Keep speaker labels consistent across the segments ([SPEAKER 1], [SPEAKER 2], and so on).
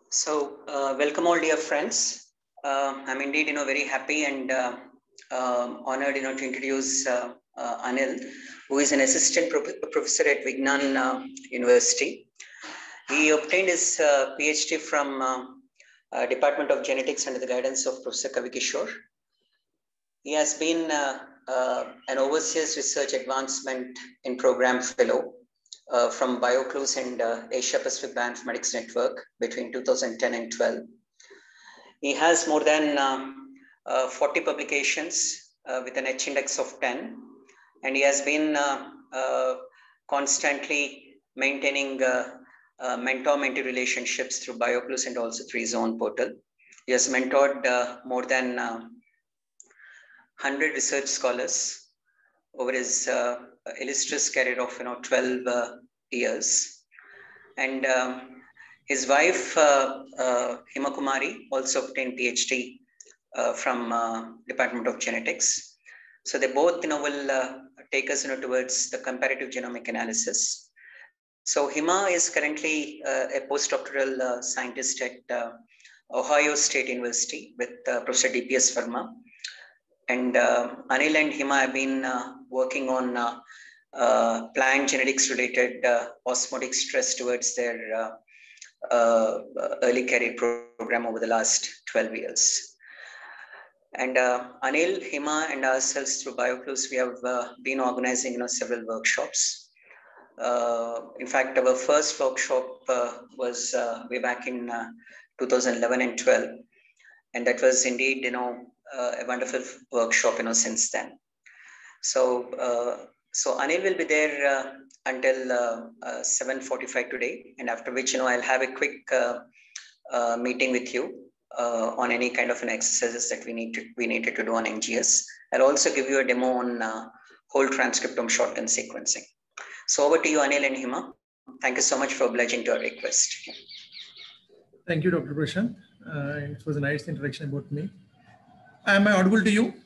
[SPEAKER 1] Welcome all dear friends. I'm indeed, very happy and honored, to introduce Anil, who is an assistant professor at Vignan University. He obtained his PhD from Department of Genetics under the guidance of Professor Kavi Kishore. He has been an overseas research advancement in program fellow from BioClues and Asia Pacific Bioinformatics Network between 2010 and 12. He has more than 40 publications with an H index of 10, and he has been constantly maintaining mentor-mentee relationships through BioClues and also through his own portal. He has mentored more than 100 research scholars over his illustrious career of 12 years, and his wife Hima Kumari also obtained PhD from Department of Genetics. So they both will take us towards the comparative genomic analysis. So Hima is currently a postdoctoral scientist at Ohio State University with Professor DPS Verma. And Anil and Hima have been working on plant genetics related osmotic stress towards their early career program over the last 12 years. And Anil, Hima and ourselves through BioClues, we have been organizing several workshops. In fact, our first workshop was way back in 2011 and 12. And that was indeed, a wonderful workshop, since then. So Anil will be there until 7:45 today, and after which, I'll have a quick meeting with you on any kind of an exercises that we needed to do on NGS. I'll also give you a demo on whole transcriptome shotgun sequencing. So over to you, Anil and Hima. Thank you so much for obliging to our request.
[SPEAKER 2] Thank you, Dr. Prashant. It was a nice introduction about me. Am I audible to you?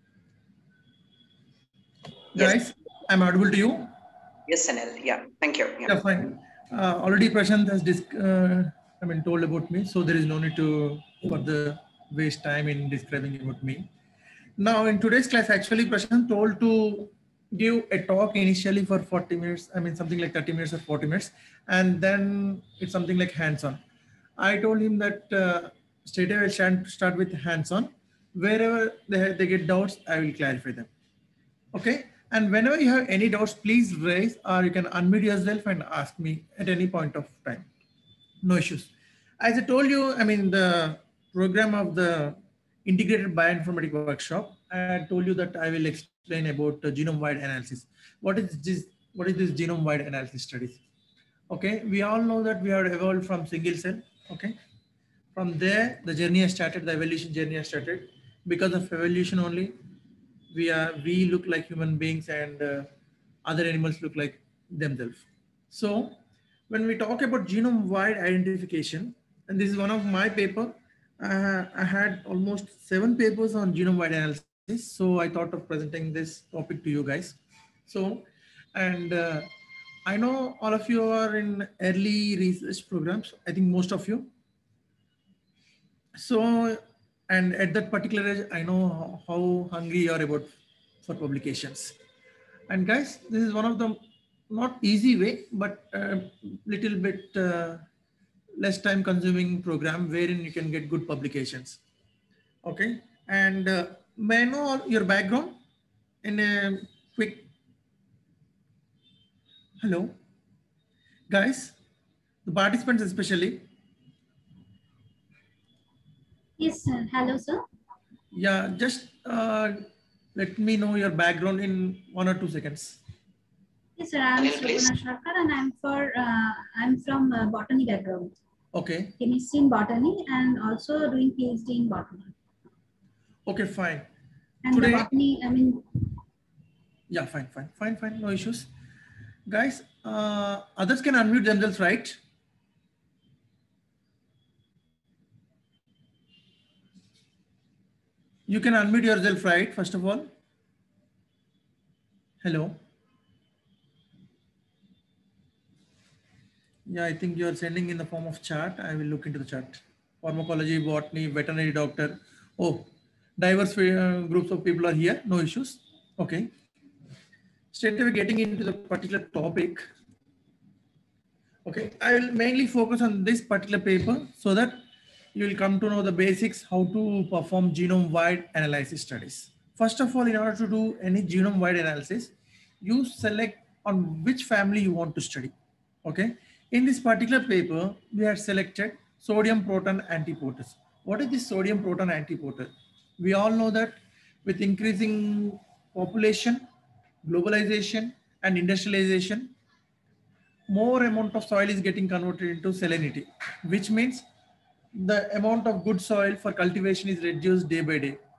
[SPEAKER 1] Yes.
[SPEAKER 2] Guys, am I audible to you?
[SPEAKER 1] Yes, Anil. Yeah, thank you.
[SPEAKER 2] Yeah, fine. Already Prashant has told about me, so there is no need to further waste time in describing about me. Now, in today's class, actually, Prashant told to give a talk initially for 40 minutes, something like 30 minutes or 40 minutes, and then it's something like hands-on. I told him that straight away I'll start with hands-on. Wherever they get doubts, I will clarify them. Okay. And whenever you have any doubts, please raise, or you can unmute yourself and ask me at any point of time. No issues. As I told you, the program of the integrated bioinformatics workshop, I told you that I will explain about genome-wide analysis. What is this genome-wide analysis studies? Okay. We all know that we have evolved from single cell. Okay. From there, the journey has started, the evolution journey has started. Because of evolution only, we look like human beings, and other animals look like themselves. So when we talk about genome-wide identification, and this is one of my paper, I had almost 7 papers on genome-wide analysis. So I thought of presenting this topic to you guys. So, and I know all of you are in early research programs. I think most of you. So, and at that particular age, I know how hungry you are about for publications. And guys, this is one of the not easy way, but little bit less time consuming program wherein you can get good publications. Okay. And may I know your background in a quick. Hello, guys, the participants especially.
[SPEAKER 3] Yes, sir. Hello, sir.
[SPEAKER 2] Yeah, just let me know your background in 1 or 2 seconds.
[SPEAKER 3] Yes, sir. I'm Shobana Sharkar, and I'm from botany background.
[SPEAKER 2] Okay.
[SPEAKER 3] Chemistry in botany, and also doing PhD in botany.
[SPEAKER 2] Okay, fine.
[SPEAKER 3] And
[SPEAKER 2] today,
[SPEAKER 3] the botany,
[SPEAKER 2] yeah, fine. No issues. Guys, others can unmute themselves, right? You can unmute yourself, right? First of all. Hello. Yeah, I think you are sending in the form of chart. I will look into the chart. Pharmacology, botany, veterinary doctor. Oh, diverse groups of people are here. No issues. Okay. Straight away getting into the particular topic. Okay, I will mainly focus on this particular paper so that you will come to know the basics how to perform genome-wide analysis studies. First of all, in order to do any genome-wide analysis, you select on which family you want to study. Okay, in this particular paper, we have selected sodium proton antiporters. What is this sodium proton antiporter? We all know that with increasing population, globalization, and industrialization, more amount of soil is getting converted into salinity, which means the amount of good soil for cultivation is reduced day by day.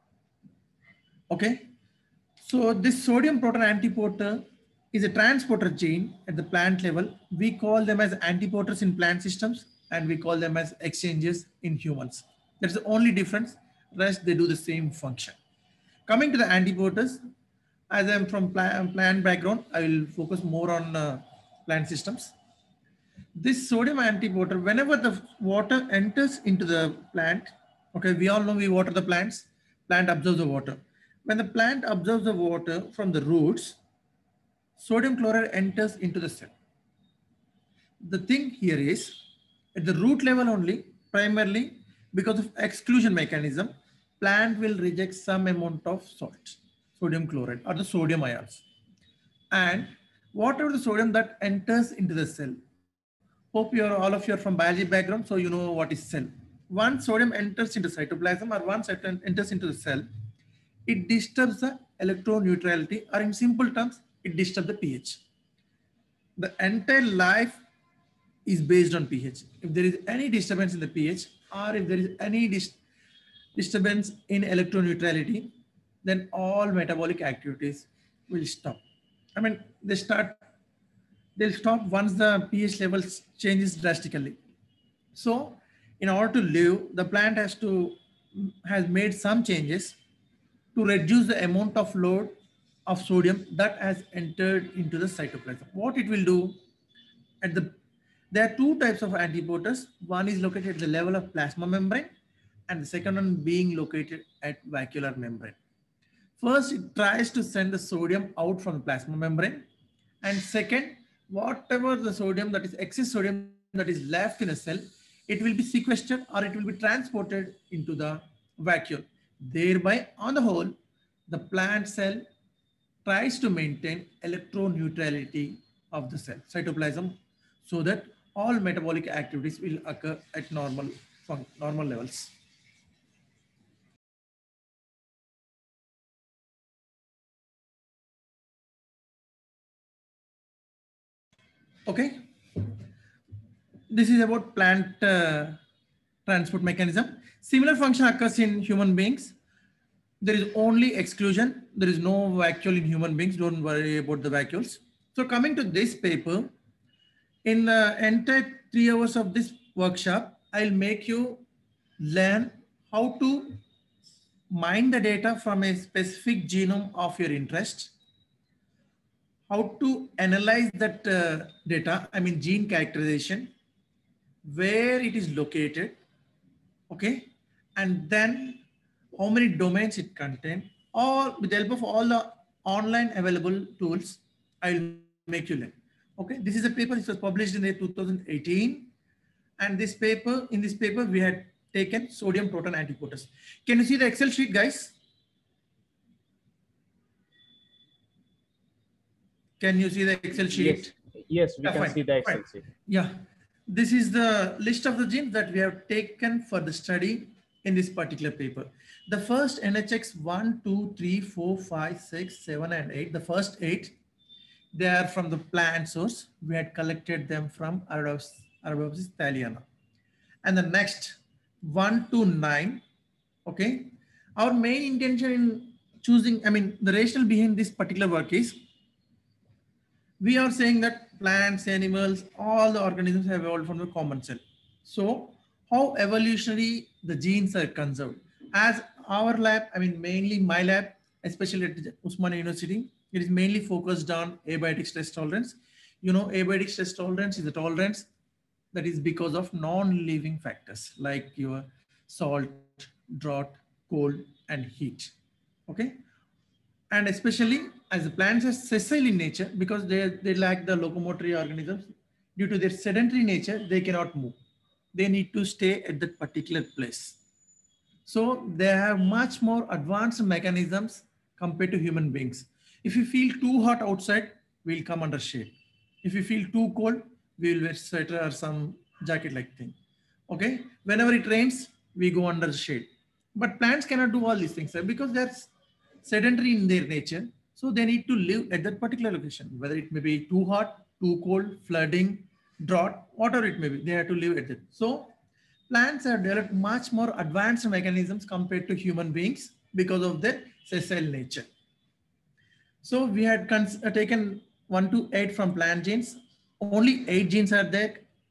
[SPEAKER 2] Okay. So this sodium proton antiporter is a transporter gene at the plant level. We call them as antiporters in plant systems and we call them as exchanges in humans. That's the only difference. Rest, they do the same function. Coming to the antiporters, as I'm from plant background, I will focus more on plant systems. This sodium antiporter, whenever the water enters into the plant, okay, we all know we water the plants, plant absorbs the water. When the plant absorbs the water from the roots, sodium chloride enters into the cell. The thing here is, at the root level only, primarily because of exclusion mechanism, plant will reject some amount of salt, sodium chloride or the sodium ions. And whatever the sodium that enters into the cell, hope all of you are from biology background, so you know what is cell. Once sodium enters into cytoplasm or once it enters into the cell, it disturbs the electron neutrality, or in simple terms, it disturbs the pH. The entire life is based on pH. If there is any disturbance in the pH or if there is any disturbance in electron neutrality, then all metabolic activities will stop. I mean, they'll stop once the pH level changes drastically. So in order to live, the plant has made some changes to reduce the amount of load of sodium that has entered into the cytoplasm. What it will do there are two types of antiporters. One is located at the level of plasma membrane and the second one being located at vacuolar membrane. First, it tries to send the sodium out from the plasma membrane. And second, whatever the sodium that is excess sodium that is left in a cell, it will be sequestered or it will be transported into the vacuole. Thereby, on the whole, the plant cell tries to maintain electron neutrality of the cell, cytoplasm, so that all metabolic activities will occur at normal levels. Okay. This is about plant transport mechanism. Similar function occurs in human beings. There is only exclusion. There is no vacuole in human beings. Don't worry about the vacuoles. So coming to this paper, in the entire 3 hours of this workshop, I'll make you learn how to mine the data from a specific genome of your interest, how to analyze that data, I mean gene characterization, where it is located, okay, and then how many domains it contains, or with the help of all the online available tools, I'll make you learn. Okay, this is a paper. This was published in the 2018, and in this paper we had taken sodium proton antiporters. Can you see the Excel sheet, guys? Can you see the Excel sheet?
[SPEAKER 4] Yes, we can see the Excel sheet.
[SPEAKER 2] Yeah, this is the list of the genes that we have taken for the study in this particular paper. The first NHX 1, 2, 3, 4, 5, 6, 7, and 8, the first 8, they are from the plant source. We had collected them from Arabidopsis thaliana. And the next 1 to 9, okay. Our main intention in choosing, I mean, the rationale behind this particular work is, we are saying that plants, animals, all the organisms have evolved from the common cell. So how evolutionary the genes are conserved. As our lab, I mean, mainly my lab, especially at Osmania University, it is mainly focused on abiotic stress tolerance. You know, abiotic stress tolerance is a tolerance that is because of non-living factors like your salt, drought, cold, and heat. Okay. And especially as the plants are sessile in nature, because they lack the locomotory organisms, due to their sedentary nature, they cannot move. They need to stay at that particular place. So they have much more advanced mechanisms compared to human beings. If you feel too hot outside, we'll come under shade. If you feel too cold, we will wear sweater or some jacket like thing. Okay. Whenever it rains, we go under the shade. But plants cannot do all these things, sir, because they're sedentary in their nature. So they need to live at that particular location, whether it may be too hot, too cold, flooding, drought, whatever it may be, they have to live at it. So plants have developed much more advanced mechanisms compared to human beings because of their sessile nature. So we had taken 1 to 8 from plant genes. Only 8 genes are there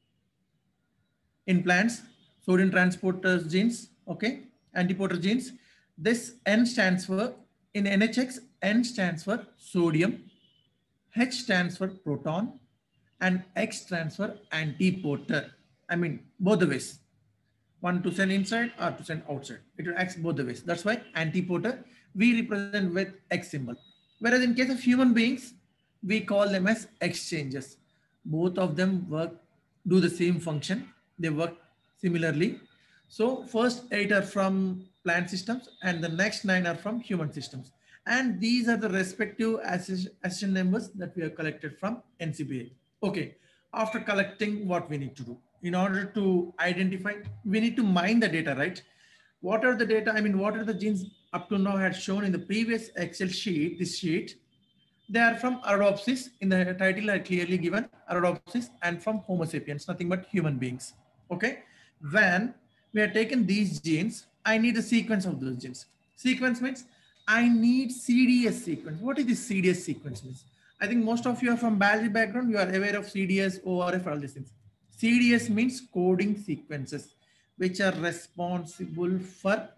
[SPEAKER 2] in plants. Sodium transporters genes, okay, antiporter genes. This N stands for, in NHX, N stands for sodium, H stands for proton, and X stands for antiporter. I mean, both the ways. One to send inside or to send outside. It will act both the ways. That's why antiporter we represent with X symbol. Whereas in case of human beings, we call them as exchanges. Both of them do the same function. They work similarly. So first 8 are from plant systems and the next 9 are from human systems. And these are the respective accession numbers that we have collected from NCBI. Okay, after collecting, what we need to do? In order to identify, we need to mine the data, right? What are the data? I mean, what are the genes up to now had shown in the previous Excel sheet, this sheet? They are from Arabidopsis. In the title are clearly given Arabidopsis, and from Homo sapiens, nothing but human beings. Okay. When we have taken these genes, I need a sequence of those genes. Sequence means I need CDS sequence. What is this CDS sequence means? I think most of you are from biology background. You are aware of CDS, ORF, all these things. CDS means coding sequences, which are responsible for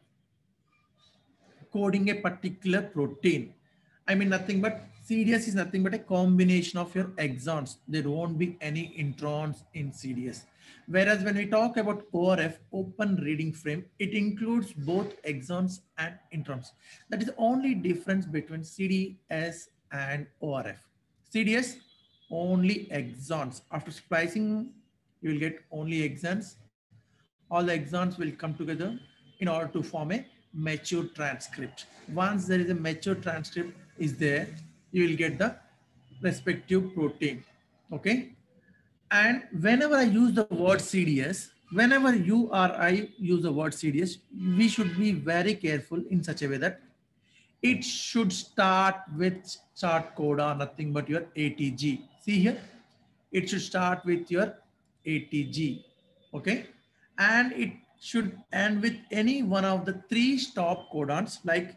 [SPEAKER 2] coding a particular protein. I mean, nothing but CDS is nothing but a combination of your exons. There won't be any introns in CDS. Whereas when we talk about ORF, open reading frame, it includes both exons and introns. That is the only difference between CDS and ORF. CDS, only exons. After splicing, you will get only exons. All the exons will come together in order to form a mature transcript. Once there is a mature transcript is there, you will get the respective protein. Okay. And whenever I use the word CDS, whenever you or I use the word CDS, we should be very careful in such a way that it should start with start codon, nothing but your ATG. See here, it should start with your ATG. Okay. And it should end with any one of the 3 stop codons like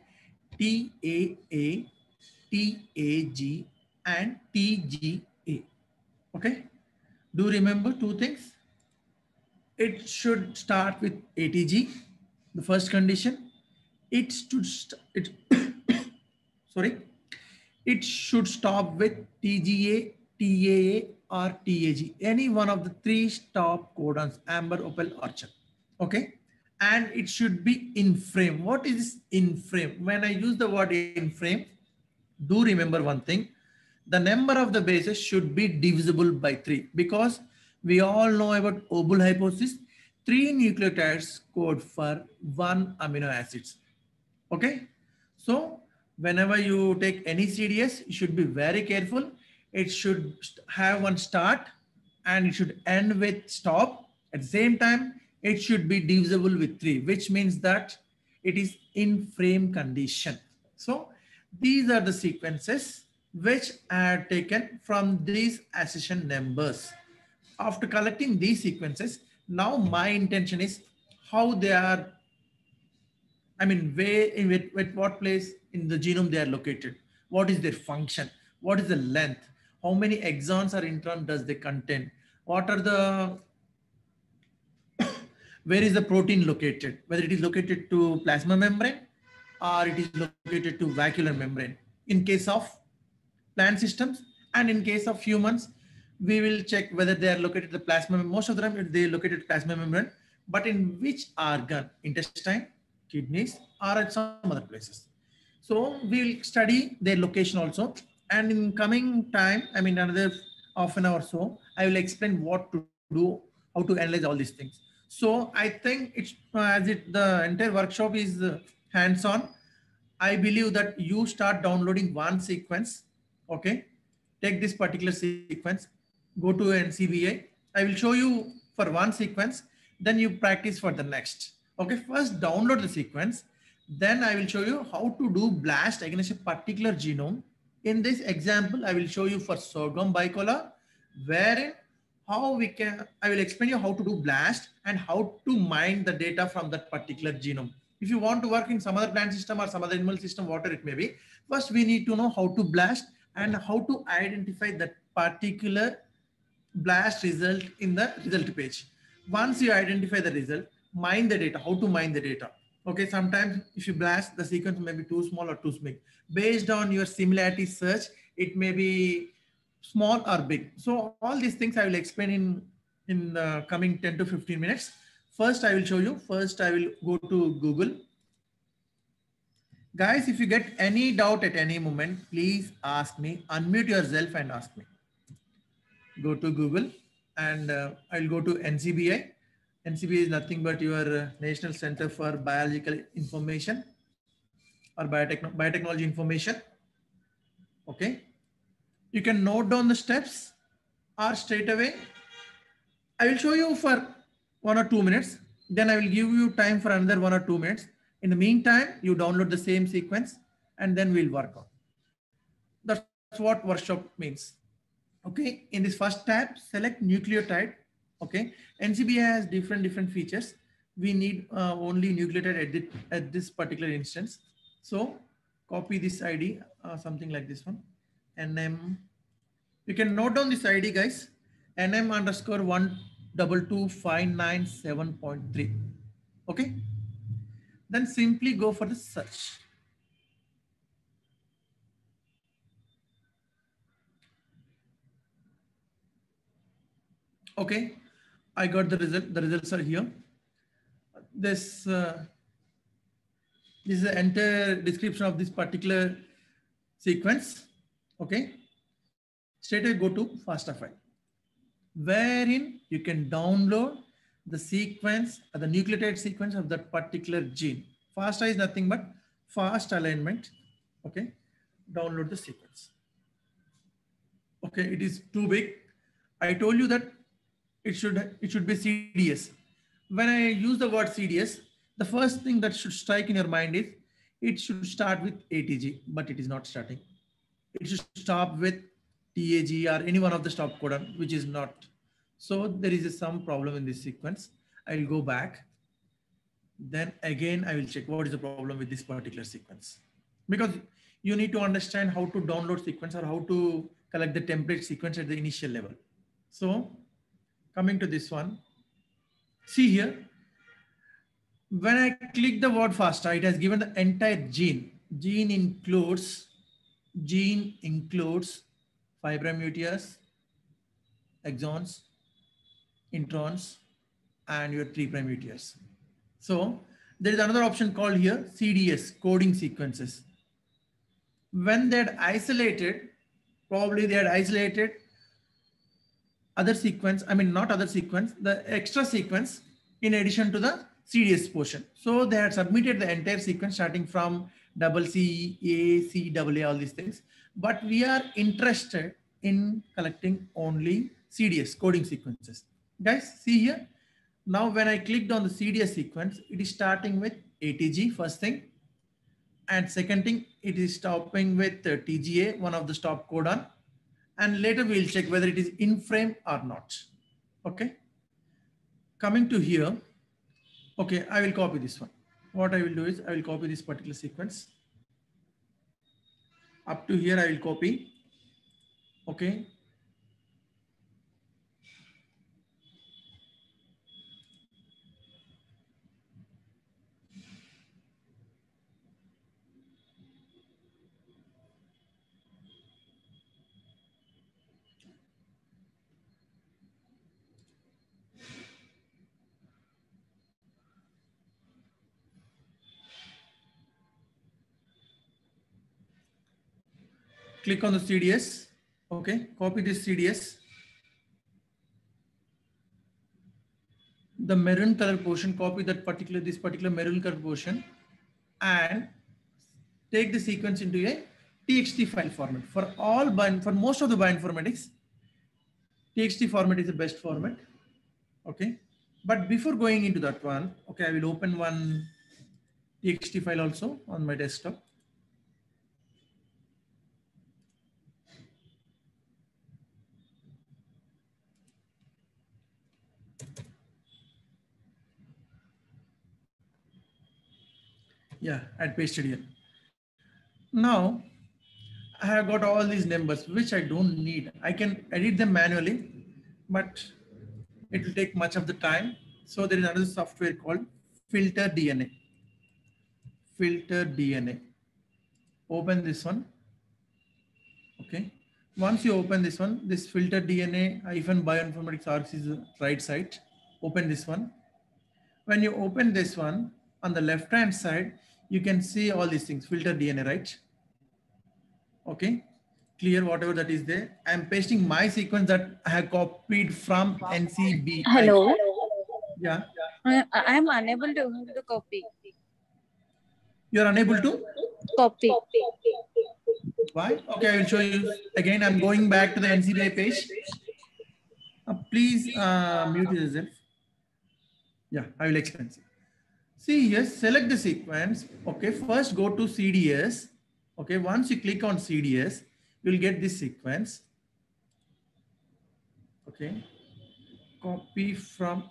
[SPEAKER 2] TAA, TAG, and TGA. Okay. Do remember 2 things. It should start with ATG, the first condition. It should it should stop with TGA, TAA, or TAG. Any one of the 3 stop codons, amber, opal, orchard. Okay. And it should be in frame. What is in frame? When I use the word in frame, do remember one thing. The number of the bases should be divisible by 3, because we all know about Obel hypothesis. 3 nucleotides code for 1 amino acids. Okay. So whenever you take any CDS, you should be very careful. It should have one start and it should end with stop. At the same time, it should be divisible with 3, which means that it is in frame condition. So these are the sequences which I have taken from these accession numbers. After collecting these sequences, now my intention is how they are, I mean, where, at what place in the genome they are located. What is their function? What is the length? How many exons or intron does they contain? What are the, where is the protein located? Whether it is located to plasma membrane or it is located to vacuolar membrane. In case of plant systems and in case of humans, we will check whether they are located at the plasma. Most of the time they are located at plasma membrane, but in which organ? Intestine, kidneys, or at some other places. So we will study their location also. And in coming time, I mean another half an hour or so, I will explain what to do, how to analyze all these things. So I think it's the entire workshop is hands-on. I believe that you start downloading one sequence. Okay, take this particular sequence, go to NCBI. I will show you for one sequence, then you practice for the next. Okay, first download the sequence, then I will show you how to do blast against a particular genome. In this example, I will show you for sorghum bicolor, wherein how we can, I will explain you how to do blast and how to mine the data from that particular genome. If you want to work in some other plant system or some other animal system, whatever it may be, first we need to know how to blast and how to identify that particular blast result in the result page. Once you identify the result, mine the data, how to mine the data. Okay, sometimes if you blast, the sequence may be too small or too big. Based on your similarity search, it may be small or big. So all these things I will explain in the coming 10 to 15 minutes. First, I will show you. First, I will go to Google. Guys, if you get any doubt at any moment, please ask me. Unmute yourself and ask me. Go to Google and I'll go to NCBI. NCBI is nothing but your National Center for Biological Information or Biotechnology Information. Okay. You can note down the steps or straight away. I will show you for 1 or 2 minutes. Then I will give you time for another 1 or 2 minutes. In the meantime, you download the same sequence and then we'll work on. That's what workshop means. Okay, in this first tab, select nucleotide. Okay, NCBI has different features. We need only nucleotide at this particular instance. So copy this ID, something like this one, NM. You can note down this ID, guys. NM_122597.3. Okay, then simply go for the search. Okay, I got the result. The results are here. This is the entire description of this particular sequence. Okay, straight away go to FASTA file, wherein you can download the sequence, the nucleotide sequence of that particular gene. FASTA is nothing but fast alignment. Okay, download the sequence. Okay, it is too big. I told you that it should be CDS. When I use the word CDS, the first thing that should strike in your mind is it should start with ATG, but it is not starting. It should stop with TAG or any one of the stop codon, which is not. So there is some problem in this sequence. I will go back. Then again, I will check what is the problem with this particular sequence. Because you need to understand how to download sequence or how to collect the template sequence at the initial level. So coming to this one, see here, when I click the word FASTA, it has given the entire gene. Gene includes 5' UTRs, exons, introns, and your 3' UTRs. So there is another option called here CDS, coding sequences. When they had isolated, probably they had isolated other sequence, I mean, not other sequence, the extra sequence in addition to the CDS portion. So they had submitted the entire sequence starting from CC, A, C, AA, all these things. But we are interested in collecting only CDS coding sequences. Guys, see here. Now, when I clicked on the CDS sequence, it is starting with ATG, first thing. And second thing, it is stopping with TGA, one of the stop codon. And later we'll check whether it is in frame or not. Okay. Coming to here. Okay, I will copy this one. What I will do is I will copy this particular sequence. Up to here, I will copy. Okay. click on the CDS. Okay, copy this CDS. The maroon color portion, copy that this particular maroon color portion, and take the sequence into a TXT file format. For most of the bioinformatics, TXT format is the best format. Okay, but before going into that one, okay, I will open one TXT file also on my desktop. Yeah, I pasted here. Now I have got all these numbers which I don't need. I can edit them manually, but it will take much of the time. So there is another software called Filter DNA. Filter DNA. Open this one. Okay. Once you open this one, this Filter DNA -bioinformatics org is the right side. Open this one. When you open this one, on the left hand side, you can see all these things. Filter DNA, right? Okay. Clear whatever that is there. I'm pasting my sequence that I have copied from NCBI.
[SPEAKER 5] Hello.
[SPEAKER 2] Yeah.
[SPEAKER 5] I am unable to copy.
[SPEAKER 2] You're unable to
[SPEAKER 5] Copy.
[SPEAKER 2] Why? Okay, I will show you again. I'm going back to the NCBI page. Please mute yourself. Yeah, I will explain. See here, select the sequence. Okay, first go to CDS. Okay, once you click on CDS, you'll get this sequence. Okay, copy from.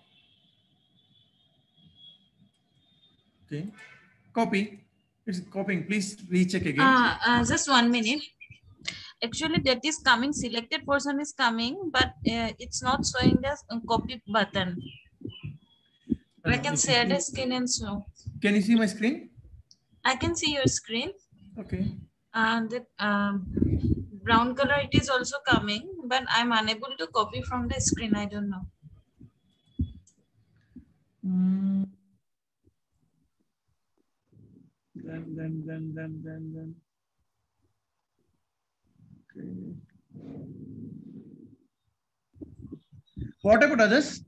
[SPEAKER 2] Okay, copy. It's copying. Please recheck again.
[SPEAKER 5] Just 1 minute. Actually, that is coming. Selected person is coming, but it's not showing the copy button. I can share the screen and show.
[SPEAKER 2] Can you see my screen?
[SPEAKER 5] I can see your screen.
[SPEAKER 2] Okay.
[SPEAKER 5] And the brown color, it is also coming, but I'm unable to copy from the screen. I don't know.
[SPEAKER 2] Then. Okay. What about others?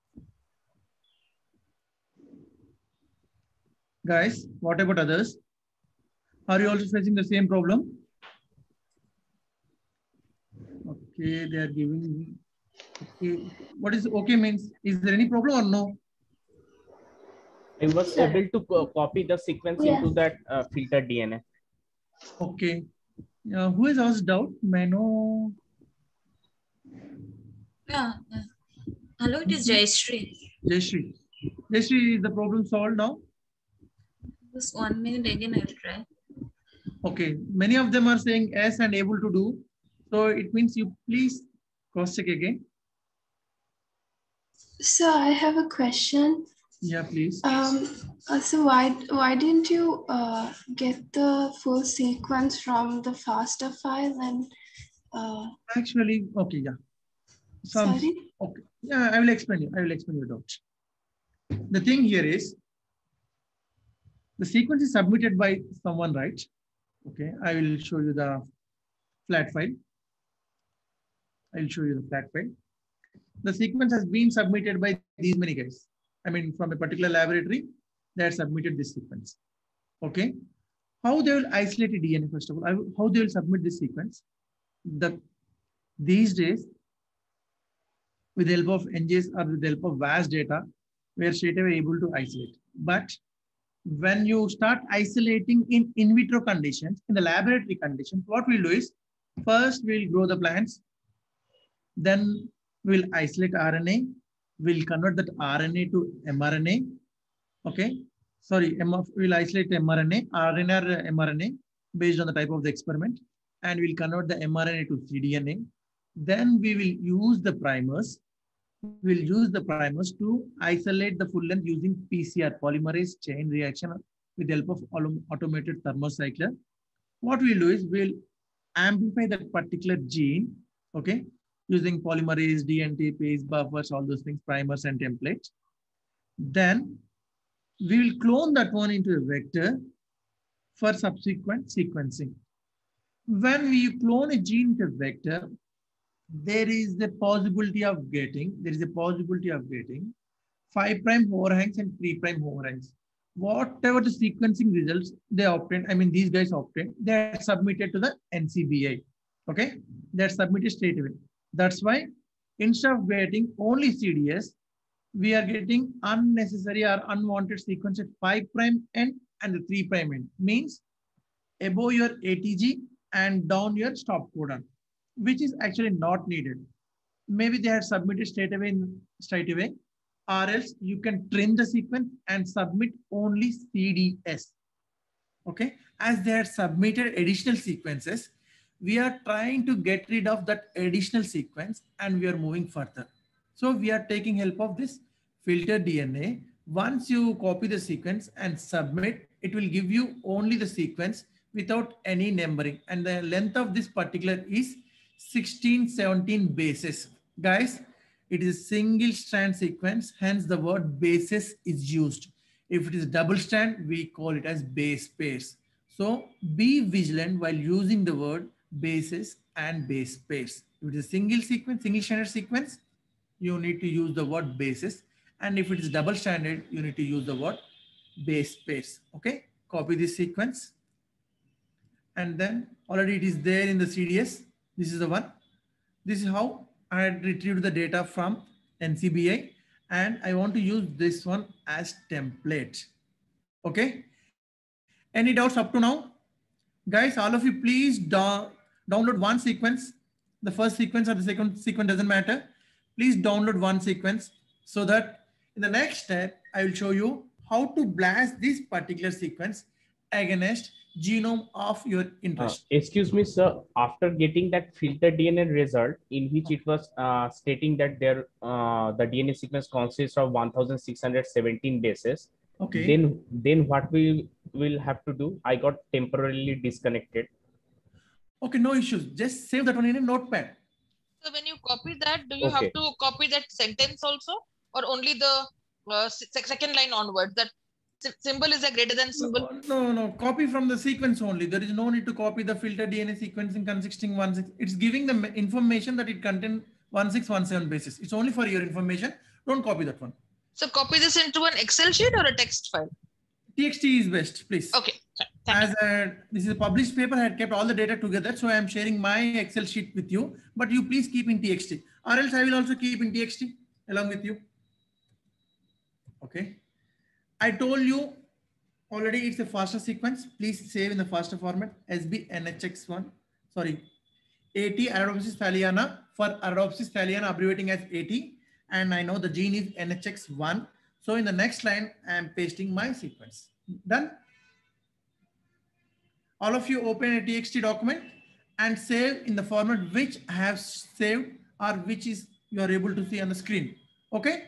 [SPEAKER 2] Guys, what about others? Are you also facing the same problem? Okay, they are giving. Okay, what is okay means? Is there any problem or no?
[SPEAKER 4] I was able to copy the sequence into that filter DNA.
[SPEAKER 2] Okay. Who has asked doubt? Mano.
[SPEAKER 5] Yeah. Hello, it is Jayashree.
[SPEAKER 2] Jayashree. Jayashree, is the problem solved now?
[SPEAKER 5] Just 1 minute again, I'll try.
[SPEAKER 2] Okay. Many of them are saying yes and able to do. So it means you please cross check again.
[SPEAKER 6] So I have a question.
[SPEAKER 2] Yeah, please.
[SPEAKER 6] So why didn't you get the full sequence from the FASTA file and
[SPEAKER 2] actually, okay, yeah.
[SPEAKER 6] sorry?
[SPEAKER 2] Okay. Yeah, I will explain you. I will explain your doubt. The thing here is the sequence is submitted by someone, right? Okay, I will show you the flat file. I will show you the flat file. The sequence has been submitted by these many guys. I mean, from a particular laboratory, they have submitted this sequence. Okay. How they will isolate a DNA, first of all, how they will submit this sequence. These days, with the help of NGS or with the help of VAS data, we are straight away able to isolate. But when you start isolating in vitro conditions, in the laboratory conditions, what we'll do is, first we'll grow the plants, then we'll isolate RNA, we'll convert that RNA to mRNA. Okay. Sorry, we'll isolate mRNA, RNA or mRNA based on the type of the experiment, and we'll convert the mRNA to cDNA. Then we will use the primers. We'll use the primers to isolate the full length using PCR, polymerase chain reaction, with the help of automated thermocycler. What we'll do is we'll amplify that particular gene, okay, using polymerase, DNT, PACE, buffers, all those things, primers and templates. Then we will clone that one into a vector for subsequent sequencing. when we clone a gene to vector, there is the possibility of getting 5' overhangs and 3' overhangs. Whatever the sequencing results they obtained, I mean, these guys obtained, they are submitted to the NCBI. Okay, they are submitted straight away. That's why instead of getting only CDS, we are getting unnecessary or unwanted sequence at 5' end and the 3' end. Means above your ATG and down your stop codon, which is actually not needed. Maybe they had submitted straight away, or else you can trim the sequence and submit only CDS. Okay, as they had submitted additional sequences, we are trying to get rid of that additional sequence and we are moving further. So we are taking help of this filter DNA. Once you copy the sequence and submit, it will give you only the sequence without any numbering. And the length of this particular is 1617 bases. Guys, it is a single strand sequence, hence the word bases is used. If it is double strand, we call it as base pairs. So be vigilant while using the word bases and base pairs. If it is a single sequence, single stranded sequence, you need to use the word bases. And if it is double stranded, you need to use the word base pairs. Okay, copy this sequence. And then already it is there in the CDS. This is the one. This is how I had retrieved the data from NCBI, and I want to use this one as template. Okay. Any doubts up to now? Guys, all of you, please download one sequence. The first sequence or the second sequence doesn't matter. Please download one sequence so that in the next step, I will show you how to blast this particular sequence against genome of your interest.
[SPEAKER 4] Excuse me, sir. After getting that filter DNA result, in which it was stating that the DNA sequence consists of 1,617 bases.
[SPEAKER 2] Okay.
[SPEAKER 4] Then what we will have to do? I got temporarily disconnected.
[SPEAKER 2] Okay, no issues. Just save that one in a notepad.
[SPEAKER 5] So when you copy that, do you have to copy that sentence also, or only the second line onwards? That symbol is a greater than symbol?
[SPEAKER 2] No. Copy from the sequence only. There is no need to copy the filter DNA sequencing consisting 16. It's giving the information that it contains 1617 bases. It's only for your information. Don't copy that one.
[SPEAKER 5] So copy this into an Excel sheet or a text file?
[SPEAKER 2] TXT is best, please.
[SPEAKER 5] Okay.
[SPEAKER 2] This is a published paper. I had kept all the data together, so I am sharing my Excel sheet with you. But you please keep in TXT, or else I will also keep in TXT along with you. Okay. I told you already it's a FASTA sequence. Please save in the FASTA format. SBNHX1. Sorry, AT Arabidopsis thaliana, for Arabidopsis thaliana abbreviating as AT. And I know the gene is NHX1. So in the next line, I am pasting my sequence. Done. All of you open a TXT document and save in the format which I have saved or which is you are able to see on the screen. Okay.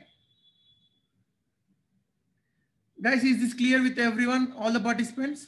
[SPEAKER 2] Guys, is this clear with everyone, all the participants?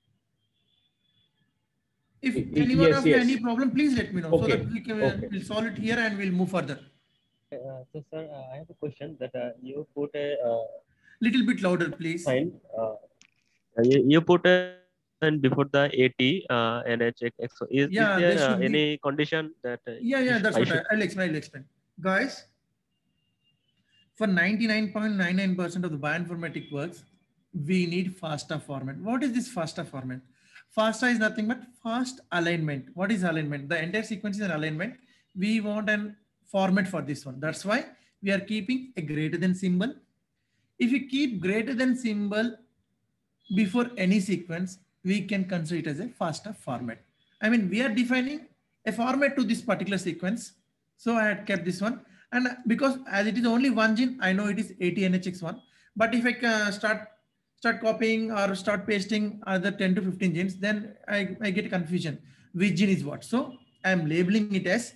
[SPEAKER 2] If anyone has any problem, please let me know so that we can we'll solve it here and we'll move further.
[SPEAKER 7] So sir, I have a question that you put a
[SPEAKER 2] little bit louder, please.
[SPEAKER 7] Fine. You put a before the AT NHX. Is there any condition that?
[SPEAKER 2] That's what I'll explain. Guys, for 99.99% of the bioinformatic works, we need FASTA format. What is this FASTA format? FASTA is nothing but fast alignment. What is alignment? The entire sequence is an alignment. We want an format for this one. That's why we are keeping a greater than symbol. If you keep greater than symbol before any sequence, we can consider it as a FASTA format. I mean, we are defining a format to this particular sequence. So I had kept this one. And because as it is only one gene, I know it is ATNHX1. But if I start copying or start pasting other 10 to 15 genes, then I get a confusion. Which gene is what? So I'm labeling it as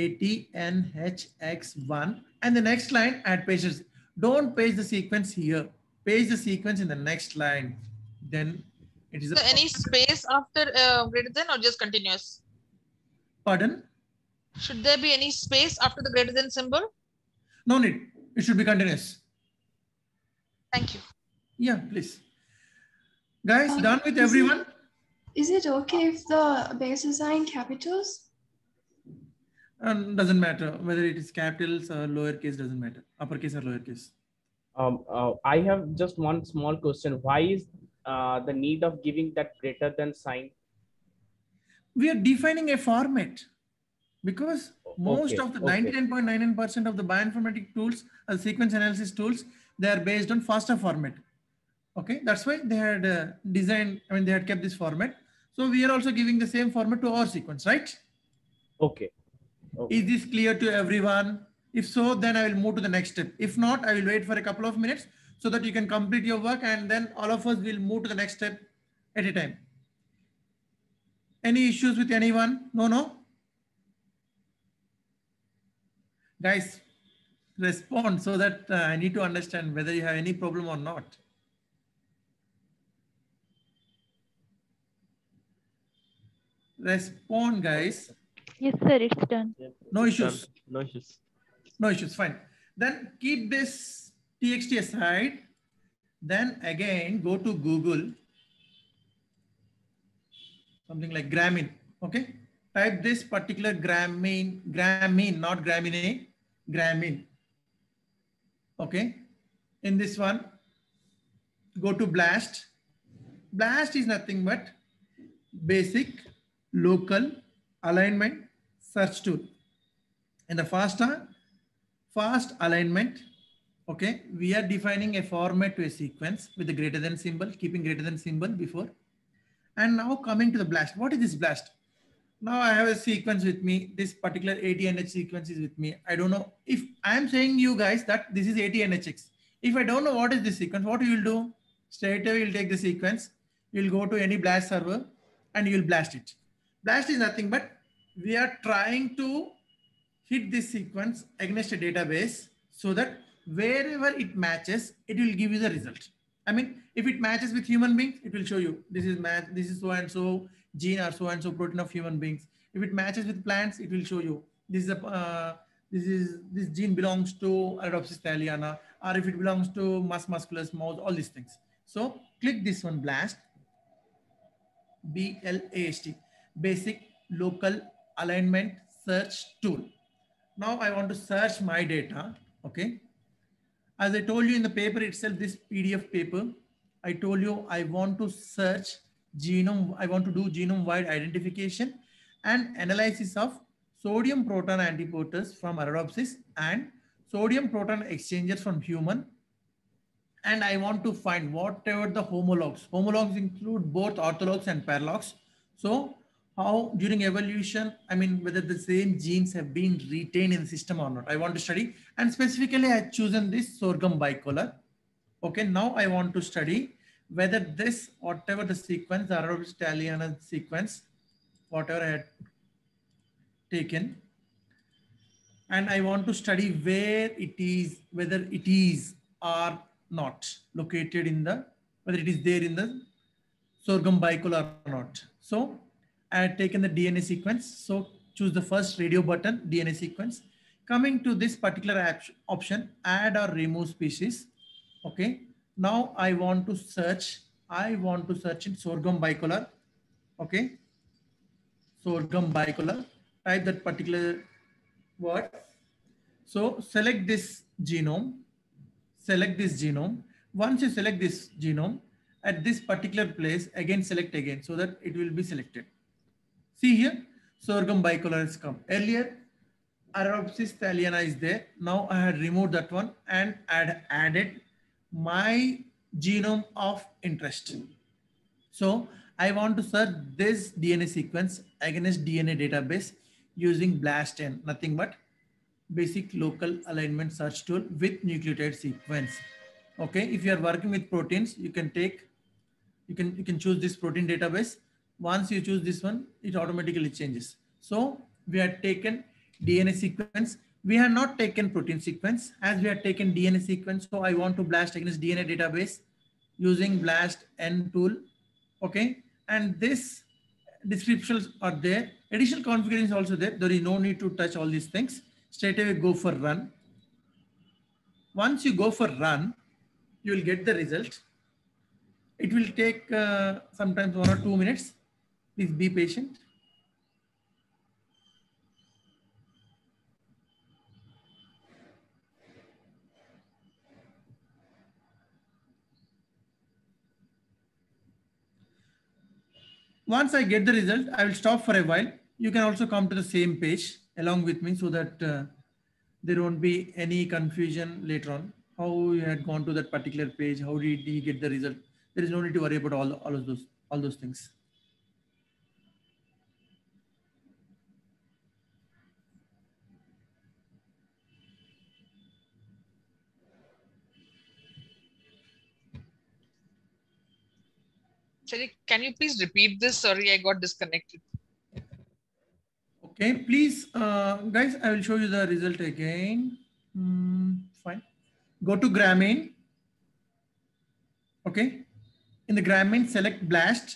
[SPEAKER 2] ATNHX1. And the next line, add pages. Don't paste the sequence here. Paste the sequence in the next line. Then it is.
[SPEAKER 5] So any space after greater than or just continuous?
[SPEAKER 2] Pardon?
[SPEAKER 5] Should there be any space after the greater than symbol?
[SPEAKER 2] No need. It should be continuous.
[SPEAKER 5] Thank you.
[SPEAKER 2] Yeah, please. Guys, done with everyone?
[SPEAKER 6] Is it okay if the bases are in capitals?
[SPEAKER 2] Doesn't matter whether it is capitals or lowercase, doesn't matter. Uppercase or lowercase.
[SPEAKER 4] I have just one small question. Why is the need of giving that greater than sign?
[SPEAKER 2] We are defining a format because most of the 99.99% of the bioinformatic tools, sequence analysis tools, they are based on FASTA format. Okay, that's why they had designed, I mean, they had kept this format. So we are also giving the same format to our sequence, right?
[SPEAKER 4] Okay.
[SPEAKER 2] Is this clear to everyone? If so, then I will move to the next step. If not, I will wait for a couple of minutes so that you can complete your work, and then all of us will move to the next step at a time. Any issues with anyone? No? Guys, respond so that I need to understand whether you have any problem or not. Respond, guys.
[SPEAKER 8] Yes, sir, it's done.
[SPEAKER 2] No issues.
[SPEAKER 7] No issues.
[SPEAKER 2] No issues, fine. Then keep this TXT aside. Then again, go to Google, something like Gramine, okay? Type this particular Gramine, not Gramine, Gramine, okay? In this one, go to BLAST. BLAST is nothing but basic local alignment search tool. In the fast alignment, okay, we are defining a format to a sequence with the greater than symbol, keeping greater than symbol before. And now coming to the BLAST. What is this BLAST? Now I have a sequence with me. This particular ATNH sequence is with me. I don't know if I'm saying you guys that this is ATNHX. If I don't know what is this sequence, what you will do? Straight away you'll take the sequence. You'll go to any BLAST server and you'll blast it. BLAST is nothing but we are trying to hit this sequence against a database so that wherever it matches, it will give you the result. I mean, if it matches with human beings, it will show you this is so and so gene or so and so protein of human beings. If it matches with plants, it will show you this gene belongs to Arabidopsis thaliana, or if it belongs to mus musculus mouse, all these things. So click this one, BLAST, BLAST, basic local alignment search tool. Now I want to search my data, okay? As I told you in the paper itself, this PDF paper, I told you I want to search genome, I want to do genome-wide identification and analysis of sodium proton antiporters from Arabidopsis and sodium proton exchangers from human. And I want to find whatever the homologs. Homologs include both orthologs and paralogs. So how during evolution, I mean, whether the same genes have been retained in the system or not, I want to study. And specifically, I have chosen this sorghum bicolor. Okay, now I want to study whether this, whatever the sequence, the Arabidopsis thaliana sequence, whatever I had taken, and I want to study where it is, whether it is or not located in the, whether it is there in the sorghum bicolor or not. So I had taken the DNA sequence. So choose the first radio button, DNA sequence. Coming to this particular option, add or remove species. Okay. Now I want to search in sorghum bicolor. Okay. Sorghum bicolor. Type that particular word. So select this genome. Select this genome. Once you select this genome, at this particular place, again select again so that it will be selected. See here, sorghum bicolor has come. Earlier, Arabidopsis thaliana is there. Now I had removed that one and added my genome of interest. So I want to search this DNA sequence against DNA database using BLASTn, nothing but basic local alignment search tool with nucleotide sequence. Okay, if you are working with proteins, you can choose this protein database. Once you choose this one, it automatically changes. So we have taken DNA sequence. We have not taken protein sequence. As we have taken DNA sequence, so I want to blast against DNA database using BLASTn tool. Okay, and this descriptions are there. Additional configuration is also there. There is no need to touch all these things. Straight away go for run. Once you go for run, you will get the result. It will take sometimes 1 or 2 minutes. Please be patient. Once I get the result, I will stop for a while. You can also come to the same page along with me so that there won't be any confusion later on. How you had gone to that particular page, how did he get the result? There is no need to worry about all those things.
[SPEAKER 8] Sorry, can you please repeat this? Sorry, I got disconnected.
[SPEAKER 2] Okay, please, guys, I will show you the result again. Fine. Go to Grameen. Okay. In the Grameen, select Blast.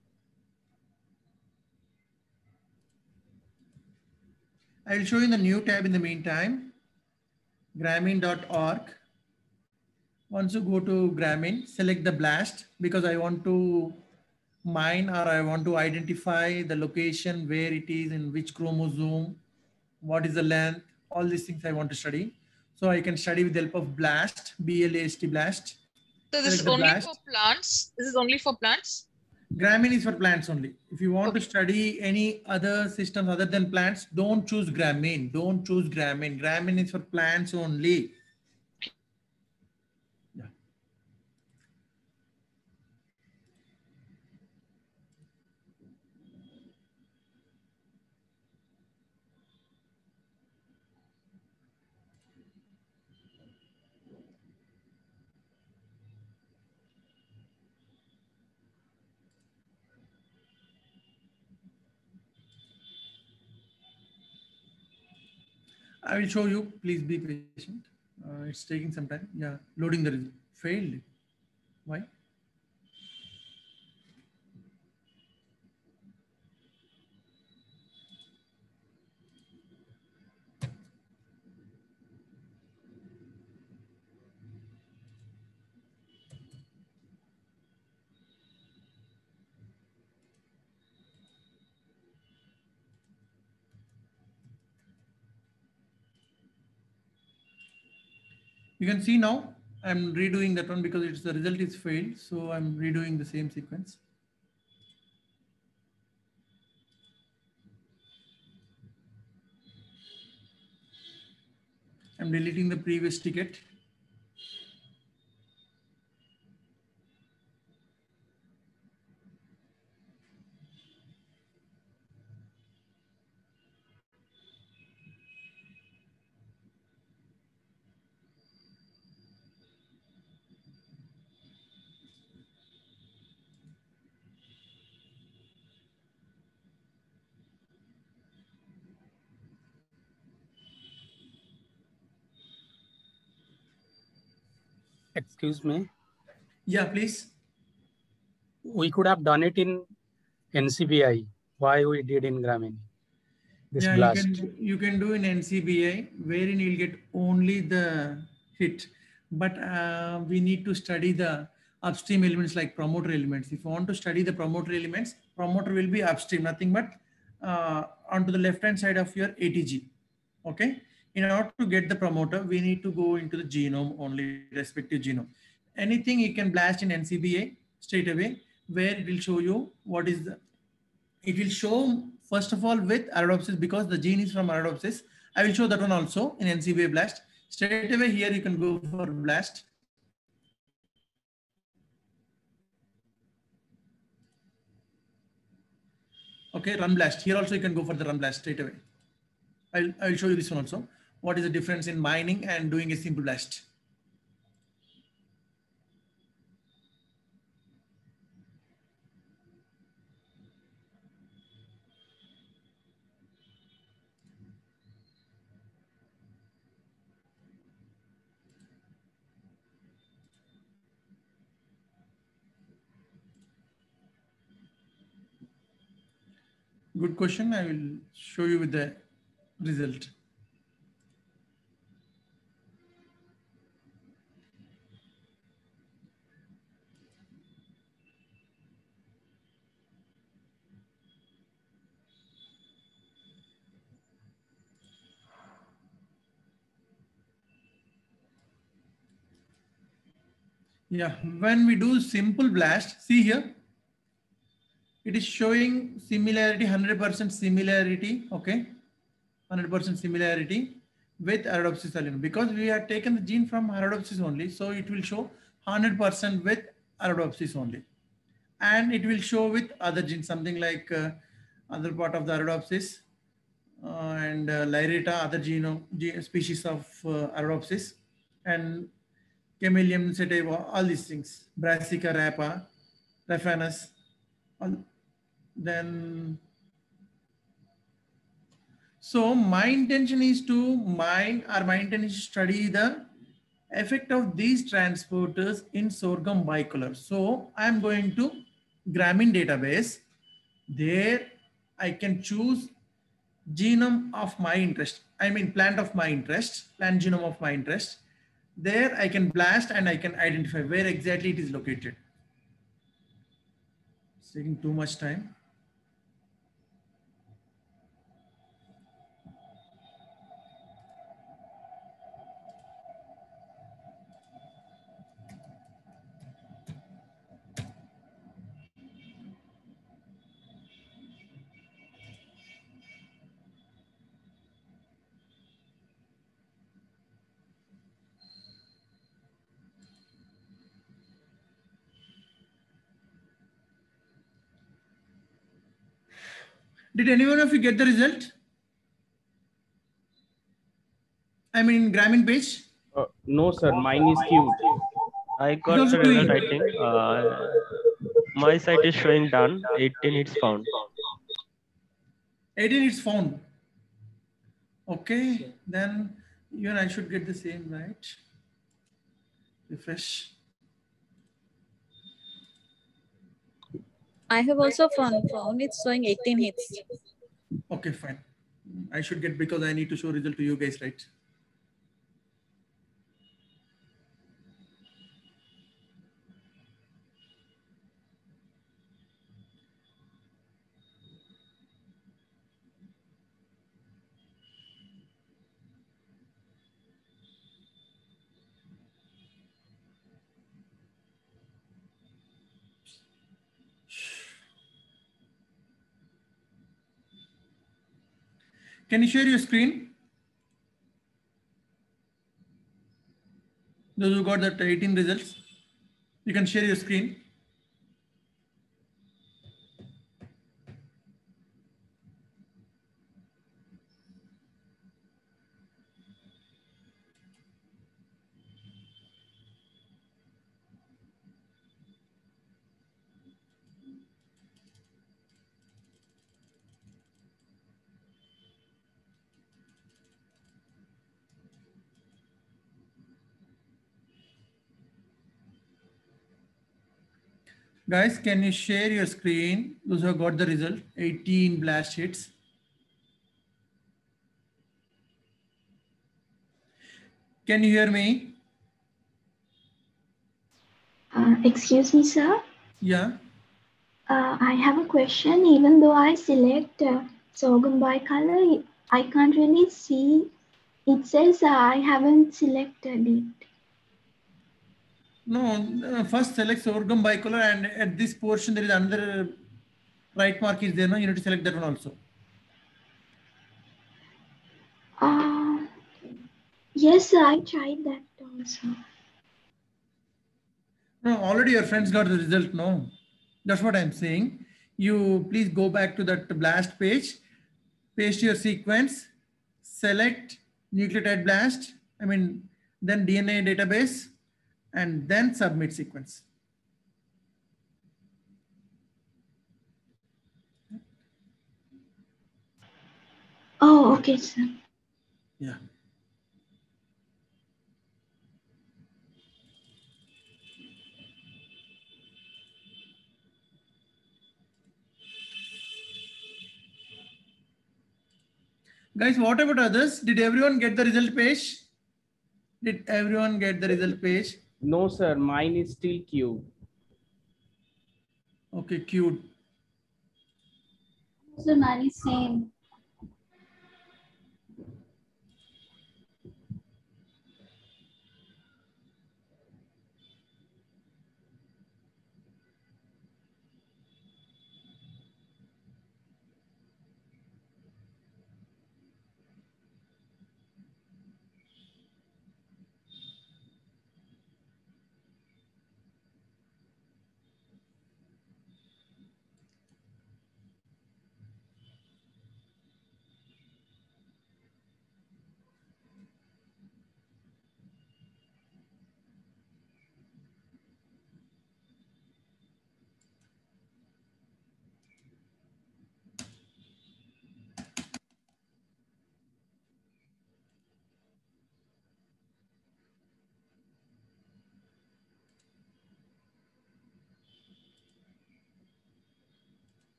[SPEAKER 2] I will show you the new tab in the meantime. Grameen.org. Once you go to Grameen, select the Blast because I want to mine or I want to identify the location where it is, in which chromosome, what is the length, all these things I want to study. So I can study with the help of BLAST, B-L-A-S-T, BLAST.
[SPEAKER 8] So this is only for plants? This is only for plants?
[SPEAKER 2] Grameen is for plants only. If you want to study any other systems other than plants, don't choose Grameen. Don't choose Grameen. Grameen is for plants only. Yeah. I will show you. Please be patient. It's taking some time. Yeah, loading the result. Failed. Why? You can see now I'm redoing that one because it's the result is failed. So I'm redoing the same sequence. I'm deleting the previous ticket.
[SPEAKER 9] Excuse me.
[SPEAKER 2] Yeah, please.
[SPEAKER 9] We could have done it in NCBI. Why we did in Grameen? This blast.
[SPEAKER 2] You can do in NCBI wherein you'll get only the hit, but we need to study the upstream elements like promoter elements. If you want to study the promoter elements, promoter will be upstream, nothing but onto the left hand side of your ATG. Okay. In order to get the promoter, we need to go into the genome only, respective genome. Anything you can blast in NCBI straight away, where it will show you what is the. It will show first of all with Arabidopsis because the gene is from Arabidopsis. I will show that one also in NCBI blast. Straight away here you can go for blast. Okay, run blast. Here also you can go for the run blast straight away. I'll show you this one also. What is the difference in mining and doing a simple blast? Good question. I will show you with the result. Yeah, when we do simple blast, see here, it is showing similarity, 100% similarity, okay? 100% similarity with Arabidopsis thalianum because we have taken the gene from Arabidopsis only. So it will show 100% with Arabidopsis only. And it will show with other genes, something like other part of the Arabidopsis and Lyrita, other species of Arabidopsis, and Chamaeleon sativa, all these things, Brassica rapa, Raphanus, then. So my intention is to mine, or my intention is to study the effect of these transporters in sorghum bicolor. So I'm going to Grameen database. There I can choose genome of my interest. I mean plant of my interest, plant genome of my interest. There I can blast and I can identify where exactly it is located. It's taking too much time. Did anyone of you get the result? I mean, Grameen page?
[SPEAKER 4] No, sir. Mine is queued.
[SPEAKER 7] I got the result, I think. My site is showing done. 18 hits found.
[SPEAKER 2] 18 hits found. Okay, then you and I should get the same, right? Refresh.
[SPEAKER 10] I have also found it's showing 18 hits.
[SPEAKER 2] Okay, fine. I should get because I need to show result to you guys, right? Can you share your screen? Those who got that 18 results, you can share your screen. Guys, can you share your screen? Those who have got the result, 18 blast hits. Can you hear me?
[SPEAKER 11] Excuse me, sir.
[SPEAKER 2] Yeah.
[SPEAKER 11] I have a question. Even though I select sorghum bicolor, I can't really see. It says I haven't selected it.
[SPEAKER 2] No, first select sorghum bicolor, and at this portion there is another right mark is there. No, you need to select that one also.
[SPEAKER 11] Yes, sir, I tried that also.
[SPEAKER 2] No, already your friends got the result. No, that's what I'm saying. You please go back to that blast page, paste your sequence, select nucleotide blast, then DNA database, and then submit sequence.
[SPEAKER 11] Oh, okay, sir.
[SPEAKER 2] Yeah. Guys, what about others? Did everyone get the result page? Did everyone get the result page?
[SPEAKER 4] No, sir. Mine is still queued.
[SPEAKER 2] Okay, queued.
[SPEAKER 3] So mine is same.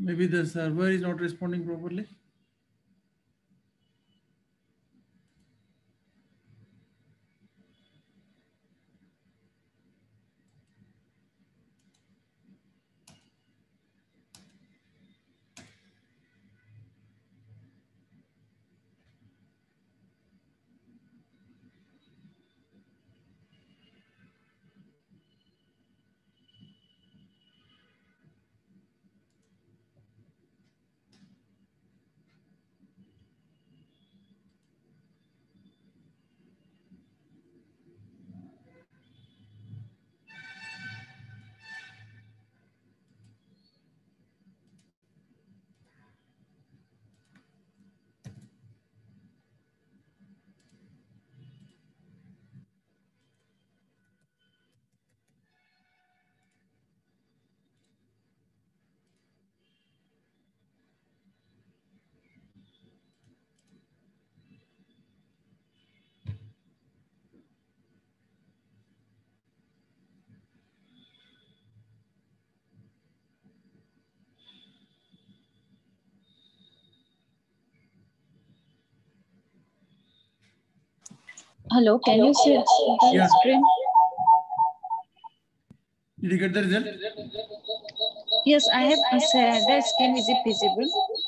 [SPEAKER 2] Maybe the server is not responding properly.
[SPEAKER 10] Hello, can you see the screen?
[SPEAKER 2] Did you get the result?
[SPEAKER 10] Yes, I have shared the screen. Is it visible?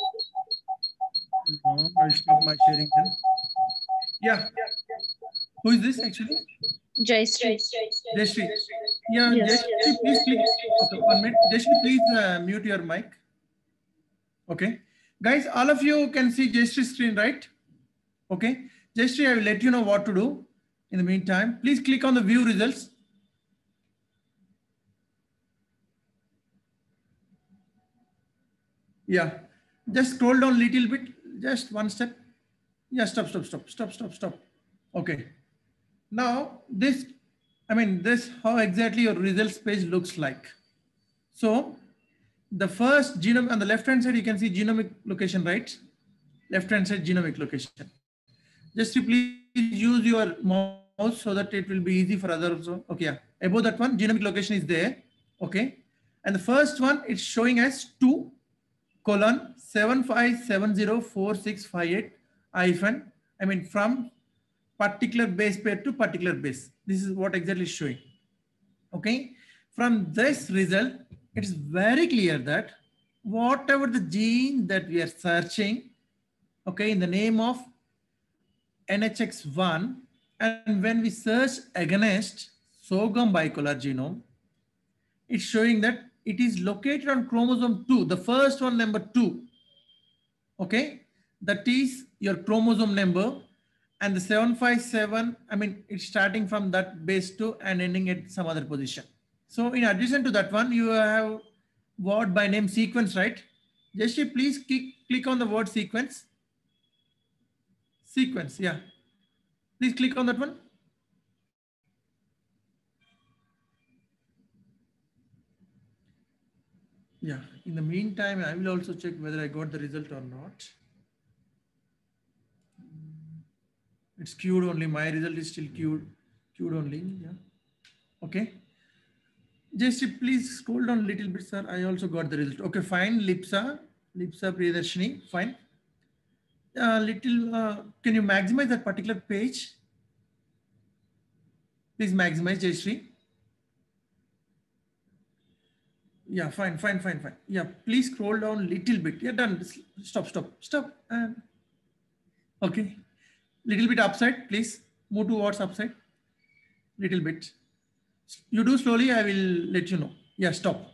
[SPEAKER 2] No, I'll stop my sharing then. Yeah. Who is this actually?
[SPEAKER 10] Jayshree.
[SPEAKER 2] Jayshree. Yeah,
[SPEAKER 10] Yes.
[SPEAKER 2] Jayshree, please. Okay, 1 minute. Jayshree, please mute your mic. Okay. Guys, all of you can see Jayshree's screen, right? Okay. Jayshree, I will let you know what to do. In the meantime, please click on the view results. Yeah. Just scroll down a little bit. Just one step. Yeah, stop. Okay. Now this, this how exactly your results page looks like. So the first genome on the left hand side, you can see genomic location, right? Left hand side genomic location. Just please use your mouse so that it will be easy for others. Okay, yeah. Above that one, genomic location is there. Okay. And the first one, it's showing as 2:75704658 hyphen, from particular base pair to particular base. This is what exactly is showing. Okay. From this result, it's very clear that whatever the gene that we are searching, okay, in the name of NHX1, and when we search against sorghum bicolor genome, it's showing that it is located on chromosome 2, the first one, number 2. Okay, that is your chromosome number, and the 757, it's starting from that base 2 and ending at some other position. So in addition to that one, you have word by name sequence, right? Jayshree, please click on the word sequence. Sequence, yeah. Please click on that one. Yeah, in the meantime, I will also check whether I got the result or not. It's queued only. My result is still queued only. Yeah. Okay. Just please scroll down a little bit, sir. I also got the result. Okay, fine. Lipsa Priyadarshini, fine. Can you maximize that particular page? Please maximize, Jayshree. Yeah, fine. Yeah, please scroll down a little bit. Yeah, done. Stop. Okay. Little bit upside, please. Move towards upside. Little bit. You do slowly, I will let you know. Yeah, stop.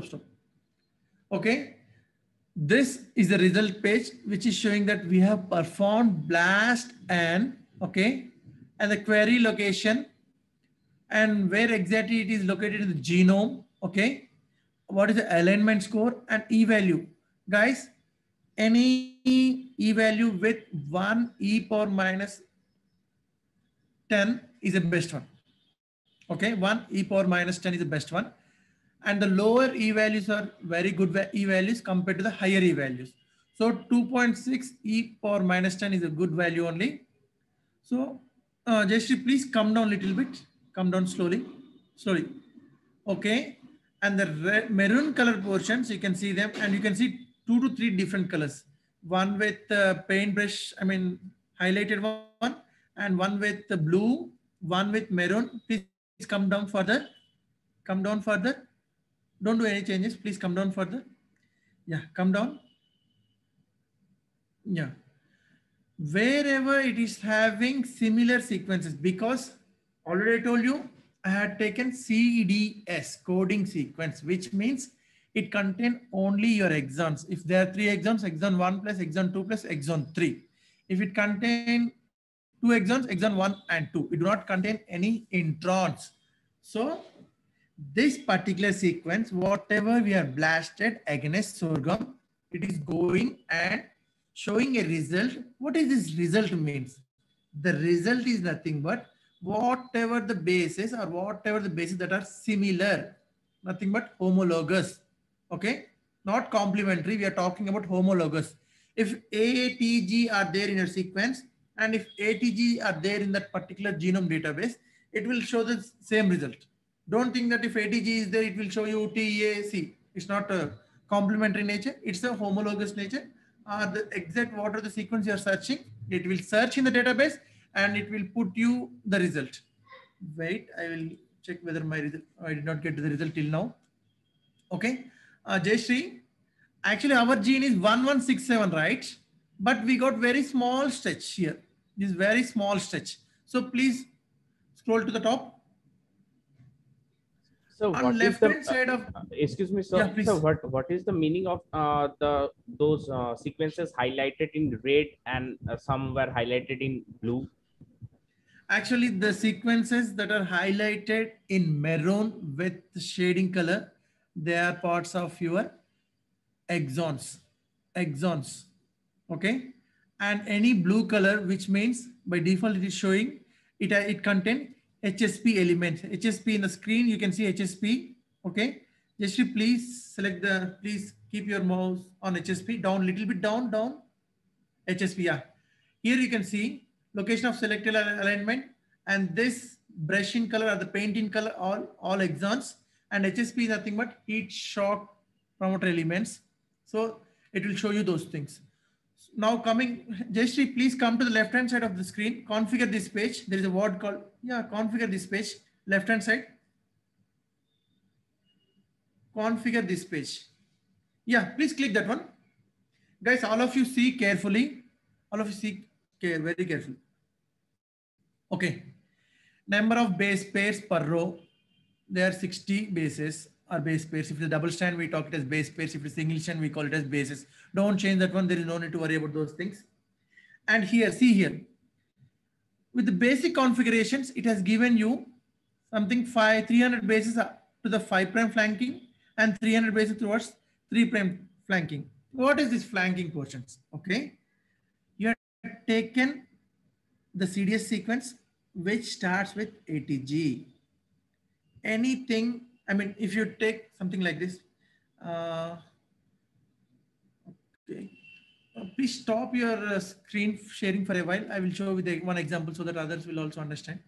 [SPEAKER 2] Okay. This is the result page, which is showing that we have performed BLAST and, okay, and the query location and where exactly it is located in the genome. Okay. What is the alignment score and e-value? Guys, any e-value with 1 e power minus 10 is the best one. Okay, 1 e power minus 10 is the best one. And the lower e-values are very good e-values compared to the higher e-values. So 2.6 e power minus 10 is a good value only. So Jayshree, please come down a little bit. Come down slowly. Okay. And the red, maroon color portions, you can see them, and you can see 2 to 3 different colors. One with paintbrush, I mean highlighted one, and one with the blue, one with maroon. Please come down further. Come down further. Don't do any changes. Please come down further. Yeah, come down. Yeah. Wherever it is having similar sequences, because already I told you, I had taken CDS, coding sequence, which means it contains only your exons. If there are 3 exons, exon 1 plus exon 2 plus exon 3. If it contains 2 exons, exon 1 and 2, it do not contain any introns. So this particular sequence, whatever we have blasted against sorghum, it is going and showing a result. What is this result means? The result is nothing but whatever the bases or whatever the bases that are similar, nothing but homologous. Okay, not complementary. We are talking about homologous. If A, T, G are there in your sequence, and if A, T, G are there in that particular genome database, it will show the same result. Don't think that if ATG is there, it will show you TAC. It's not a complementary nature. It's a homologous nature. The exact what are the sequence you are searching, it will search in the database and it will put you the result. Wait, I will check whether my result, I did not get to the result till now. Okay. Jayashree, actually our gene is 1167, right? But we got very small stretch here. This very small stretch. So please scroll to the top.
[SPEAKER 4] So
[SPEAKER 2] on left hand side of
[SPEAKER 4] excuse me, sir. Yeah, so what is the meaning of those sequences highlighted in red and some were highlighted in blue?
[SPEAKER 2] Actually, the sequences that are highlighted in maroon with shading color, they are parts of your exons. Exons. Okay. And any blue color, which means by default it is showing it contains HSP elements. HSP in the screen, you can see HSP. Okay. Just please select the, please keep your mouse on HSP down, little bit down. HSP. Yeah. Here you can see location of selected alignment and this brush in color or the paint in color, all exons, and HSP is nothing but heat shock promoter elements. So it will show you those things. Now coming, Jayashree, please come to the left hand side of the screen. Configure this page. There is a word called, configure this page, left hand side. Configure this page. Yeah, please click that one. Guys, all of you see carefully. All of you see very carefully. Okay. Number of base pairs per row. There are 60 bases or base pairs. If it's a double strand, we talk it as base pairs. If it's single strand, we call it as bases. Don't change that one. There is no need to worry about those things. And here, see here. With the basic configurations, it has given you something 300 bases to the 5' flanking and 300 bases towards 3' flanking. What is this flanking portions? Okay. You have taken the CDS sequence, which starts with ATG. Anything, I mean, if you take something like this, okay. Please stop your screen sharing for a while. I will show with one example so that others will also understand.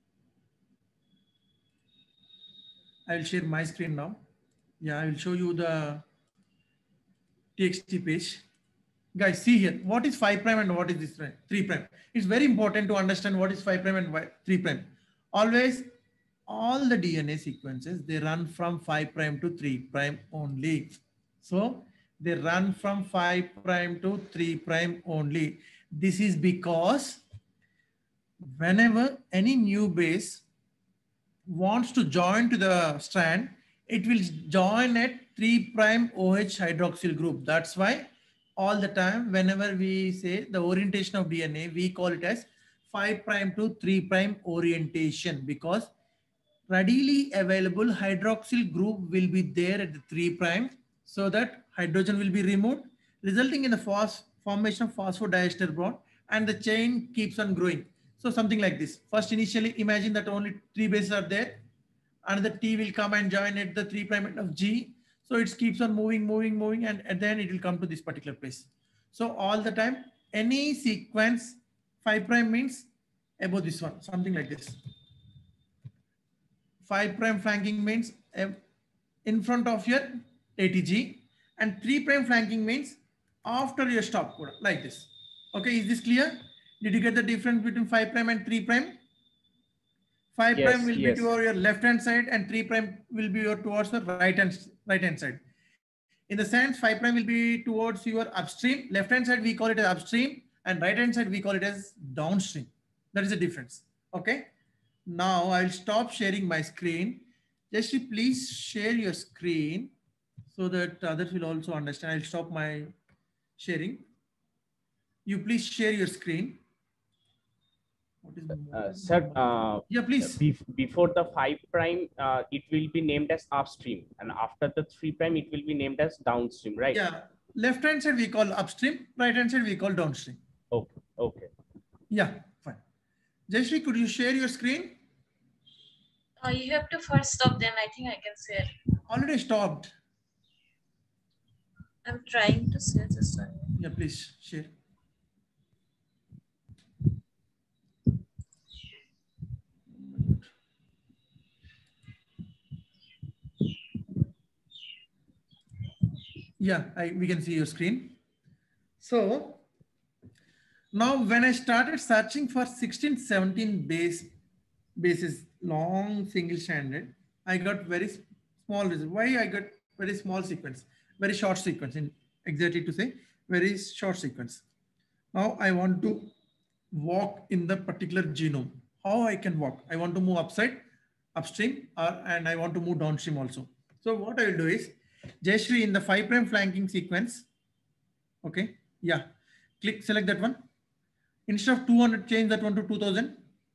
[SPEAKER 2] I will share my screen now. Yeah, I will show you the TXT page. Guys, see here, what is 5' and what is this 3'? It's very important to understand what is 5' and 3'. Always, all the DNA sequences, they run from 5' to 3' only. So they run from 5' to 3' only. This is because whenever any new base wants to join to the strand, it will join at 3' OH hydroxyl group. That's why all the time, whenever we say the orientation of DNA, we call it as 5' to 3' orientation, because readily available hydroxyl group will be there at the 3', so that hydrogen will be removed, resulting in the formation of phosphodiester bond, and the chain keeps on growing. So something like this. First, initially, imagine that only 3 bases are there, and the T will come and join at the 3' end of G. So it keeps on moving, and then it will come to this particular place. So all the time, any sequence 5' means above this one, something like this. 5' flanking means in front of your ATG, and 3' flanking means after your stop code, like this. Okay, is this clear? Did you get the difference between 5' and 3'? 5'
[SPEAKER 4] Yes,
[SPEAKER 2] will
[SPEAKER 4] yes.
[SPEAKER 2] be toward your left hand side and 3' will be towards the right hand side. In the sense, 5' will be towards your upstream. Left hand side we call it as upstream, and right hand side we call it as downstream. That is the difference. Okay. Now I'll stop sharing my screen. Just please share your screen so that others will also understand. I'll stop my sharing. You please share your screen.
[SPEAKER 4] Sir,
[SPEAKER 2] yeah, please.
[SPEAKER 4] Before the 5', it will be named as upstream, and after the 3', it will be named as downstream, right?
[SPEAKER 2] Yeah. Left hand side we call upstream, right hand side we call downstream.
[SPEAKER 4] Okay. Okay.
[SPEAKER 2] Yeah, fine. Jayashree, could you share your screen?
[SPEAKER 5] You have to first stop, then I think I can share.
[SPEAKER 2] Already stopped.
[SPEAKER 5] I'm trying to share this one.
[SPEAKER 2] Yeah, please share. Yeah, we can see your screen. So now when I started searching for 16, 17 bases, long single stranded, I got very small result. Why I got very small sequence, very short sequence, in exactly to say very short sequence. Now I want to walk in the particular genome. How I can walk? I want to move upstream, and I want to move downstream also. So what I will do is, Jayashree, in the 5' flanking sequence, okay, yeah, select that one. Instead of 200, change that one to 2000.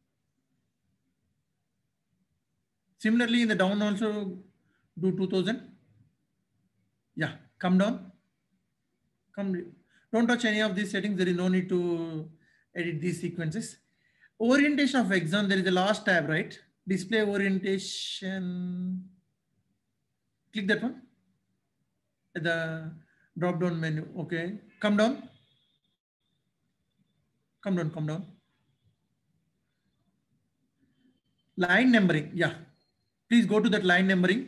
[SPEAKER 2] Similarly, in the down also do 2000. Yeah, come down. Don't touch any of these settings. There is no need to edit these sequences. Orientation of exon, there is a last tab, right? Display orientation. Click that one. The drop down menu. Okay, come down. Come down. Line numbering. Yeah, please go to that line numbering.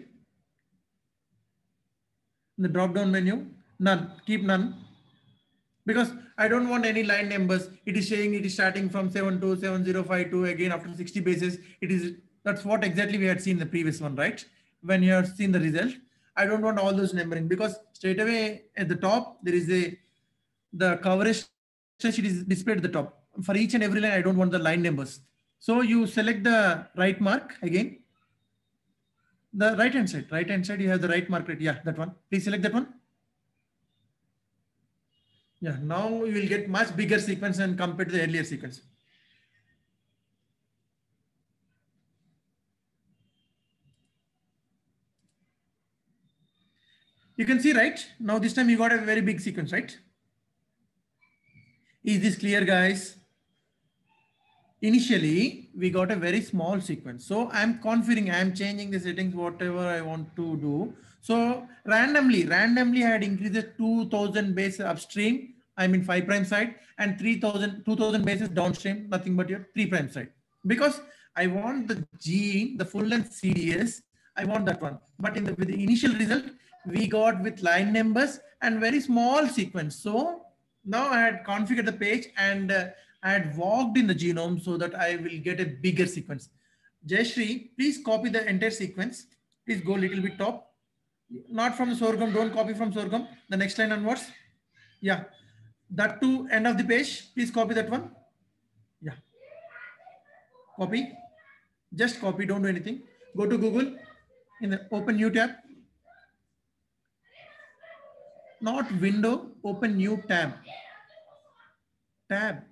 [SPEAKER 2] In the drop down menu, none. Keep none. Because I don't want any line numbers. It is saying it is starting from 727052 again after 60 bases. That's what exactly we had seen in the previous one, right? When you have seen the result. I don't want all those numbering because straight away at the top, there is the coverage sheet is displayed at the top. For each and every line, I don't want the line numbers. So you select the right mark again. The right hand side, you have the right mark, right? Yeah, that one. Please select that one. Yeah, now we will get much bigger sequence and compared to the earlier sequence. You can see, right? Now this time you got a very big sequence, right? Is this clear, guys? Initially, we got a very small sequence. So I'm configuring, I'm changing the settings, whatever I want to do. So randomly I had increased 2000 base upstream, I mean 5' side, and 2000 bases downstream, nothing but your 3' side. Because I want the gene, the full length CDS, I want that one. But with the initial result, we got with line numbers and very small sequence. So now I had configured the page and I had walked in the genome so that I will get a bigger sequence. Jayashree, please copy the entire sequence. Please go a little bit top. Not from the sorghum, don't copy from sorghum. The next line onwards. Yeah, that to end of the page. Please copy that one. Yeah. Copy. Just copy, don't do anything. Go to Google, in the open new tab. Not window, open new tab. Tab.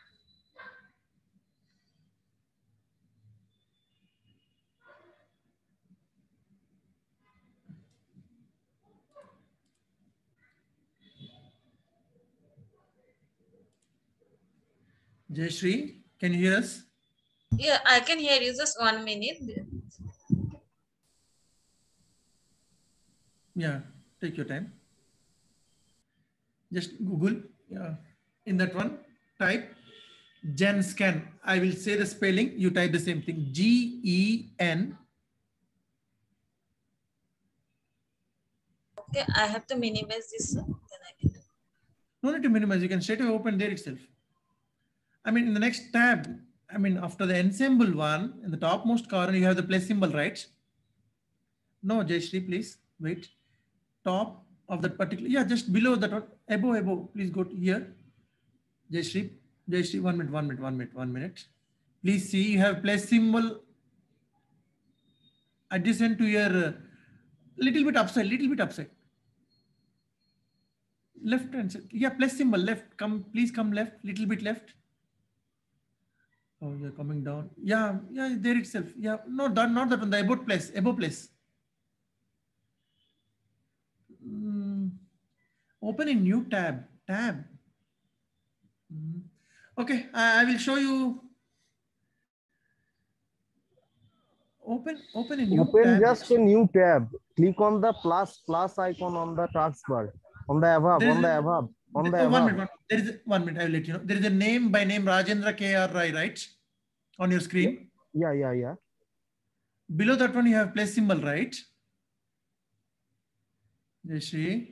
[SPEAKER 2] Jayashree, can you hear us?
[SPEAKER 5] Yeah, I can hear you. Just 1 minute.
[SPEAKER 2] Yeah, take your time. Just Google, in that one, type GenScan. I will say the spelling, you type the same thing, GEN.
[SPEAKER 5] Okay, I have to minimize this. Then I can do.
[SPEAKER 2] No need to minimize. You can straight away open there itself. I mean, in the next tab, I mean, after the ensemble one, in the topmost corner, you have the plus symbol, right? No, Jayashree, please wait. Top of that particular, yeah, just below that one, above, please go to here. Jayashree, 1 minute. Please see, you have plus symbol adjacent to your little bit upside. Left hand side, yeah, plus symbol left. Please come left, little bit left. Oh, you're coming down. Yeah, there itself. Yeah, no, not that one. The above place. Open a new tab. Okay, I will show you. Open a new tab.
[SPEAKER 12] Open just a new tab. Click on the plus icon on the taskbar. On the above. One minute.
[SPEAKER 2] There is 1 minute. I will let you know. There is a name by name Rajendra K.R. Rai, right? On your screen.
[SPEAKER 12] Yeah.
[SPEAKER 2] Below that one, you have plus symbol, right? Jayashree.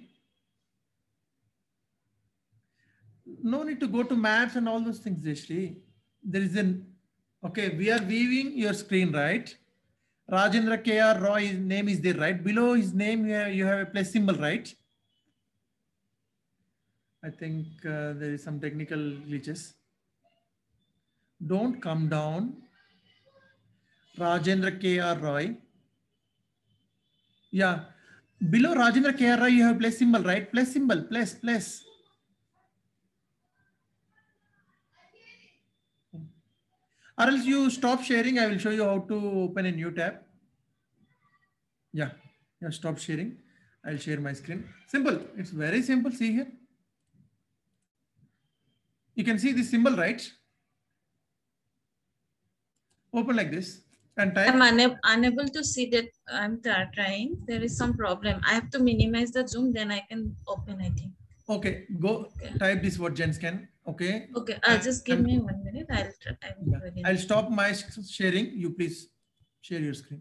[SPEAKER 2] No need to go to maps and all those things, Jayashree. There is okay, we are viewing your screen, right? Rajendra K.R. Roy, his name is there, right? Below his name, you have a plus symbol, right? I think there is some technical glitches. Don't come down. Rajendra K.R. Roy. Yeah. Below Rajendra K.R. Roy, you have plus symbol, right? Plus symbol, plus. Or else you stop sharing. I will show you how to open a new tab. Yeah, stop sharing. I'll share my screen. Simple. It's very simple. See here. You can see this symbol, right? Open like this and type.
[SPEAKER 5] I'm unable to see that. I'm trying. There is some problem. I have to minimize the zoom, then I can open, I think.
[SPEAKER 2] Okay, go type this word GenScan. Okay.
[SPEAKER 5] Okay, just give me 1 minute.
[SPEAKER 2] I'll stop my sharing. You please share your screen.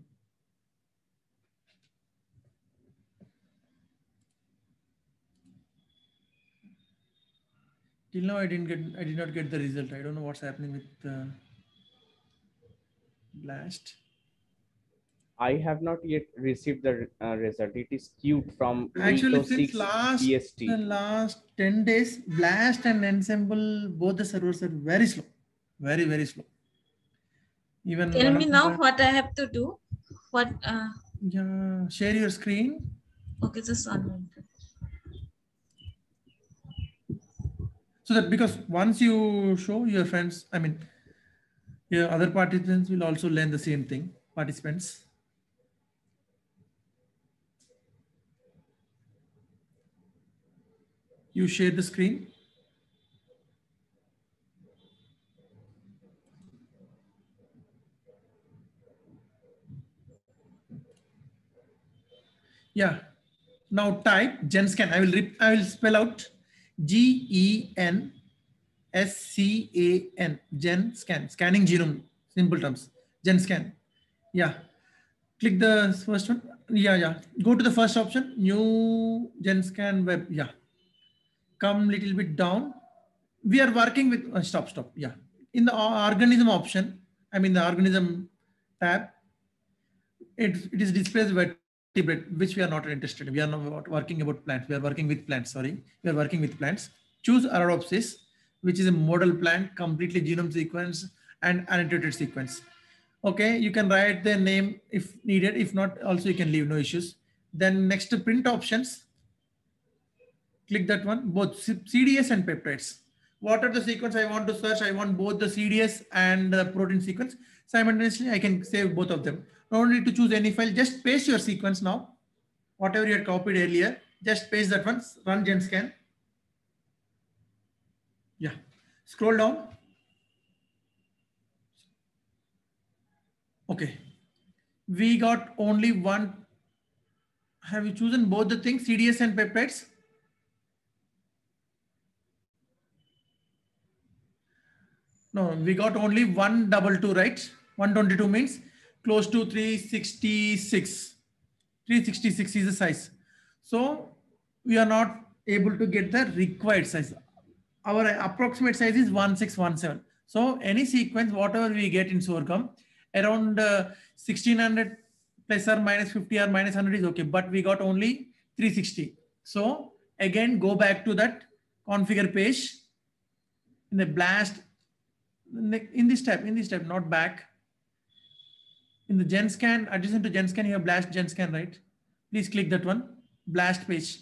[SPEAKER 2] Till now, I did not get the result. I don't know what's happening with Blast.
[SPEAKER 4] I have not yet received the result. It is queued from
[SPEAKER 2] actually
[SPEAKER 4] Windows
[SPEAKER 2] since
[SPEAKER 4] 6
[SPEAKER 2] the last 10 days, Blast and Ensemble, both the servers are very slow, very slow. Even
[SPEAKER 5] tell me now what I have to do. What?
[SPEAKER 2] Yeah, share your screen.
[SPEAKER 5] Okay, just 1 minute.
[SPEAKER 2] So that because once you show your friends, I mean, your other participants will also learn the same thing. Participants. You share the screen. Yeah. Now type GenScan. I will spell out GENSCAN. GenScan. Scanning genome. Simple terms. GenScan. Yeah. Click the first one. Yeah. Go to the first option. New GenScan web. Yeah. Come little bit down. We are working with stop. Yeah. In the organism option, I mean the organism tab, it is displayed vertebrate, which we are not interested in. We are not working about plants. We are working with plants. Sorry. We are working with plants. Choose Arabidopsis, which is a model plant, completely genome sequence and annotated sequence. Okay. You can write the name if needed. If not, also you can leave, no issues. Then next to print options. Click that one, both CDS and peptides. What are the sequence I want to search? I want both the CDS and the protein sequence. Simultaneously, I can save both of them. No need to choose any file. Just paste your sequence now. Whatever you had copied earlier, just paste that one. Run GenScan. Yeah. Scroll down. Okay. We got only one. Have you chosen both the things, CDS and peptides? No, we got only 122, right? 122 means close to 366. 366 is the size. So we are not able to get the required size. Our approximate size is 1617. So any sequence, whatever we get in sorghum, around 1600 plus or minus 50 or minus 100 is okay, but we got only 360. So again, go back to that configure page in the blast, in this tab, not back. In the GenScan, adjacent to GenScan, you have blast GenScan, right? Please click that one, blast page.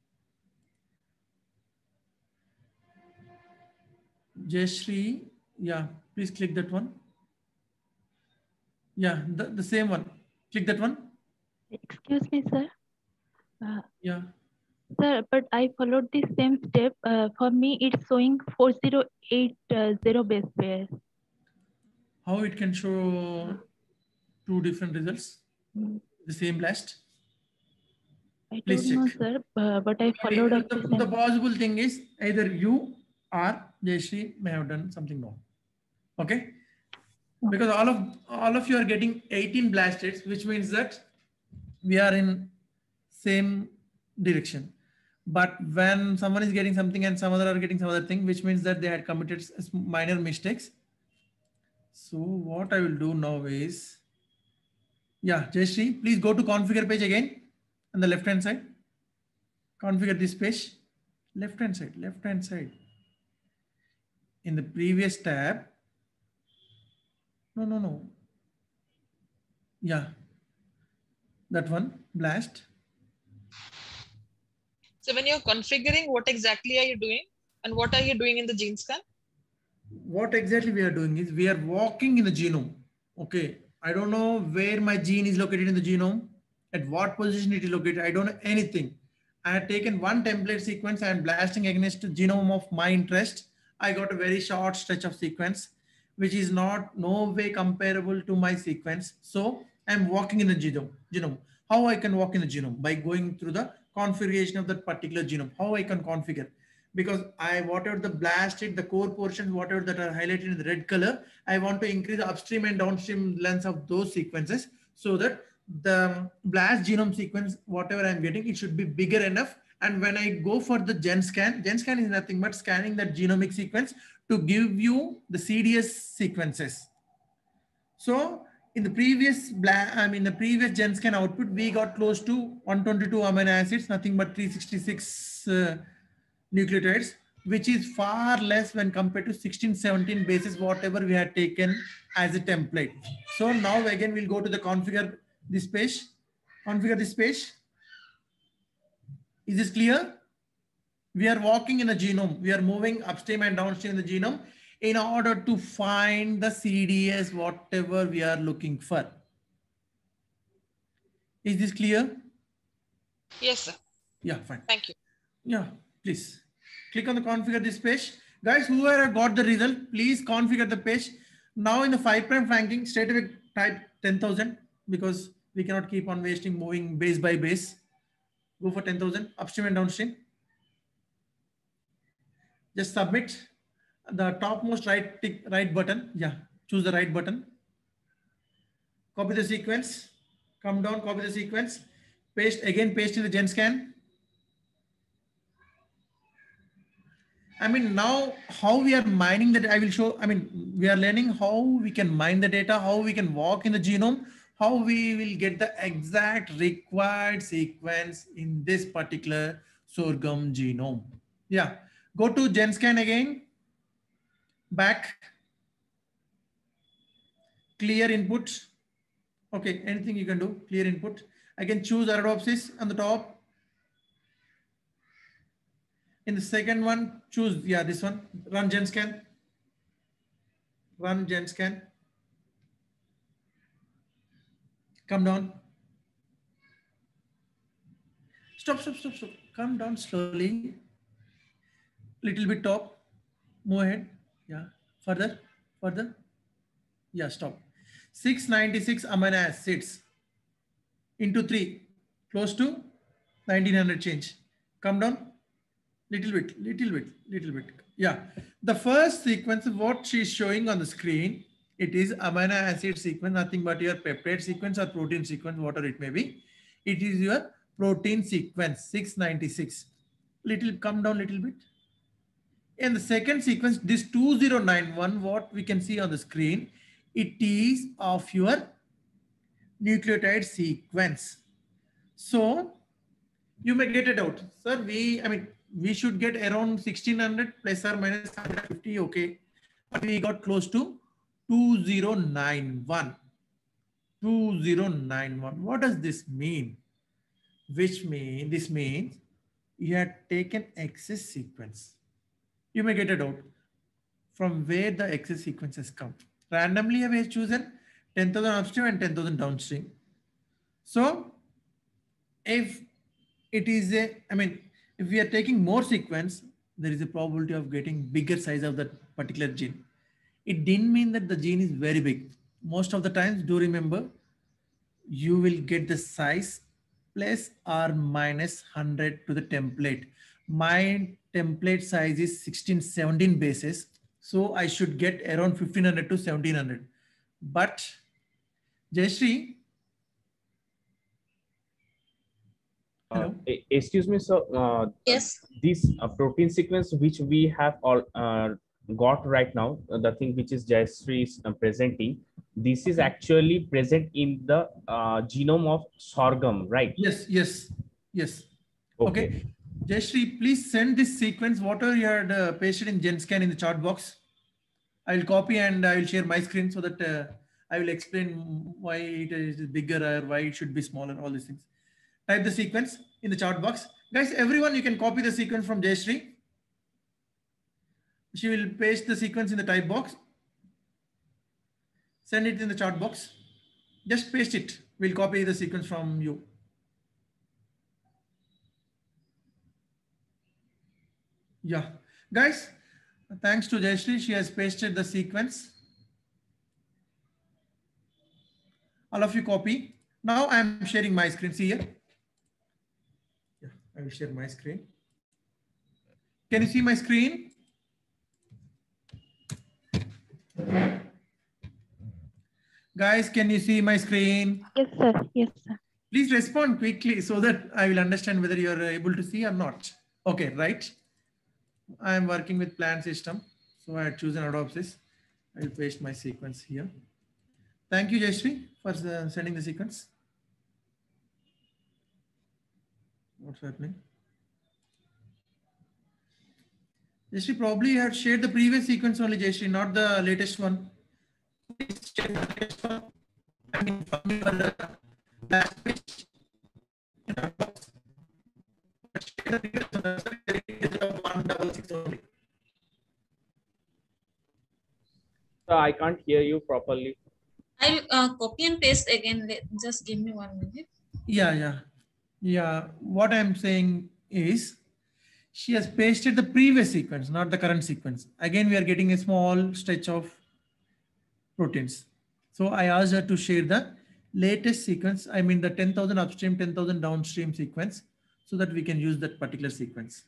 [SPEAKER 2] Jayashree, yeah, please click that one. Yeah, the same one. Click that one.
[SPEAKER 10] Excuse me, sir.
[SPEAKER 2] Yeah.
[SPEAKER 10] Sir, but I followed the same step. For me, it's showing 4080 base pair.
[SPEAKER 2] How it can show two different results? The same blast?
[SPEAKER 10] I
[SPEAKER 2] Please
[SPEAKER 10] don't
[SPEAKER 2] check.
[SPEAKER 10] know, sir, but I followed up
[SPEAKER 2] the possible thing is either you or Jayashree may have done something wrong. Okay? Because all of you are getting 18 blast rates, which means that we are in same direction. But when someone is getting something and some other are getting some other thing, which means that they had committed minor mistakes. So what I will do now is, yeah, Jayashree, please go to configure page again on the left hand side. Configure this page, left hand side. In the previous tab, no. Yeah, that one, blast.
[SPEAKER 8] So when you're configuring, what exactly are you doing? And what are you doing in the GenScan?
[SPEAKER 2] What exactly we are doing is we are walking in the genome. Okay. I don't know where my gene is located in the genome, at what position it is located. I don't know anything. I have taken one template sequence and blasting against the genome of my interest. I got a very short stretch of sequence, which is no way comparable to my sequence. So I'm walking in the genome. How I can walk in the genome? By going through the configuration of that particular genome. How I can configure? Because whatever the blasted, the core portions, whatever that are highlighted in the red color, I want to increase the upstream and downstream lengths of those sequences so that the blast genome sequence, whatever I'm getting, it should be bigger enough. And when I go for the GenScan is nothing but scanning that genomic sequence to give you the CDS sequences. So in the previous GenScan output, we got close to 122 amino acids, nothing but 366 nucleotides, which is far less when compared to 16, 17 bases, whatever we had taken as a template. So now again, we'll go to the configure this page. Is this clear? We are walking in a genome. We are moving upstream and downstream in the genome in order to find the CDS, whatever we are looking for. Is this clear?
[SPEAKER 8] Yes, sir.
[SPEAKER 2] Yeah, fine.
[SPEAKER 8] Thank you.
[SPEAKER 2] Yeah, please. Click on the configure this page. Guys, whoever got the result, please configure the page. Now in the 5' franking, straight away type 10,000 because we cannot keep on wasting moving base by base. Go for 10,000 upstream and downstream. Just submit the topmost right button. Yeah, choose the right button. Copy the sequence. Come down, copy the sequence. Paste in the GenScan. I mean, now how we are mining that I will show. I mean, we are learning how we can mine the data, how we can walk in the genome, how we will get the exact required sequence in this particular sorghum genome. Yeah, go to GenScan again, back, clear input. Okay, anything you can do, clear input. I can choose Arabidopsis on the top. In the second one, choose, yeah, this one, run GenScan. Run GenScan. Come down. Stop. Come down slowly. Little bit top. Move ahead. Yeah. Further. Yeah, stop. 696 amino acids into 3. Close to 1900 change. Come down. Little bit. Yeah. The first sequence of what she's showing on the screen, it is amino acid sequence, nothing but your peptide sequence or protein sequence, whatever it may be. It is your protein sequence 696. Little come down little bit. In the second sequence, this 2091, what we can see on the screen, it is of your nucleotide sequence. So you may get it out, sir. We should get around 1600 plus or minus 150. Okay, but we got close to 2091. 2091. What does this mean? This means you had taken excess sequence. You may get it out from where the excess sequences come. Randomly, I have chosen 10,000 upstream and 10,000 downstream. So if it is if we are taking more sequence, there is a probability of getting bigger size of that particular gene. It didn't mean that the gene is very big. Most of the times, do remember, you will get the size plus or minus 100 to the template. My template size is 16-17 bases. So I should get around 1500 to 1700. But Jayashree,
[SPEAKER 4] excuse me, so
[SPEAKER 5] yes,
[SPEAKER 4] this protein sequence which we have all got right now, the thing which is Jayashree is presenting, this is actually present in the genome of sorghum, right?
[SPEAKER 2] Yes. Okay. Jayashree, please send this sequence, whatever you had pasted in GenScan in the chat box. I will copy and I will share my screen so that I will explain why it is bigger or why it should be smaller, all these things. Type the sequence in the chat box. Guys, everyone, you can copy the sequence from Jayashree. She will paste the sequence in the type box. Send it in the chat box. Just paste it. We'll copy the sequence from you. Yeah. Guys, thanks to Jayashree, she has pasted the sequence. All of you copy. Now I'm sharing my screen. See here. Yeah, I will share my screen. Can you see my screen? Guys, can you see my screen?
[SPEAKER 10] Yes, sir. Yes, sir.
[SPEAKER 2] Please respond quickly so that I will understand whether you are able to see or not. Okay, right. I am working with plant system. So I had chosen Adopsys. I will paste my sequence here. Thank you, Jayashree, for sending the sequence. What's happening? Jayashree, probably you had shared the previous sequence only, Jayashree, not the latest one. Please share the latest one. I mean, from your last page. Share the previous one. It is 166 only.
[SPEAKER 4] So I can't hear you properly.
[SPEAKER 5] I'll copy and paste again. Just give me 1 minute.
[SPEAKER 2] Yeah. What I'm saying is she has pasted the previous sequence, not the current sequence. Again, we are getting a small stretch of proteins. So I asked her to share the latest sequence. I mean the 10,000 upstream, 10,000 downstream sequence so that we can use that particular sequence.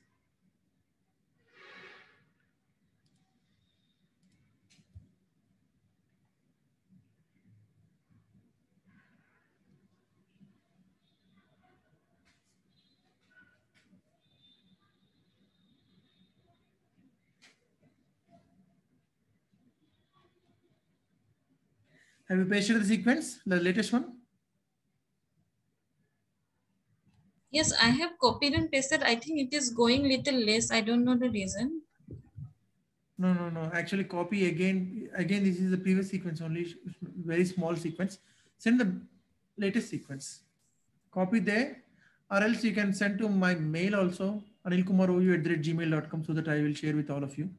[SPEAKER 2] Have you pasted the sequence, the latest one?
[SPEAKER 5] Yes, I have copied and pasted. I think it is going little less. I don't know the reason.
[SPEAKER 2] No. Actually, copy again. Again, this is the previous sequence only, very small sequence. Send the latest sequence. Copy there, or else you can send to my mail also, anilkumarou@gmail.com, so that I will share with all of you.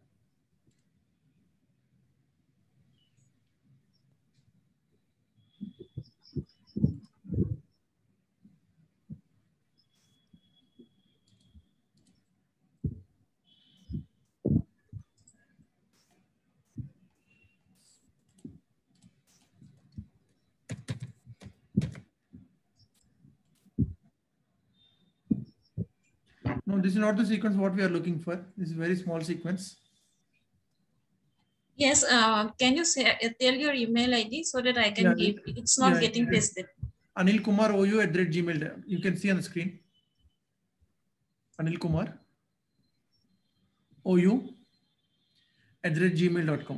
[SPEAKER 2] No, this is not the sequence what we are looking for. This is a very small sequence.
[SPEAKER 5] Yes, can you say, tell your email ID so that I can give? It's not getting pasted.
[SPEAKER 2] Anil Kumar OU @gmail. You can see on the screen. Anil Kumar OU @gmail.com.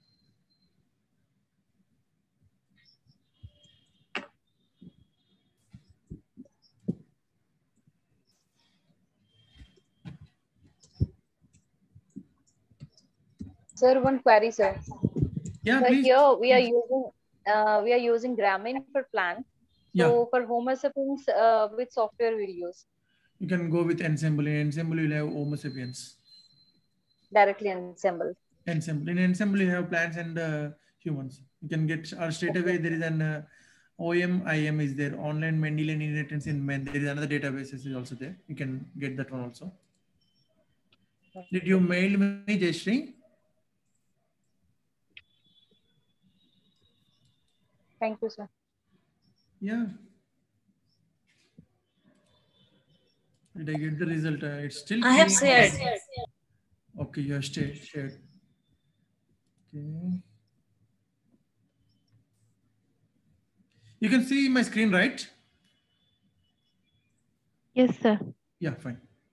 [SPEAKER 13] Sir, one query, sir.
[SPEAKER 2] Yeah,
[SPEAKER 13] so
[SPEAKER 2] please.
[SPEAKER 13] Here we are using Grameen for plan. So for Homo sapiens, which software we'll use?
[SPEAKER 2] You can go with Ensemble. In Ensemble, you'll have Homo sapiens.
[SPEAKER 13] Directly Ensemble.
[SPEAKER 2] Ensemble. In Ensemble, you have plants and humans. You can get, or straight away there is an OM-IM is there. Online Mendelian inheritance in men. There is another database is also there. You can get that one also. Did you mail me, Jayashree?
[SPEAKER 13] Thank you, sir.
[SPEAKER 2] Yeah. Did I get the result? It's still.
[SPEAKER 5] I have shared.
[SPEAKER 2] Okay, you have shared. Okay. You can see my screen, right?
[SPEAKER 10] Yes, sir.
[SPEAKER 2] Yeah, fine.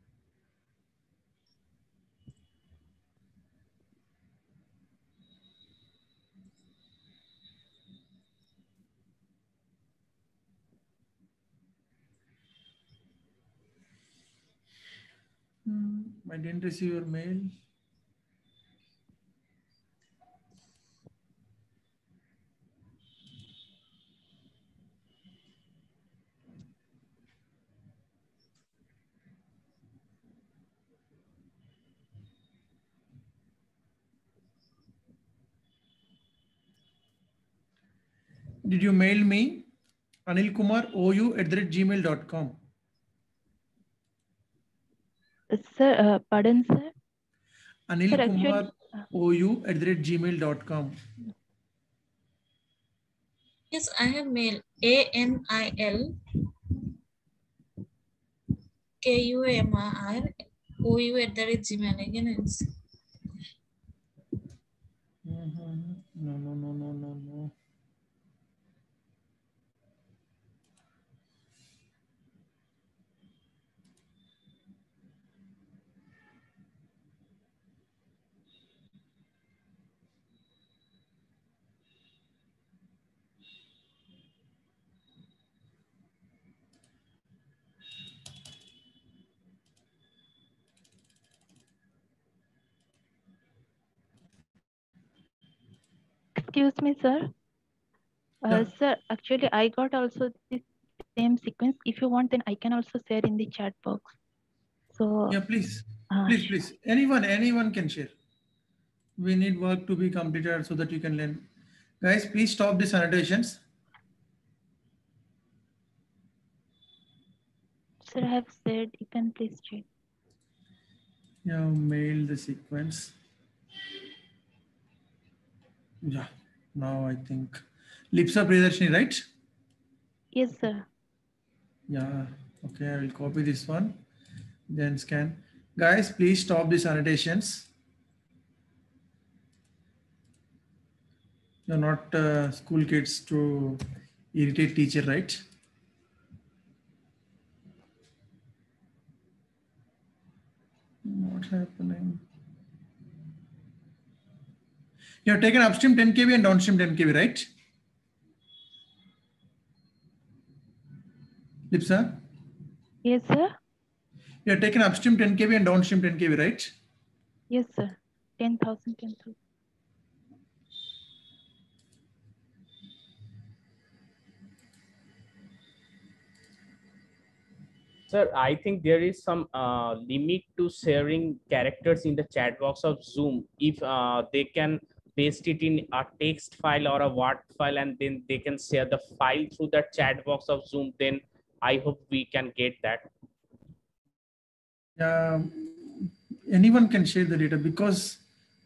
[SPEAKER 2] I didn't receive your mail. Did you mail me? Anil Kumar OU @gmail.com.
[SPEAKER 10] Sir, pardon, sir.
[SPEAKER 2] Anil
[SPEAKER 10] Sir,
[SPEAKER 2] Kumar OU @gmail.com.
[SPEAKER 5] Yes, I have mail. ANIL KUMR OU @gmail. Again,
[SPEAKER 2] No.
[SPEAKER 10] Excuse me, sir. Sir, actually, I got also the same sequence. If you want, then I can also share in the chat box. So
[SPEAKER 2] yeah, please. Please. Anyone can share. We need work to be completed so that you can learn. Guys, please stop these annotations.
[SPEAKER 10] Sir, I have said you can please check.
[SPEAKER 2] Yeah, mail the sequence. Yeah, now I think. Lipsa Priyadarshini, right?
[SPEAKER 10] Yes, sir.
[SPEAKER 2] Yeah, okay, I will copy this one, then scan. Guys, please stop these annotations. You're not school kids to irritate teacher, right? What's happening? You have taken upstream 10 kb and downstream 10 kb, right? Lipsa?
[SPEAKER 10] Yes, sir.
[SPEAKER 2] You have taken upstream 10 kb and downstream 10 kb, right?
[SPEAKER 10] Yes, sir. 10,000, 10,000.
[SPEAKER 4] Sir, I think there is some limit to sharing characters in the chat box of Zoom. If they can paste it in a text file or a Word file, and then they can share the file through the chat box of Zoom, then I hope we can get that.
[SPEAKER 2] Anyone can share the data because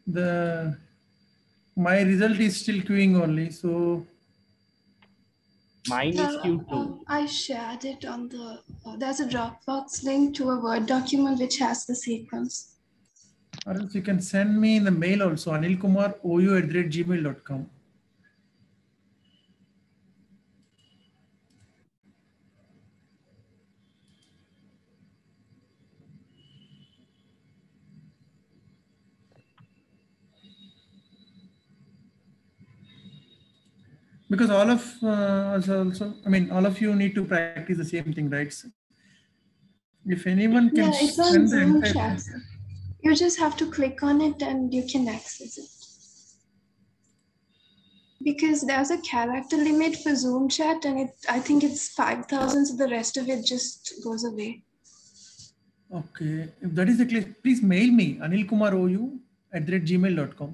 [SPEAKER 2] my result is still queuing only. So
[SPEAKER 4] mine is Q2.
[SPEAKER 6] I shared it on the, there's a Dropbox link to a Word document which has the sequence.
[SPEAKER 2] Or else you can send me in the mail also, anilkumar OU @gmail.com. Because all of us also, I mean, all of you need to practice the same thing, right? If anyone can
[SPEAKER 6] it's on Zoom chat. You just have to click on it and you can access it. Because there's a character limit for Zoom chat and I think it's 5,000, so the rest of it just goes away.
[SPEAKER 2] Okay, if that is the case, please mail me anilkumarou@gmail.com.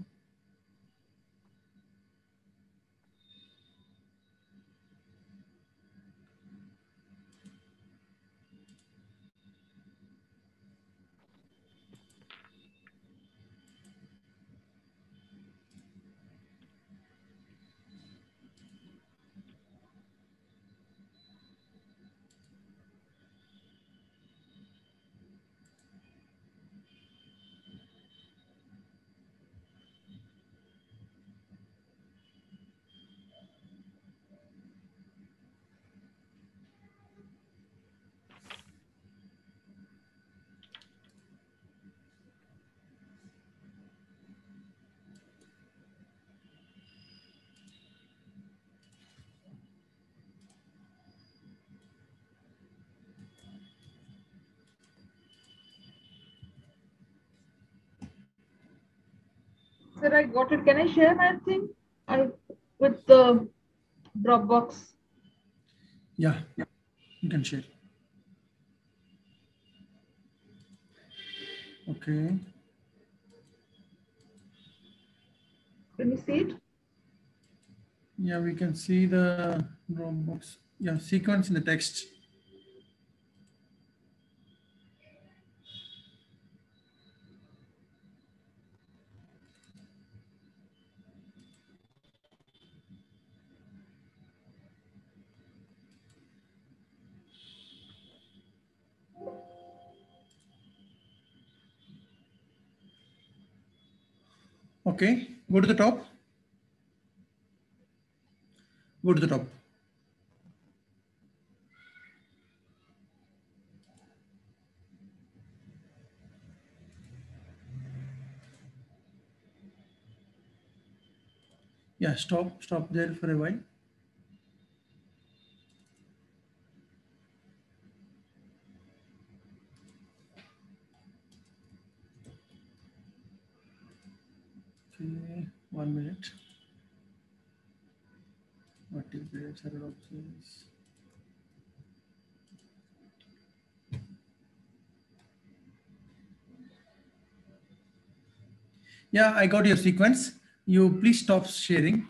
[SPEAKER 14] Sir, I got it. Can I share my thing with the Dropbox?
[SPEAKER 2] Yeah, you can share. Okay.
[SPEAKER 14] Can you see it?
[SPEAKER 2] Yeah, we can see the Dropbox. Yeah, sequence in the text. Okay, go to the top. Go to the top. Yeah, stop there for a while. Okay, 1 minute. What is the paradoxes? Yeah, I got your sequence. You please stop sharing.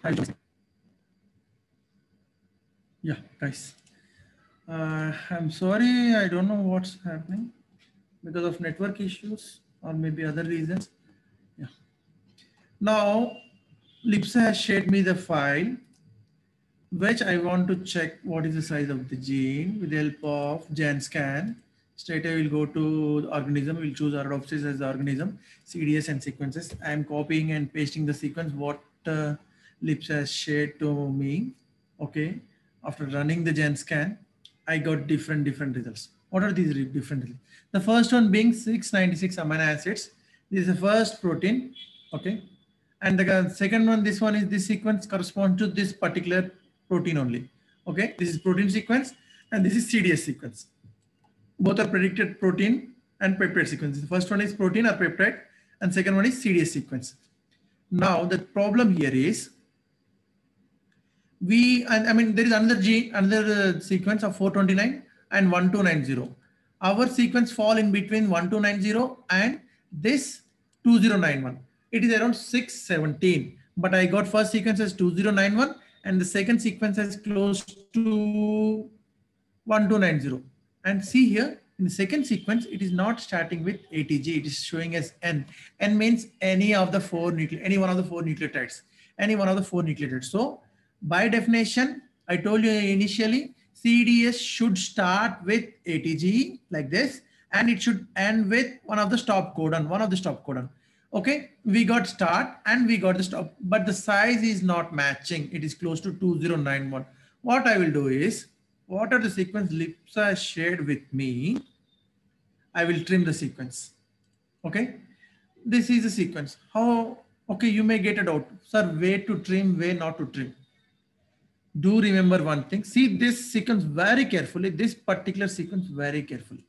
[SPEAKER 2] Yeah, guys. I'm sorry, I don't know what's happening because of network issues or maybe other reasons. Yeah. Now, Lipsa has shared me the file, which I want to check what is the size of the gene with the help of GenScan. Straight away we'll go to the organism. We'll choose Arabidopsis as the organism, CDS and sequences. I'm copying and pasting the sequence what Lipsa has shared to me. Okay. After running the GenScan, I got different results. What are these different results? The first one being 696 amino acids. This is the first protein. Okay. And the second one, this one is this sequence corresponds to this particular protein only. Okay. This is protein sequence and this is CDS sequence. Both are predicted protein and peptide sequences. The first one is protein or peptide and second one is CDS sequence. Now the problem here is I mean there is another sequence of 429 and 1290. Our sequence fall in between 1290 and this 2091. It is around 617, but I got first sequence as 2091 and the second sequence is close to 1290. And see here in the second sequence, it is not starting with ATG. It is showing as N. N means any one of the four nucleotides. So by definition, I told you initially, CDS should start with ATG like this, and it should end with one of the stop codon. Okay, we got start and we got the stop, but the size is not matching. It is close to 2091. What I will do is, what are the sequence Lipsa shared with me? I will trim the sequence. Okay, this is the sequence. How? Okay, you may get a doubt, sir. Way to trim, way not to trim. do remember one thing. See this sequence very carefully, this particular sequence very carefully.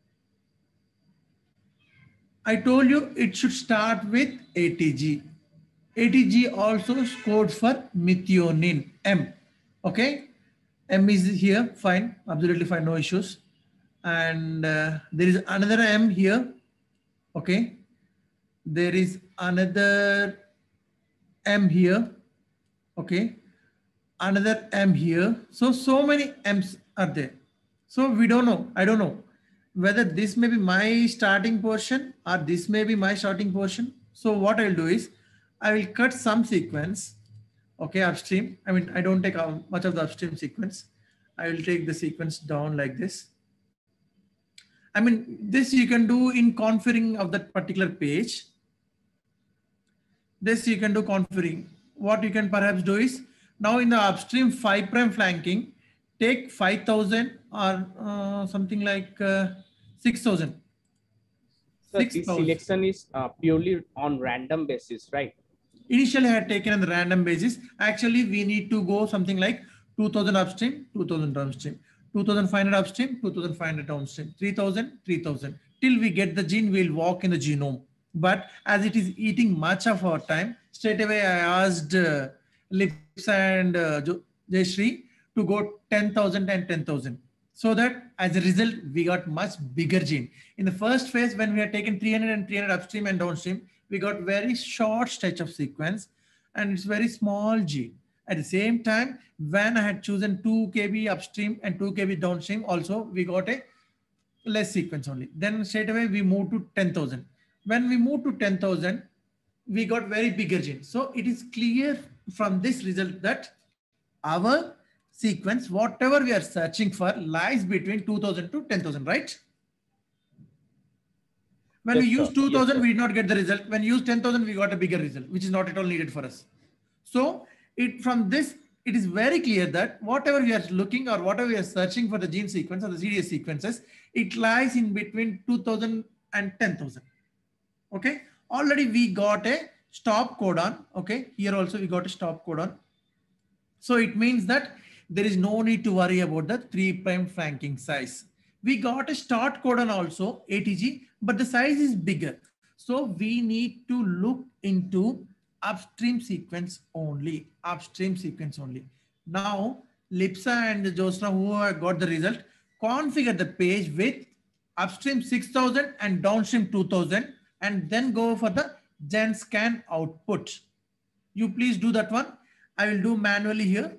[SPEAKER 2] I told you it should start with ATG. ATG also codes for methionine, M. Okay, M is here, fine, absolutely fine, no issues. And there is another M here. Okay, there is another M here. Okay, another M here. So many M's are there. So we don't know, I don't know whether this may be my starting portion or this may be my starting portion. So what I'll do is I will cut some sequence, okay, upstream. I mean, I don't take much of the upstream sequence. I will take the sequence down like this. I mean, this you can do in configuring of that particular page. This you can do configuring. What you can perhaps do is now in the upstream 5' flanking, take 5,000 or something like 6,000.
[SPEAKER 4] So this selection is purely on random basis, right?
[SPEAKER 2] Initially I had taken on the random basis. Actually, we need to go something like 2,000 upstream, 2,000 downstream, 2,500 upstream, 2,500 downstream, 3,000, 3,000. Till we get the gene, we'll walk in the genome. But as it is eating much of our time, straight away I asked Lipsa and Jayashree to go 10,000 and 10,000. So that as a result, we got much bigger gene. In the first phase, when we had taken 300 and 300 upstream and downstream, we got very short stretch of sequence and it's very small gene. At the same time, when I had chosen 2 kb upstream and 2 kb downstream, also we got a less sequence only. Then straight away we moved to 10,000. When we moved to 10,000, we got very bigger gene. So it is clear from this result that our sequence, whatever we are searching for, lies between 2,000 to 10,000, right? When we use 2,000, we did not get the result. When we use 10,000, we got a bigger result, which is not at all needed for us. So from this, it is very clear that whatever we are looking or whatever we are searching for the gene sequence or the CDS sequences, it lies in between 2,000 and 10,000. Okay. Already we got a stop codon. Okay. Here also we got a stop codon. So it means that there is no need to worry about the 3' flanking size. We got a start codon also, ATG, but the size is bigger. So we need to look into upstream sequence only, upstream sequence only. Now, Lipsa and Josna, who have got the result, configure the page with upstream 6,000 and downstream 2,000, and then go for the GenScan output. You please do that one. I will do manually here.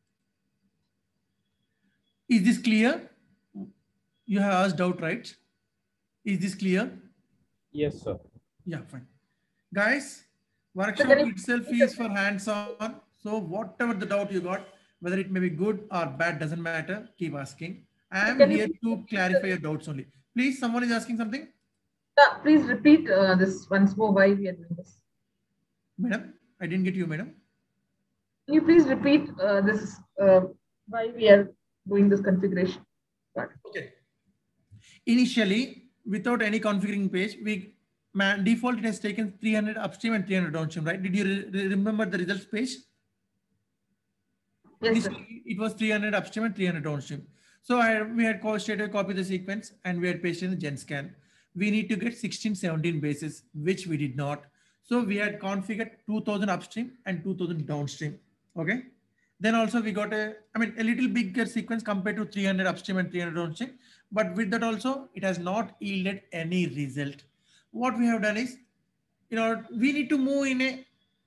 [SPEAKER 2] Is this clear? You have asked out, right? Is this clear?
[SPEAKER 4] Yes, sir.
[SPEAKER 2] Yeah, fine. Guys, workshop itself is for hands-on. So whatever the doubt you got, whether it may be good or bad, doesn't matter. Keep asking. I am here to clarify your doubts only. Please, someone is asking something.
[SPEAKER 14] Please repeat this once more, why we are doing this.
[SPEAKER 2] Madam, I didn't get you, madam.
[SPEAKER 14] Can you please repeat this, why we are doing this configuration?
[SPEAKER 2] Okay. Initially, without any configuring page, default it has taken 300 upstream and 300 downstream, right? Did you remember the results page?
[SPEAKER 14] Yes, sir.
[SPEAKER 2] It was 300 upstream and 300 downstream. So we had straight away copied the sequence and we had pasted in the GenScan. We need to get 16, 17 bases, which we did not. So we had configured 2,000 upstream and 2,000 downstream. Okay. Then also we got a little bigger sequence compared to 300 upstream and 300 downstream. But with that also, it has not yielded any result. What we have done is, we need to move in a,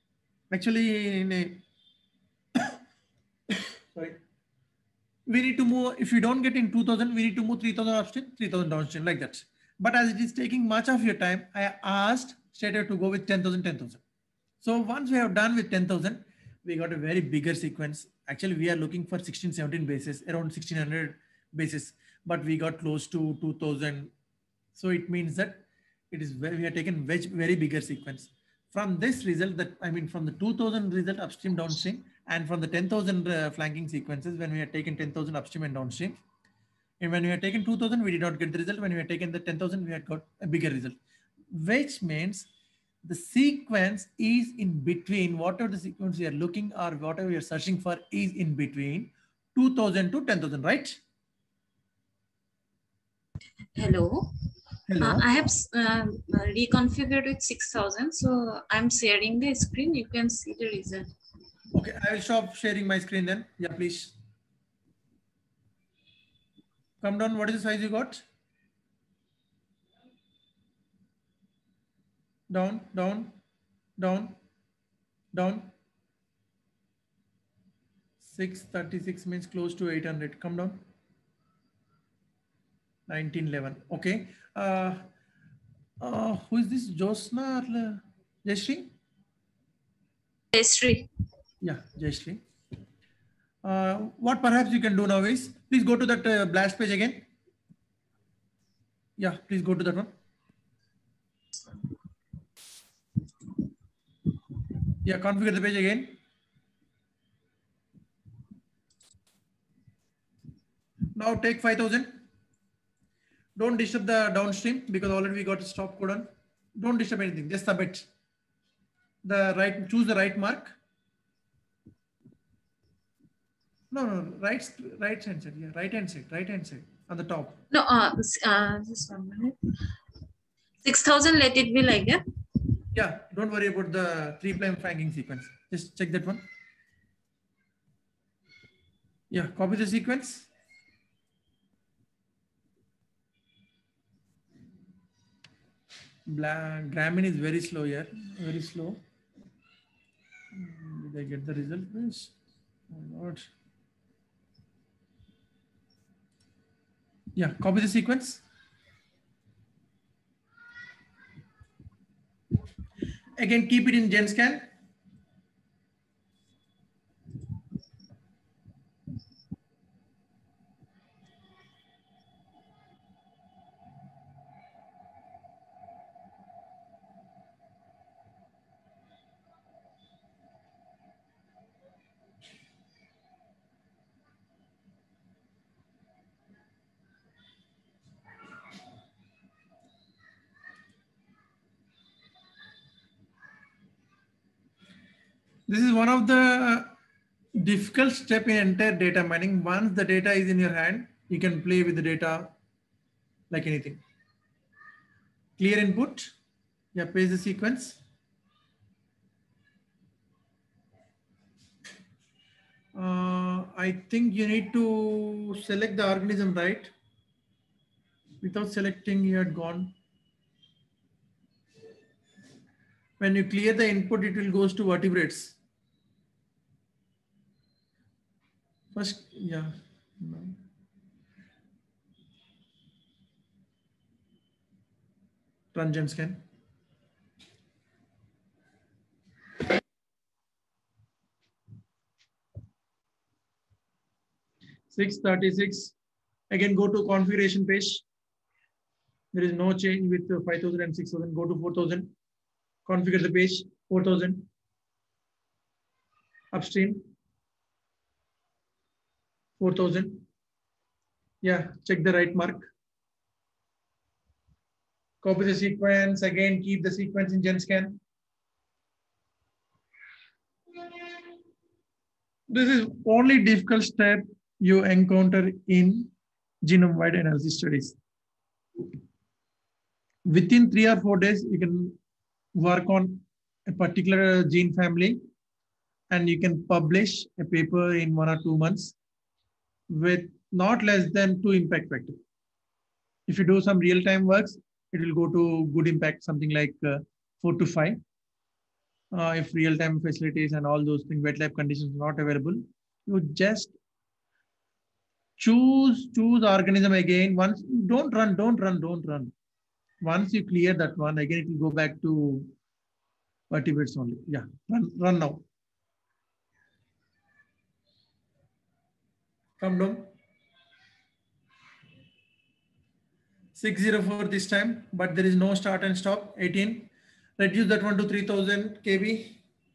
[SPEAKER 2] sorry. We need to move, if you don't get in 2,000, we need to move 3,000 upstream, 3,000 downstream, like that. But as it is taking much of your time, I asked straight away to go with 10,000, 10,000. So once we have done with 10,000, we got a very bigger sequence. Actually, we are looking for 16, 17 bases, around 1,600 bases, but we got close to 2,000. So it means that it is we have taken very bigger sequence. From this result, from the 2,000 result upstream, downstream, and from the 10,000 flanking sequences, when we had taken 10,000 upstream and downstream, and when we had taken 2,000, we did not get the result. When we had taken the 10,000, we had got a bigger result, which means the sequence is in between, whatever the sequence we are looking or whatever we are searching for is in between 2000 to 10,000, right?
[SPEAKER 5] Hello.
[SPEAKER 2] Hello.
[SPEAKER 5] I have reconfigured with 6,000. So I'm sharing the screen. You can see the result.
[SPEAKER 2] Okay, I will stop sharing my screen then. Yeah, please. Come down. What is the size you got? Down, down, down, down. 636 means close to 800. Come down. 1911. Okay. Who is this? Josna or Jayashree?
[SPEAKER 5] Jayashree.
[SPEAKER 2] Yeah, Jayashree. What perhaps you can do now is, please go to that blast page again. Yeah, please go to that one. Yeah, configure the page again. Now take 5,000. Don't disturb the downstream because already we got a stop codon. Don't disturb anything, just submit. Choose the right mark. No, right hand side. Yeah, right hand side on the top.
[SPEAKER 5] No, just 1 minute. 6,000, let it be like that.
[SPEAKER 2] Yeah, don't worry about the 3' flanking sequence. Just check that one. Yeah, copy the sequence. Grameen is very slow here, very slow. Did I get the result, please? Oh Lord. Yeah, copy the sequence. Again, keep it in GenScan. This is one of the difficult step in entire data mining. Once the data is in your hand, you can play with the data like anything. Clear input. Yeah, paste the sequence. I think you need to select the organism, right? Without selecting, you had gone. When you clear the input, it will goes to vertebrates. First, yeah. No. Run GenScan. $636. Again, go to configuration page. There is no change with 5,000 and 6,000. Go to 4,000. Configure the page. 4,000. Upstream. 4,000. Yeah, check the right mark. Copy the sequence. Again, keep the sequence in GenScan. This is only difficult step you encounter in genome-wide analysis studies. Within 3 or 4 days, you can work on a particular gene family and you can publish a paper in 1 or 2 months with not less than 2 impact factors. If you do some real-time works, it will go to good impact, something like 4 to 5. If real-time facilities and all those things, wet lab conditions are not available, you just choose organism again. Once don't run. Once you clear that one, again it will go back to vertebrates only. Yeah, run now. Come down. 604 this time, but there is no start and stop. 18. Reduce that one to 3000 KB.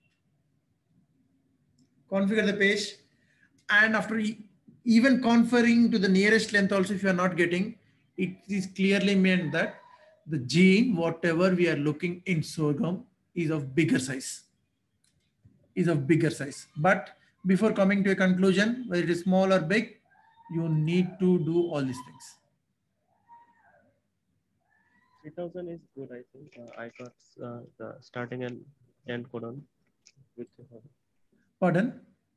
[SPEAKER 2] Configure the page. And after even conferring to the nearest length also, if you are not getting, it is clearly meant that the gene, whatever we are looking in sorghum, is of bigger size. But before coming to a conclusion, whether it is small or big, you need to do all these things.
[SPEAKER 7] 3000 is good, I think. I got the starting and end codon.
[SPEAKER 2] Pardon?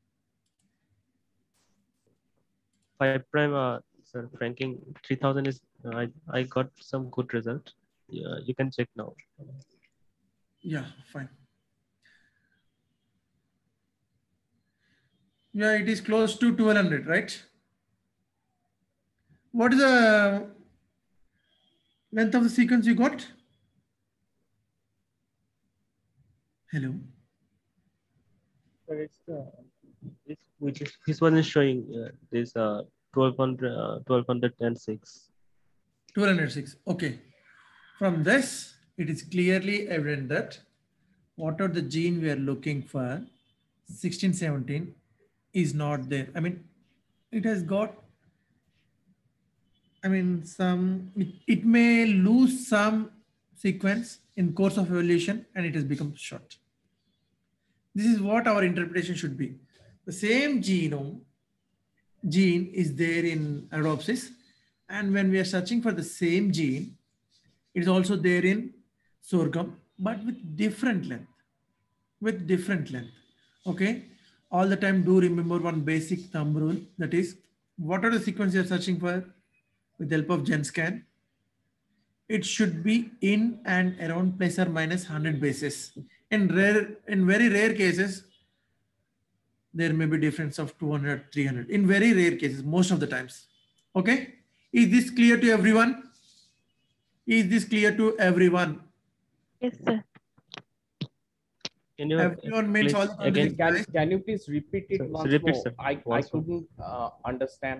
[SPEAKER 7] 5 prime, sir, franking 3000 is, I got some good result. Yeah, you can check now.
[SPEAKER 2] Yeah, fine. Yeah, it is close to 1200, right? What is the length of the sequence you got? Hello.
[SPEAKER 7] This one is showing this 1206.
[SPEAKER 2] 1206. Okay. From this, it is clearly evident that whatever the gene we are looking for, 1617, is not there. I mean, it has got, I mean, it may lose some sequence in course of evolution and it has become short. This is what our interpretation should be. The same gene is there in Arabidopsis, and when we are searching for the same gene, it is also there in sorghum, but with different length. Okay. All the time, do remember one basic thumb rule, that is, what are the sequences you are searching for with the help of GenScan? It should be in and around plus or minus 100 bases. In very rare cases, there may be difference of 200, 300. In very rare cases, most of the times. Okay. Is this clear to everyone? Yes,
[SPEAKER 10] sir.
[SPEAKER 7] Can you
[SPEAKER 2] everyone means all the
[SPEAKER 4] again? Can you please repeat it once
[SPEAKER 7] repeat,
[SPEAKER 4] more?
[SPEAKER 7] sir.
[SPEAKER 4] I couldn't understand.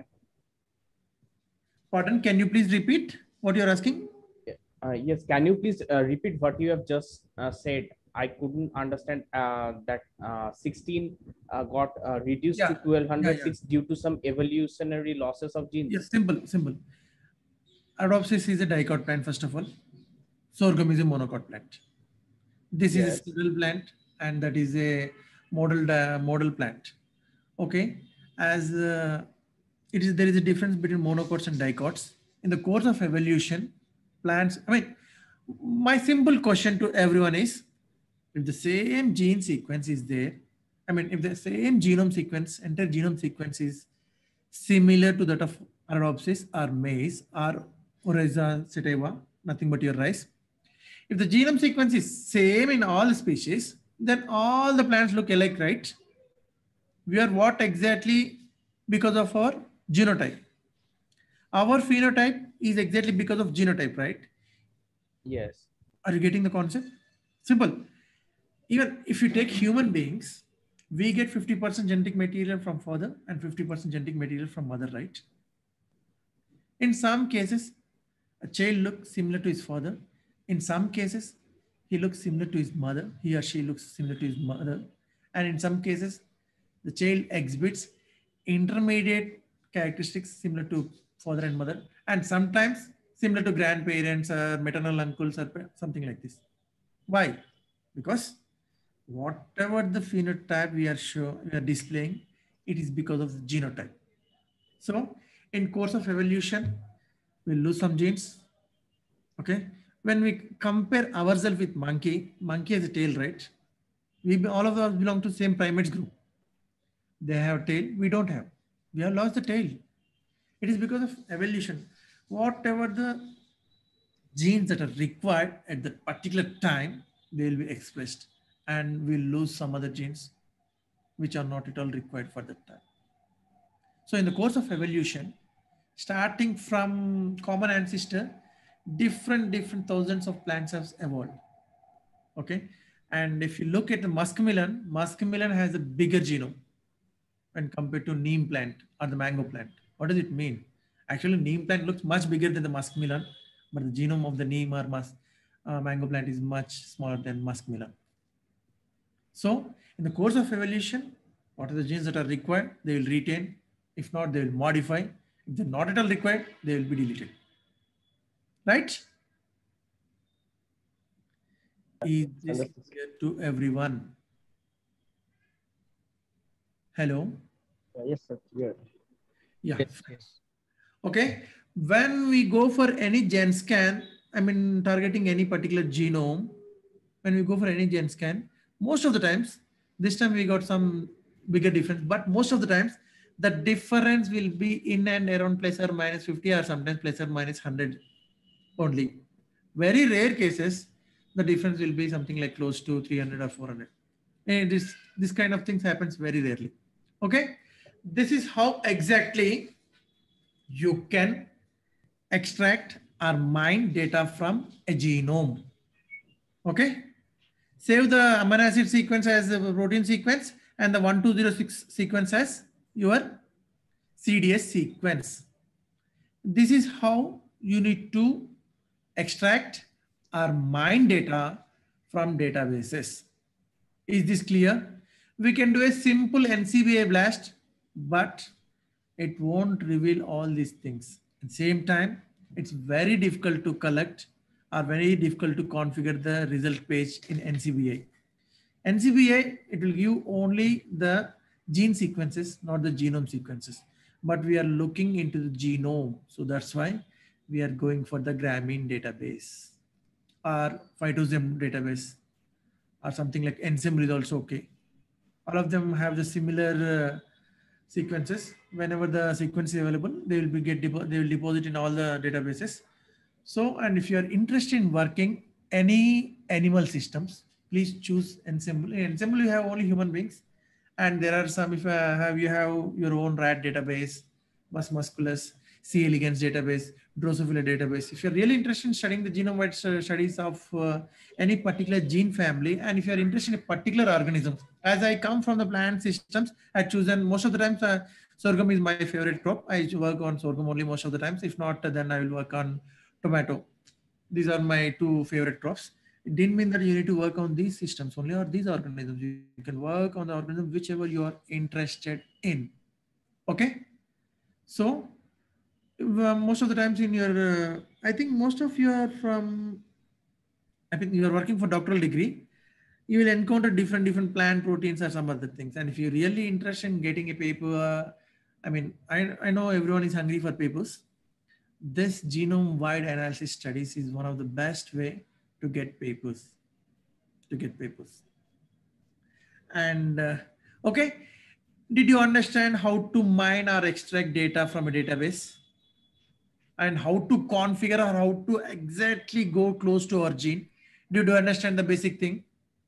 [SPEAKER 2] Pardon, can you please repeat what you're asking?
[SPEAKER 4] Yes, can you please repeat what you have just said? I couldn't understand that 16 got reduced to 1206 due to some evolutionary losses of genes.
[SPEAKER 2] Yes, simple. Arabidopsis is a dicot plant, first of all. Sorghum is a monocot plant. This is a spiral plant, and that is a model plant. Okay, as there is a difference between monocots and dicots. In the course of evolution, plants, I mean, my simple question to everyone is, if the same gene sequence is there, I mean, if the same genome sequence, entire genome sequence is similar to that of Arabidopsis or maize or Oryza sativa, nothing but your rice. If the genome sequence is same in all species, then all the plants look alike, right? We are what exactly? Because of our genotype. Our phenotype is exactly because of genotype, right?
[SPEAKER 4] Yes.
[SPEAKER 2] Are you getting the concept? Simple. Even if you take human beings, we get 50% genetic material from father and 50% genetic material from mother, right? In some cases, a child looks similar to his father. In some cases, he looks similar to his mother. He or she looks similar to his mother. And in some cases, the child exhibits intermediate characteristics similar to father and mother, and sometimes similar to grandparents or maternal uncles or something like this. Why? Because whatever the phenotype we are displaying, it is because of the genotype. So in course of evolution, we'll lose some genes. Okay. When we compare ourselves with monkey has a tail, right? All of us belong to the same primates group. They have a tail, we don't have. We have lost the tail. It is because of evolution. Whatever the genes that are required at that particular time, they will be expressed, and we'll lose some other genes which are not at all required for that time. So in the course of evolution, starting from common ancestor, different thousands of plants have evolved. Okay. And if you look at the muskmelon has a bigger genome when compared to neem plant or the mango plant. What does it mean? Actually, neem plant looks much bigger than the muskmelon, but the genome of the neem or mango plant is much smaller than muskmelon. So in the course of evolution, what are the genes that are required? They will retain. If not, they will modify. If they're not at all required, they will be deleted. Right? Is this clear to everyone? Hello?
[SPEAKER 7] Yes, sir. Yeah.
[SPEAKER 2] Yeah.
[SPEAKER 9] Yes.
[SPEAKER 2] Okay. When we go for any gen scan, I mean, targeting any particular genome, when we go for any gen scan, most of the times, this time we got some bigger difference, but most of the times, the difference will be in and around plus or minus 50 or sometimes plus or minus 100 only. Very rare cases, the difference will be something like close to 300 or 400. And this kind of things happens very rarely. Okay. This is how exactly you can extract or mine data from a genome. Okay. Save the amino acid sequence as a protein sequence and the 1206 sequence as your CDS sequence. This is how you need to extract or mine data from databases. Is this clear? We can do a simple NCBI blast, but it won't reveal all these things. At the same time, it's very difficult to collect or very difficult to configure the result page in NCBI. NCBI, it will give only the gene sequences, not the genome sequences. But we are looking into the genome. So that's why we are going for the Grameen database or Phytosem database or something like Ensemble is also okay. All of them have the similar sequences. Whenever the sequence is available, they will deposit in all the databases. So, and if you are interested in working any animal systems, please choose Ensemble. In Ensemble, you have only human beings, and there are some. If you have your own rat database, Mus musculus, C. elegans database, Drosophila database. If you're really interested in studying the genome-wide studies of any particular gene family, and if you're interested in a particular organism, as I come from the plant systems, I've chosen most of the times sorghum is my favorite crop. I work on sorghum only most of the times. If not, then I will work on tomato. These are my two favorite crops. It didn't mean that you need to work on these systems only or these organisms. You can work on the organism whichever you are interested in. Okay. So most of the times in your, I think most of you are from, I think you are working for doctoral degree. You will encounter different plant proteins or some other things. And if you're really interested in getting a paper, I mean, I know everyone is hungry for papers. This genome-wide analysis studies is one of the best way to get papers. And okay, did you understand how to mine or extract data from a database? And how to configure or how to exactly go close to our gene? Did you understand the basic thing?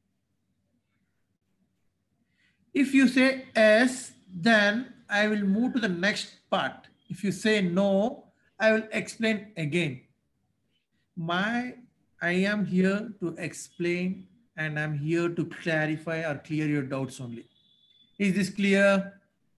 [SPEAKER 2] If you say yes, then I will move to the next part. If you say no, I will explain again. I am here to explain and I'm here to clarify or clear your doubts only. Is this clear?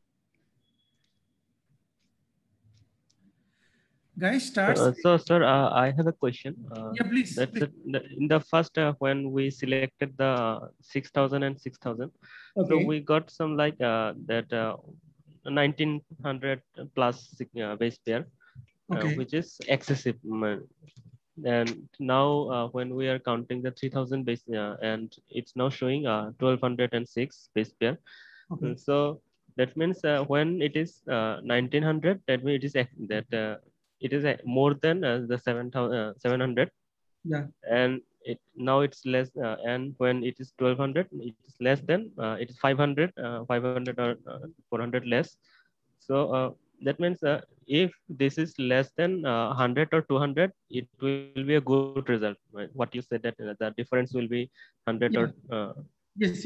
[SPEAKER 2] Guys, start.
[SPEAKER 7] So, sir, I have a question.
[SPEAKER 2] Yeah, please.
[SPEAKER 7] That's in the first when we selected the 6,000 and 6,000. Okay. So we got some like that 1900 plus base pair, okay, which is excessive. And now when we are counting the 3,000 base and it's now showing 1,206 base pair. Okay. So that means when it is 1900, that means it is that it is more than the 700. Yeah. And now it's less. And when it is 1,200, it is less than it is 500, 500 or 400 less. So that means if this is less than 100 or 200, it will be a good result. Right? What you said that the difference will be 100 yeah. Or
[SPEAKER 2] yes.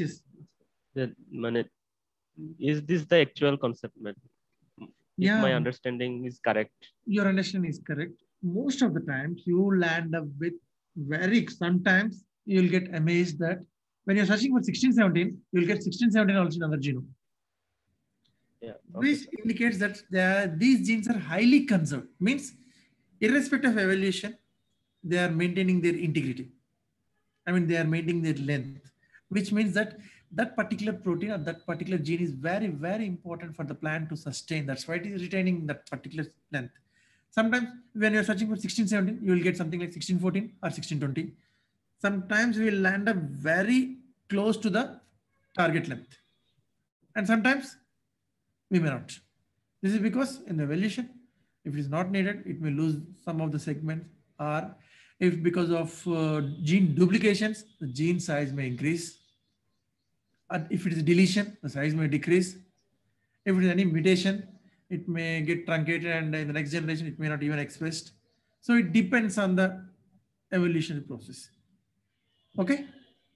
[SPEAKER 7] Is this the actual concept? Yeah. If my understanding is correct.
[SPEAKER 2] Your understanding is correct. Most of the times you land up with sometimes you'll get amazed that when you're searching for 1617, you'll get 1617 also in another genome. Yeah, okay. Which indicates that these genes are highly conserved. Means irrespective of evolution, they are maintaining their integrity. I mean, they are maintaining their length, which means that that particular protein or that particular gene is very, very important for the plant to sustain. That's why it is retaining that particular length. Sometimes when you're searching for 1617, you will get something like 1614 or 1620. sometimes we land up very close to the target length. And sometimes we may not. This is because in the evolution, if it is not needed, it may lose some of the segments, or if because of gene duplications, the gene size may increase. And if it is deletion, the size may decrease. If it is any mutation, it may get truncated, and in the next generation, it may not even expressed. So it depends on the evolutionary process. Okay.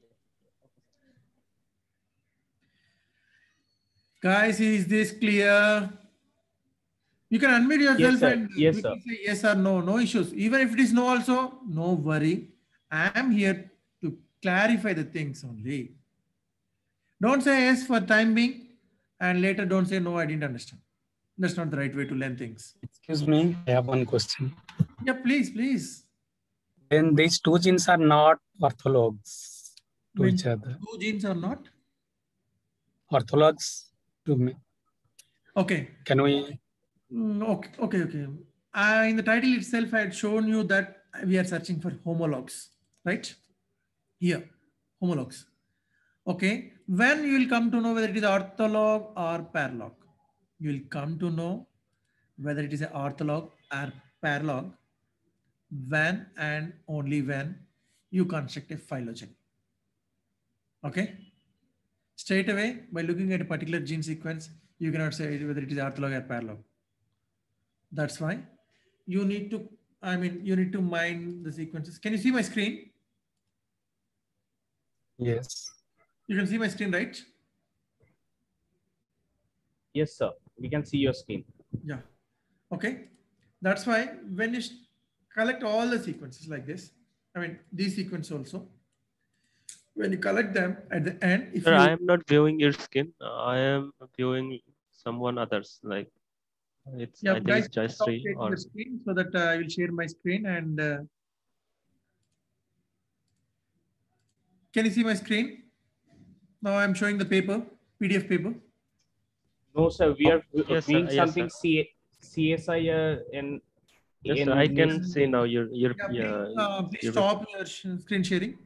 [SPEAKER 2] Guys, is this clear? You can unmute yourself and
[SPEAKER 4] yes,
[SPEAKER 2] we can say yes or no, no issues. Even if it is no also, no worry. I am here to clarify the things only. Don't say yes for time being and later don't say no, I didn't understand. That's not the right way to learn things.
[SPEAKER 9] Excuse me, I have one question.
[SPEAKER 2] Yeah, please, please.
[SPEAKER 9] Then these two genes are not orthologs to each other.
[SPEAKER 2] Two genes are not?
[SPEAKER 9] Orthologs to me.
[SPEAKER 2] Okay.
[SPEAKER 9] Can we?
[SPEAKER 2] Okay. In the title itself, I had shown you that we are searching for homologs, right? Here, homologs. Okay. When you will come to know whether it is ortholog or paralog, you will come to know whether it is an ortholog or paralog when and only when you construct a phylogeny. Okay. Straight away, by looking at a particular gene sequence, you cannot say whether it is ortholog or paralog. That's why you need to, you need to mine the sequences. Can you see my screen?
[SPEAKER 9] Yes.
[SPEAKER 2] You can see my screen, right?
[SPEAKER 4] Yes, sir. We can see your screen.
[SPEAKER 2] Yeah. Okay. That's why when you collect all the sequences like this, these sequences also, when you collect them at the end, if
[SPEAKER 7] Sir, I am not viewing your screen. I am viewing someone others. Like it's,
[SPEAKER 2] yeah,
[SPEAKER 7] I think
[SPEAKER 2] guys,
[SPEAKER 7] it's Jayashree or
[SPEAKER 2] the screen so that I will share my screen and can you see my screen? Now I'm showing the paper, PDF paper.
[SPEAKER 4] No, sir. We are doing
[SPEAKER 7] yes,
[SPEAKER 4] something CSI in.
[SPEAKER 7] Yes, sir, I can see now your
[SPEAKER 2] please stop your screen sharing.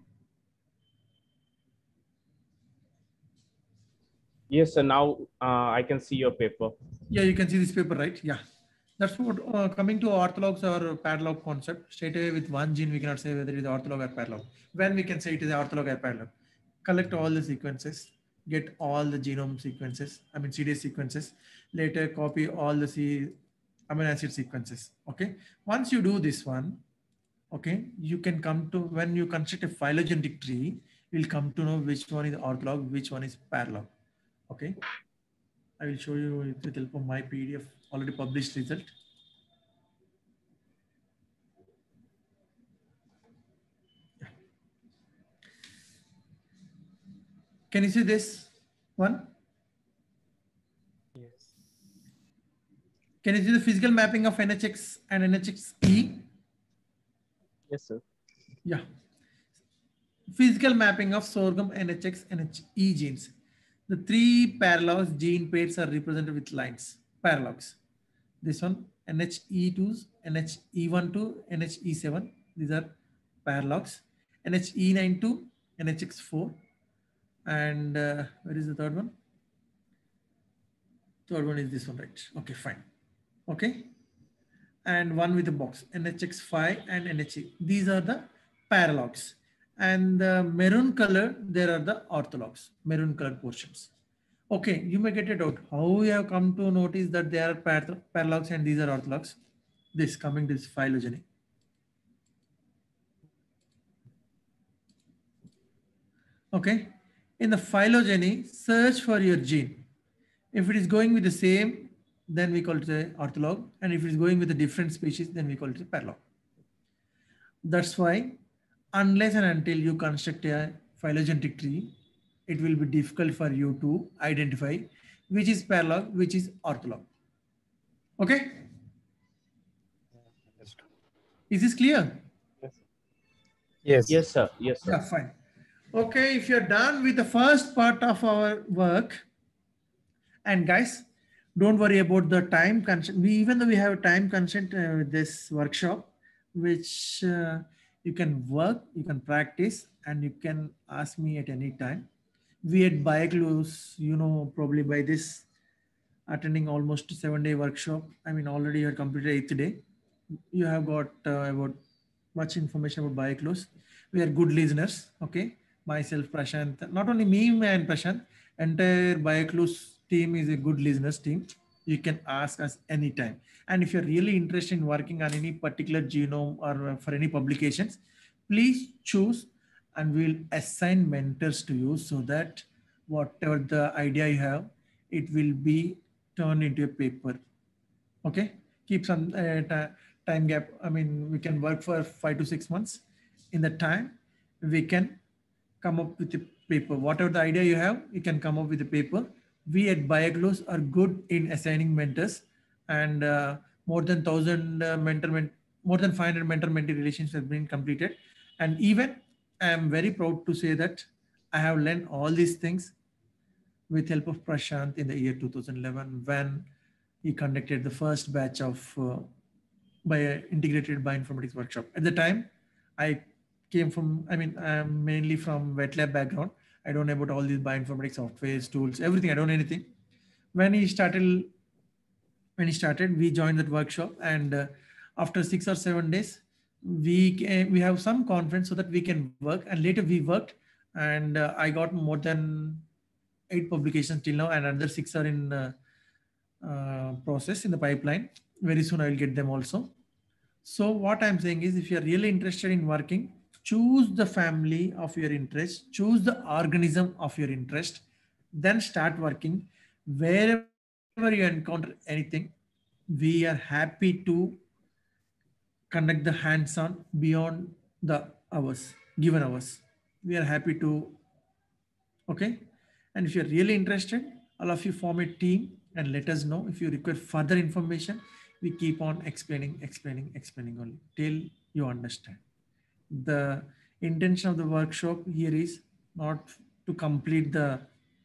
[SPEAKER 4] Yes, sir. Now I can see your paper.
[SPEAKER 2] Yeah, you can see this paper, right? Yeah. That's what coming to orthologs or paralog concept. Straight away with one gene, we cannot say whether it is ortholog or paralog. When we can say it is ortholog or paralog. Collect all the sequences, get all the genome sequences, CDS sequences, later copy all the amino acid sequences. Okay. Once you do this one, okay, you can come to, when you construct a phylogenetic tree, you'll come to know which one is ortholog, which one is paralog. Okay. I will show you with the help of my PDF already published result. Yeah. Can you see this one?
[SPEAKER 9] Yes.
[SPEAKER 2] Can you see the physical mapping of NHX and NHXE?
[SPEAKER 7] Yes, sir.
[SPEAKER 2] Yeah. Physical mapping of sorghum NHX, NHE genes. The three paralogs gene pairs are represented with lines, paralogs. This one, NHE2s, NHE12, NHE7. These are paralogs. NHE92, NHX4. And where is the third one? Third one is this one, right? Okay, fine. Okay. And one with a box, NHX5 and NHE. These are the paralogs. And the maroon color, there are the orthologs, maroon colored portions. Okay, you may get a doubt. How we have come to notice that they are paralogs and these are orthologs? This coming to this phylogeny. Okay, in the phylogeny, search for your gene. If it is going with the same, then we call it an ortholog. And if it is going with a different species, then we call it a paralog. That's why unless and until you construct a phylogenetic tree, it will be difficult for you to identify which is paralog, which is ortholog. Okay? Is this clear?
[SPEAKER 9] Yes.
[SPEAKER 4] Yes, sir. Yes, sir.
[SPEAKER 2] Yeah, fine. Okay, if you're done with the first part of our work, and guys, don't worry about the time constraint. Even though we have a time constraint with this workshop, which You can work, you can practice, and you can ask me at any time. We at BioClues, you know, probably by this attending almost 7-day workshop. I mean, already you have completed 8th day. You have got about much information about BioClues. We are good listeners. Okay. Myself, Prashant, not only me and Prashant, entire BioClues team is a good listeners team. You can ask us anytime. And if you're really interested in working on any particular genome or for any publications, please choose and we'll assign mentors to you so that whatever the idea you have, it will be turned into a paper. Okay. Keep some time gap. I mean, we can work for 5 to 6 months. In the time, we can come up with a paper. Whatever the idea you have, you can come up with a paper. We at BioClues are good in assigning mentors, and more than 1,000 more than 500 mentor-mentee relations have been completed. And even I am very proud to say that I have learned all these things with help of Prashant in the year 2011 when he conducted the first batch of integrated bioinformatics workshop. At the time, I came from, I mean, I'm mainly from wet lab background. I don't know about all these bioinformatics softwares, tools, everything. I don't know anything. When he started, we joined that workshop, and after 6 or 7 days, we have some confidence so that we can work. And later we worked, and I got more than 8 publications till now, and another 6 are in process in the pipeline. Very soon I will get them also. So what I'm saying is, if you're really interested in working, choose the family of your interest, choose the organism of your interest, then start working. Wherever you encounter anything, we are happy to conduct the hands-on beyond the hours, given hours. We are happy to, okay? And if you're really interested, all of you form a team and let us know. If you require further information, we keep on explaining only till you understand. The intention of the workshop here is not to complete the,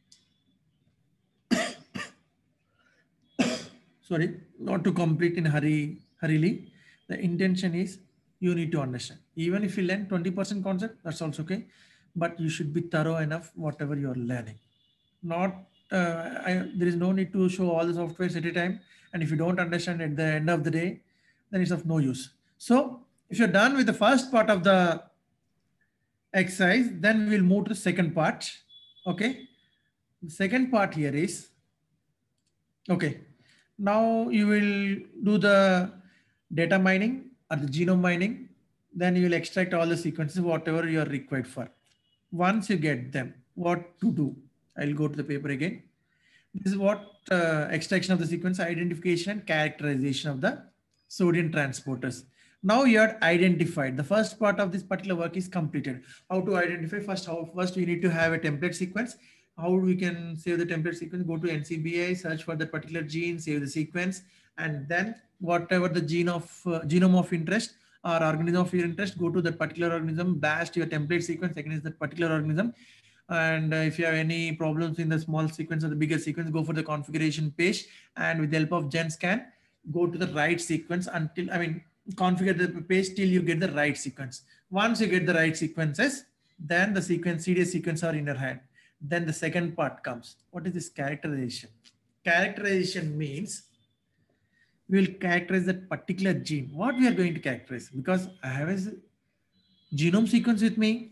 [SPEAKER 2] sorry, not to complete in hurriedly. The intention is you need to understand. Even if you learn 20% concept, that's also okay. But you should be thorough enough whatever you're learning. Not there is no need to show all the softwares at a time. And if you don't understand at the end of the day, then it's of no use. So if you're done with the first part of the exercise, then we'll move to the second part. Okay. The second part here is, okay, now you will do the data mining or the genome mining. Then you will extract all the sequences, whatever you are required for. Once you get them, what to do? I'll go to the paper again. This is what extraction of the sequence, identification and characterization of the sodium transporters. Now you are identified. The first part of this particular work is completed. How to identify? First we need to have a template sequence. How we can save the template sequence? Go to NCBI, search for that particular gene, save the sequence, and then whatever the genome of interest or organism of your interest, go to that particular organism, blast your template sequence against that particular organism. And if you have any problems in the small sequence or the bigger sequence, go for the configuration page, and with the help of GenScan, go to the right sequence until, configure the page till you get the right sequence. Once you get the right sequences, then the CDS sequence are in your hand. Then the second part comes. What is this characterization? Characterization means we will characterize that particular gene. What we are going to characterize? Because I have a genome sequence with me.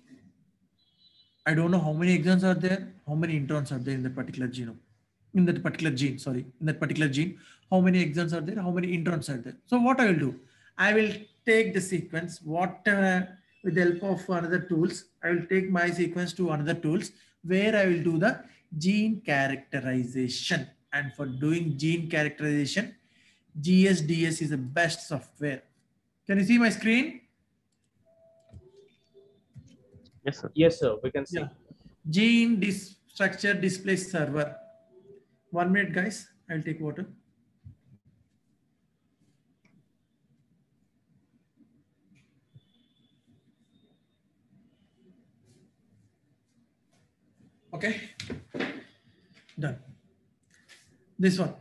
[SPEAKER 2] I don't know how many exons are there, how many introns are there in that particular genome, in that particular gene, how many exons are there, how many introns are there. So what I will do, I will take the sequence, whatever, with the help of another tools, I will take my sequence to another tools where I will do the gene characterization. And for doing gene characterization, GSDS is the best software. Can you see my screen?
[SPEAKER 4] Yes, sir. Yes, sir. We can see.
[SPEAKER 2] Yeah. Gene structure display server. 1 minute, guys. I'll take water. Okay. Done. This one,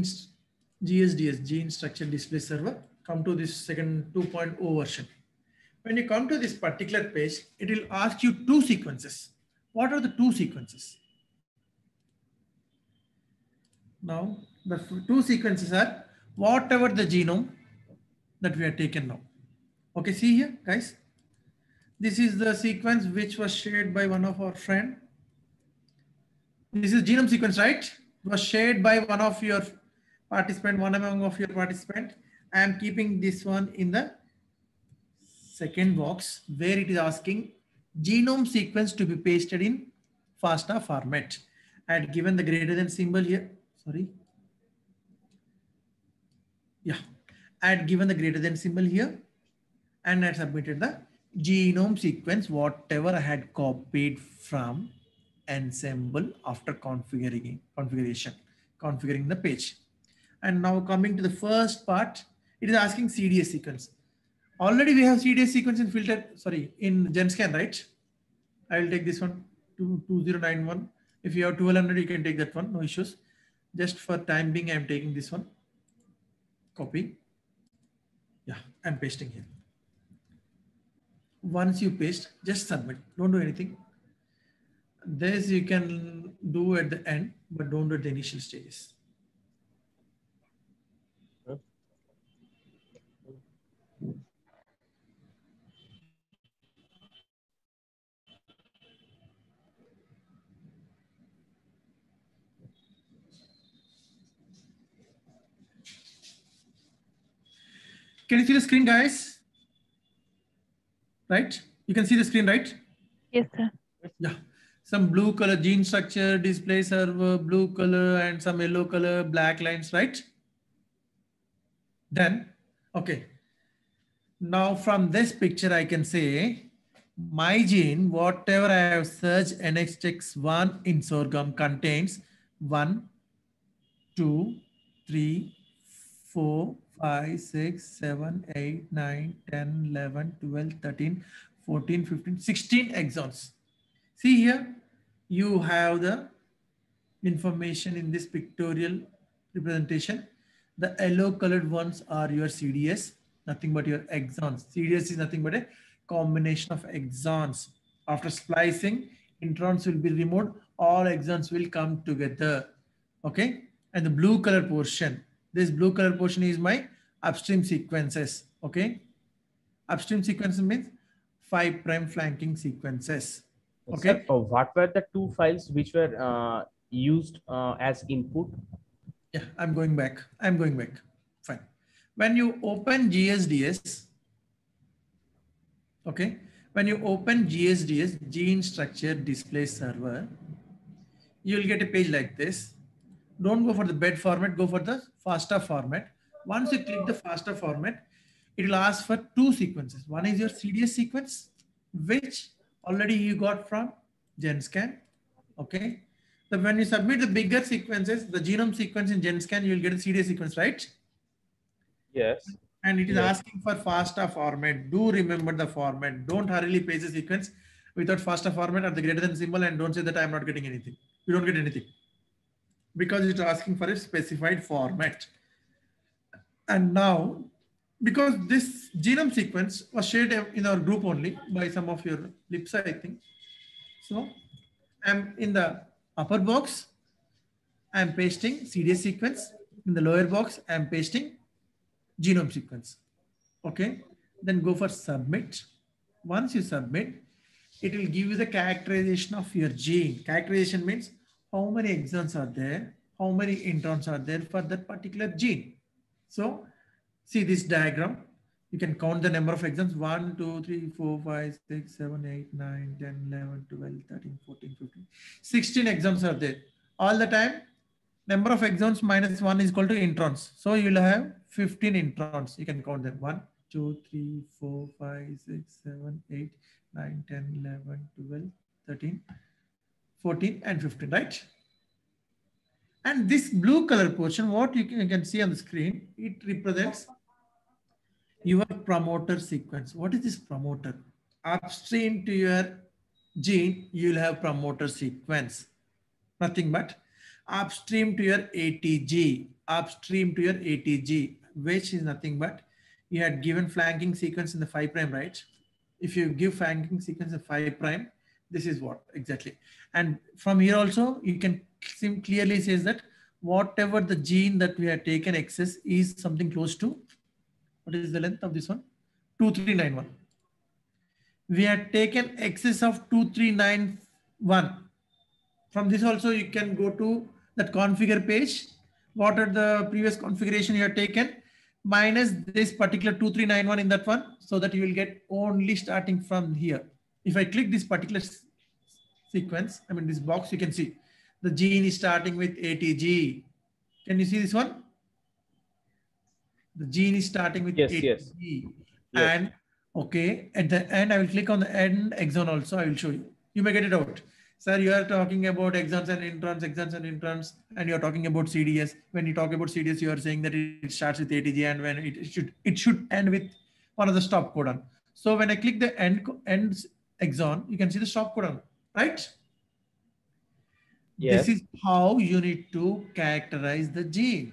[SPEAKER 2] GSDS, gene structure display server. Come to this second 2.0 version. When you come to this particular page, it will ask you two sequences. What are the two sequences? Now, the two sequences are whatever the genome that we have taken now. Okay, see here, guys. This is the sequence which was shared by one of our friend. This is genome sequence, right? It was shared by one of your participant, one among of your participant. I am keeping this one in the second box where it is asking genome sequence to be pasted in FASTA format. I had given the greater than symbol here. Sorry. Yeah, I had given the greater than symbol here and I had submitted the genome sequence, whatever I had copied from Ensemble after configuring the page. And now coming to the first part, it is asking CDS sequence. Already we have CDS sequence in filter, sorry, in GenScan, right? I will take this one to 2091. If you have 1200, you can take that one, no issues. Just for time being, I am taking this one. Copy. Yeah, I'm pasting here. Once you paste, just submit. Don't do anything. This you can do at the end, but don't do at the initial stages. Can you see the screen, guys? Right? You can see the screen, right?
[SPEAKER 10] Yes, sir.
[SPEAKER 2] Yeah. Some blue color gene structure, display server, blue color, and some yellow color, black lines, right? Then, okay. Now from this picture, I can say my gene, whatever I have searched NXTX1 in sorghum contains 1, 2, 3, 4, 5, 6, 7, 8, 9, 10, 11, 12, 13, 14, 15, 16 exons. See here, you have the information in this pictorial representation. The yellow colored ones are your CDS, nothing but your exons. CDS is nothing but a combination of exons. After splicing, introns will be removed, all exons will come together. Okay, and the blue color portion, this blue color portion is my upstream sequences. Okay, upstream sequences means 5' flanking sequences. Okay.
[SPEAKER 4] Sir, what were the two files which were used as input?
[SPEAKER 2] Yeah, I'm going back. Fine. When you open GSDS, okay, when you open GSDS, Gene Structure Display Server, you'll get a page like this. Don't go for the bed format, go for the FASTA format. Once you click the FASTA format, it will ask for two sequences. One is your CDS sequence, which already you got from GenScan. Okay. So when you submit the bigger sequences, the genome sequence in GenScan, you will get a CDS sequence, right?
[SPEAKER 4] Yes.
[SPEAKER 2] And it is asking for FASTA format. Do remember the format. Don't hurriedly paste the sequence without FASTA format or the greater than symbol and don't say that I'm not getting anything. You don't get anything because it's asking for a specified format. And now, because this genome sequence was shared in our group only by some of your lips, I think. So I'm in the upper box, I'm pasting CDS sequence. In the lower box, I'm pasting genome sequence. Okay, then go for submit. Once you submit, it will give you the characterization of your gene. Characterization means how many exons are there, how many introns are there for that particular gene. So see this diagram. You can count the number of exons 1, 2, 3, 4, 5, 6, 7, 8, 9, 10, 11, 12, 13, 14, 15. 16 exons are there. All the time, number of exons minus 1 is equal to introns. So you will have 15 introns. You can count them. 1, 2, 3, 4, 5, 6, 7, 8, 9, 10, 11, 12, 13, 14, and 15, right? And this blue color portion, what you can see on the screen, it represents your promoter sequence. What is this promoter? Upstream to your gene, you'll have promoter sequence. Nothing but upstream to your ATG, which is nothing but you had given flanking sequence in the 5', right? if you give franking sequence of 5 prime, this is what exactly. And from here also, you can clearly says that whatever the gene that we have taken excess is something close to, what is the length of this one? 2391. We had taken excess of 2391. From this also, you can go to that configure page. What are the previous configuration you have taken minus this particular 2391 in that one, so that you will get only starting from here. If I click this particular sequence, I mean this box, you can see the gene is starting with ATG. Can you see this one? The gene is starting with ATG.
[SPEAKER 4] Yes.
[SPEAKER 2] And okay, at the end, I will click on the end exon also. I will show you. You may get it out. Sir, you are talking about exons and introns, and you are talking about CDS. When you talk about CDS, you are saying that it starts with ATG, and when it should end with one of the stop codon. So when I click the end exon, you can see the stop codon, right?
[SPEAKER 4] Yes.
[SPEAKER 2] This is how you need to characterize the gene.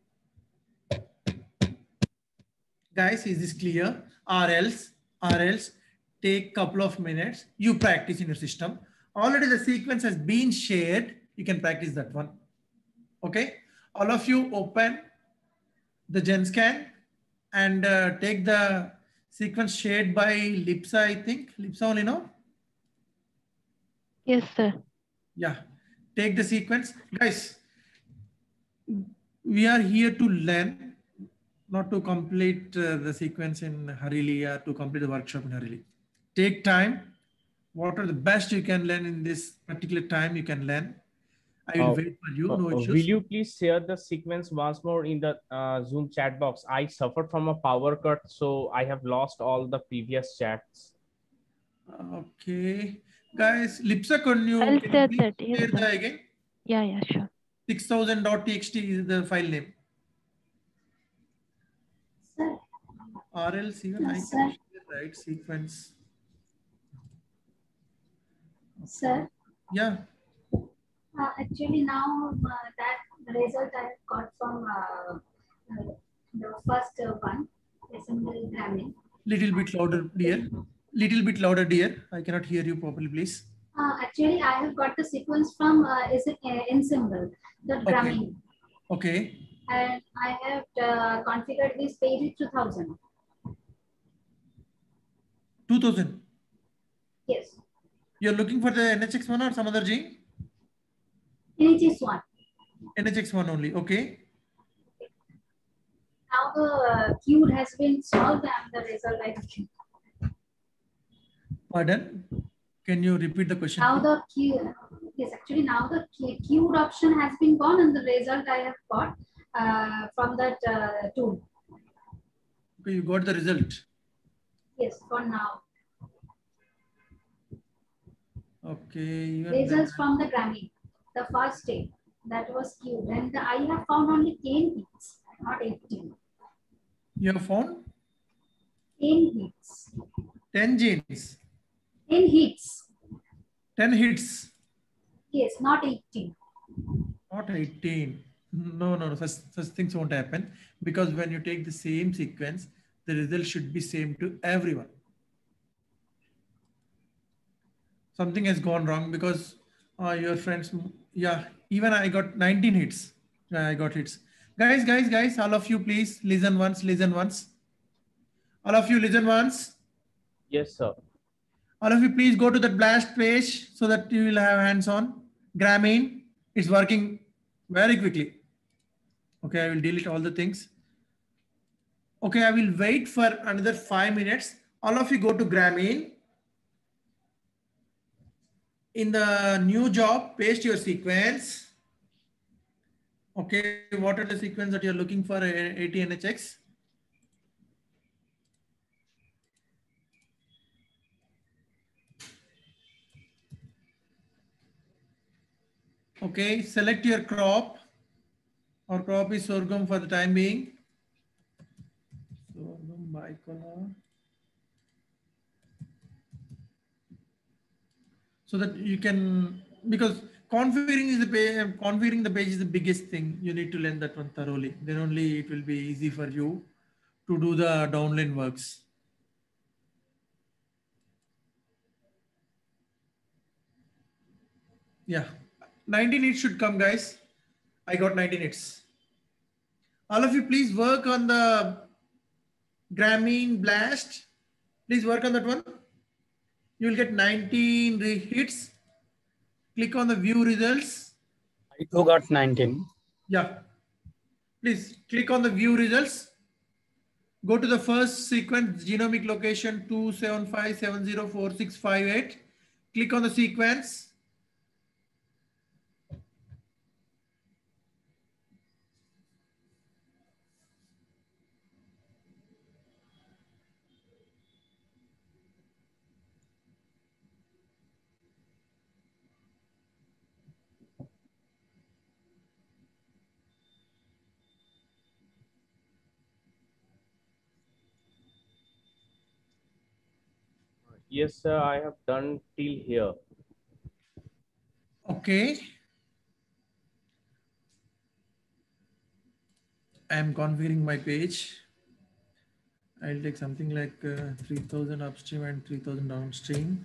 [SPEAKER 2] Guys, is this clear? Or else take couple of minutes, you practice in your system. Already the sequence has been shared. You can practice that one. Okay. All of you open the GenScan and take the sequence shared by Lipsa, I think. Lipsa only, no?
[SPEAKER 10] Yes, sir.
[SPEAKER 2] Yeah. Take the sequence. Guys, we are here to learn, not to complete the sequence in hurriedly or to complete the workshop in hurriedly. Take time. What are the best you can learn in this particular time you can learn. I will wait for you. No issues.
[SPEAKER 4] Will you please share the sequence once more in the Zoom chat box? I suffered from a power cut, so I have lost all the previous chats.
[SPEAKER 2] Okay. Guys, Lipsa, can you
[SPEAKER 10] share that? Yes,
[SPEAKER 2] share that again?
[SPEAKER 10] Yeah, sure.
[SPEAKER 2] 6000.txt is the file name.
[SPEAKER 11] Sir.
[SPEAKER 2] Or else even I can share the right sequence.
[SPEAKER 11] Sir?
[SPEAKER 2] Yeah.
[SPEAKER 3] Actually, now that result I got from the first one, assemble Grameen.
[SPEAKER 2] Little bit louder, dear. Little bit louder, dear. I cannot hear you properly, please.
[SPEAKER 3] Actually, I have got the sequence from Ensemble, the Grameen.
[SPEAKER 2] Okay.
[SPEAKER 3] And I have configured this page 2000.
[SPEAKER 2] 2000?
[SPEAKER 3] Yes.
[SPEAKER 2] You're looking for the NHX1 or some other gene?
[SPEAKER 3] NHX1.
[SPEAKER 2] NHX1 only, okay.
[SPEAKER 3] Now the queued has been solved and the result I have.
[SPEAKER 2] Pardon? Can you repeat the question?
[SPEAKER 3] Now the queue, yes, actually now the queued option has been gone and the result I have got from that tool.
[SPEAKER 2] Okay, you got the result.
[SPEAKER 3] Yes, for now.
[SPEAKER 2] Okay.
[SPEAKER 3] Results from the Grameen, the first state that was queued, and I have found only 10 hits, not 18.
[SPEAKER 2] You have found
[SPEAKER 3] 10 hits.
[SPEAKER 2] 10 genes.
[SPEAKER 3] 10 hits.
[SPEAKER 2] 10 hits.
[SPEAKER 3] Yes, not 18.
[SPEAKER 2] Not 18. No. Such things won't happen, because when you take the same sequence, the result should be same to everyone. Something has gone wrong because your friends, yeah, even I got 19 hits. I got hits. Guys, all of you, please listen once. All of you listen once.
[SPEAKER 4] Yes, sir.
[SPEAKER 2] All of you, please go to that blast page so that you will have hands-on. Grameen, it's working very quickly. Okay, I will delete all the things. Okay, I will wait for another 5 minutes. All of you go to Grameen. In the new job, paste your sequence. Okay, what are the sequence that you're looking for? ATNHX. Okay, select your crop. Our crop is sorghum for the time being. Sorghum bicolor. So that you can, because configuring the page is the biggest thing. You need to learn that one thoroughly. Then only it will be easy for you to do the downline works. Yeah, 19 hits should come, guys. I got 19 hits. All of you, please work on the Grameen Blast. Please work on that one. You will get 19 hits. Click on the view results.
[SPEAKER 9] I too got 19.
[SPEAKER 2] Yeah. Please click on the view results. Go to the first sequence, genomic location 275704658. Click on the sequence.
[SPEAKER 4] Yes, sir, I have done till here.
[SPEAKER 2] Okay. I am configuring my page. I'll take something like 3000 upstream and 3000 downstream.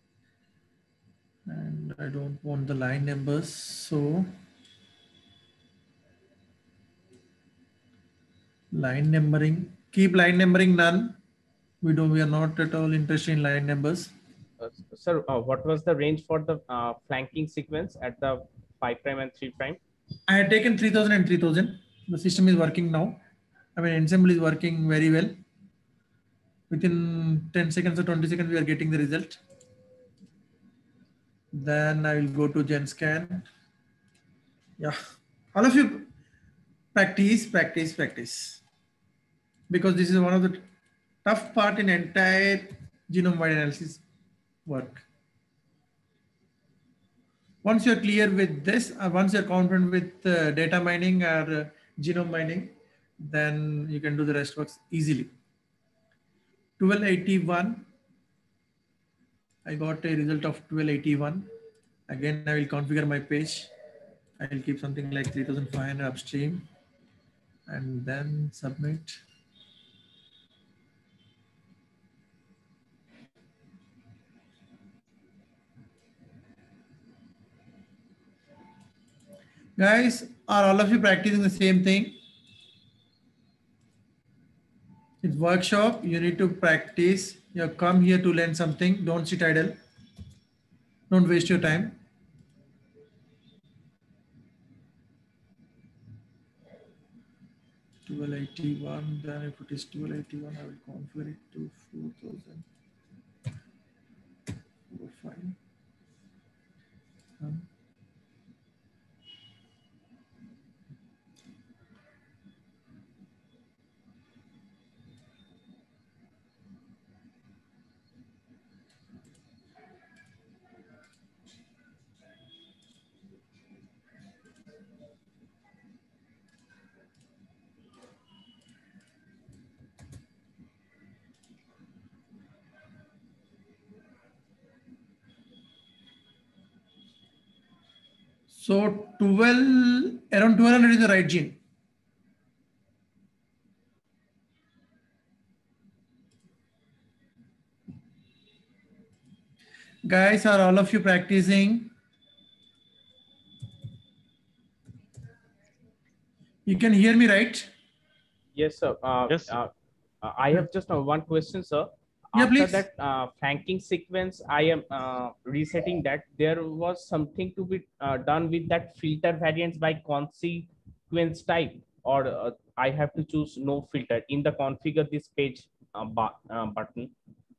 [SPEAKER 2] And I don't want the line numbers. So line numbering, keep line numbering none. We are not at all interested in line numbers.
[SPEAKER 4] Sir, what was the range for the flanking sequence at the 5' and 3'?
[SPEAKER 2] I had taken 3000 and 3000. The system is working now. I mean, ensemble is working very well. Within 10 seconds or 20 seconds, we are getting the result. Then I will go to GenScan. Yeah, all of you practice. Because this is one of the tough part in entire genome-wide analysis work. Once you're clear with this, once you're confident with data mining or genome mining, then you can do the rest works easily. 1281. I got a result of 1281. Again, I will configure my page. I will keep something like 3500 upstream and then submit. Guys, are all of you practicing the same thing? It's workshop. You need to practice. You come here to learn something. Don't sit idle. Don't waste your time. $1281. Then if it is $1281, I will configure it to 4000. 45. So around 1200 is the right gene. Guys, are all of you practicing? You can hear me, right?
[SPEAKER 4] Yes, sir. Yes. I have just one question, sir.
[SPEAKER 2] Yeah,
[SPEAKER 4] After
[SPEAKER 2] please.
[SPEAKER 4] that flanking sequence, I am resetting that. There was something to be done with that filter variants by consequence type, or I have to choose no filter in the configure this page button.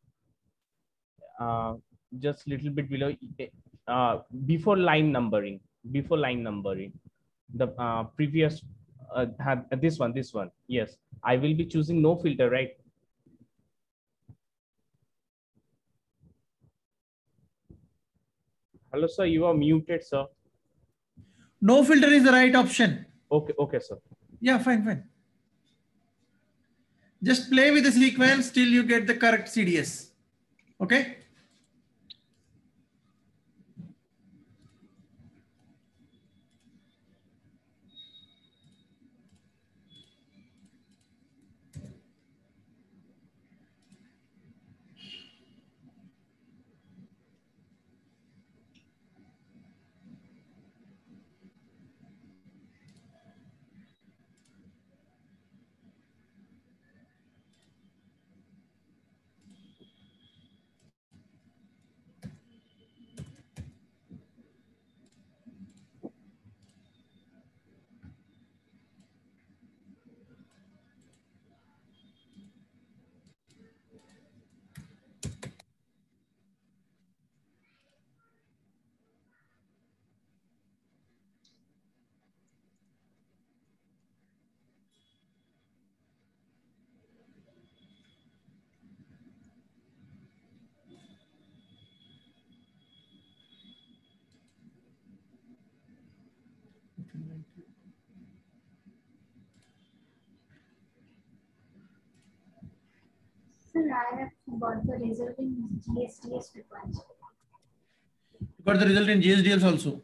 [SPEAKER 4] Just little bit below, before line numbering, the previous had this one. Yes, I will be choosing no filter, right? Hello, sir. You are muted, sir.
[SPEAKER 2] No filter is the right option.
[SPEAKER 4] Okay, sir.
[SPEAKER 2] Yeah, fine. Just play with the sequence till you get the correct CDS. Okay.
[SPEAKER 3] Sir, I have got the result in GSDS frequency.
[SPEAKER 2] You got the result in GSDS also.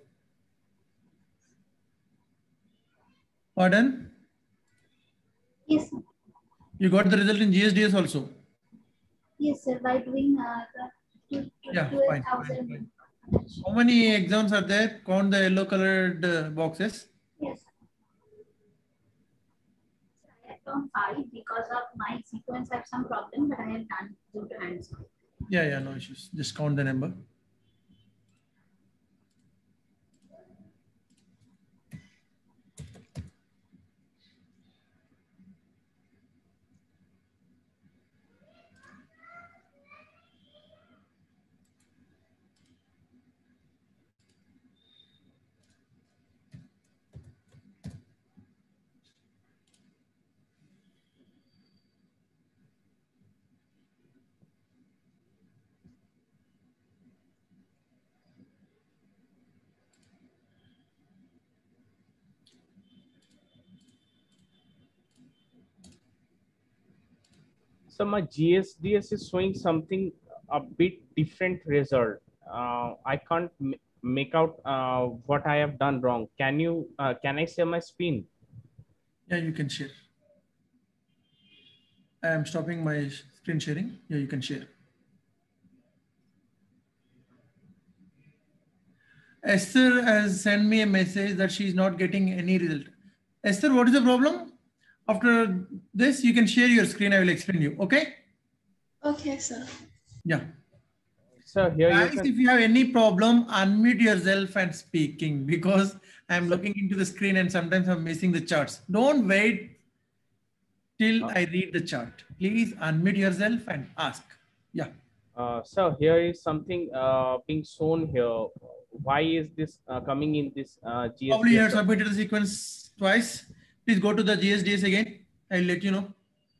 [SPEAKER 2] Pardon?
[SPEAKER 3] Yes, sir.
[SPEAKER 2] You got the result in GSDS also.
[SPEAKER 3] Yes, sir. By doing the
[SPEAKER 2] Yeah,
[SPEAKER 3] 12,000.
[SPEAKER 2] How many exams are there? Count the yellow colored boxes.
[SPEAKER 3] Yes. I have done 5 because of my sequence have some problem, but I have done 2 hands.
[SPEAKER 2] Yeah, no issues. Just count the number.
[SPEAKER 4] So my GSDS is showing something a bit different result. I can't make out what I have done wrong. Can you? Can I share my screen?
[SPEAKER 2] Yeah, you can share. I am stopping my screen sharing. Yeah, you can share. Esther has sent me a message that she is not getting any result. Esther, what is the problem? After this, you can share your screen. I will explain you. Okay?
[SPEAKER 6] Okay, sir.
[SPEAKER 2] Yeah.
[SPEAKER 4] So here
[SPEAKER 2] guys,
[SPEAKER 4] you can...
[SPEAKER 2] if you have any problem, unmute yourself and speaking, because I'm looking into the screen and sometimes I'm missing the charts. Don't wait till I read the chart. Please unmute yourself and ask. Yeah.
[SPEAKER 4] So here is something being shown here. Why is this coming in this GSDS?
[SPEAKER 2] Probably you have submitted the sequence twice. Please go to the GSDS again. I'll let you know.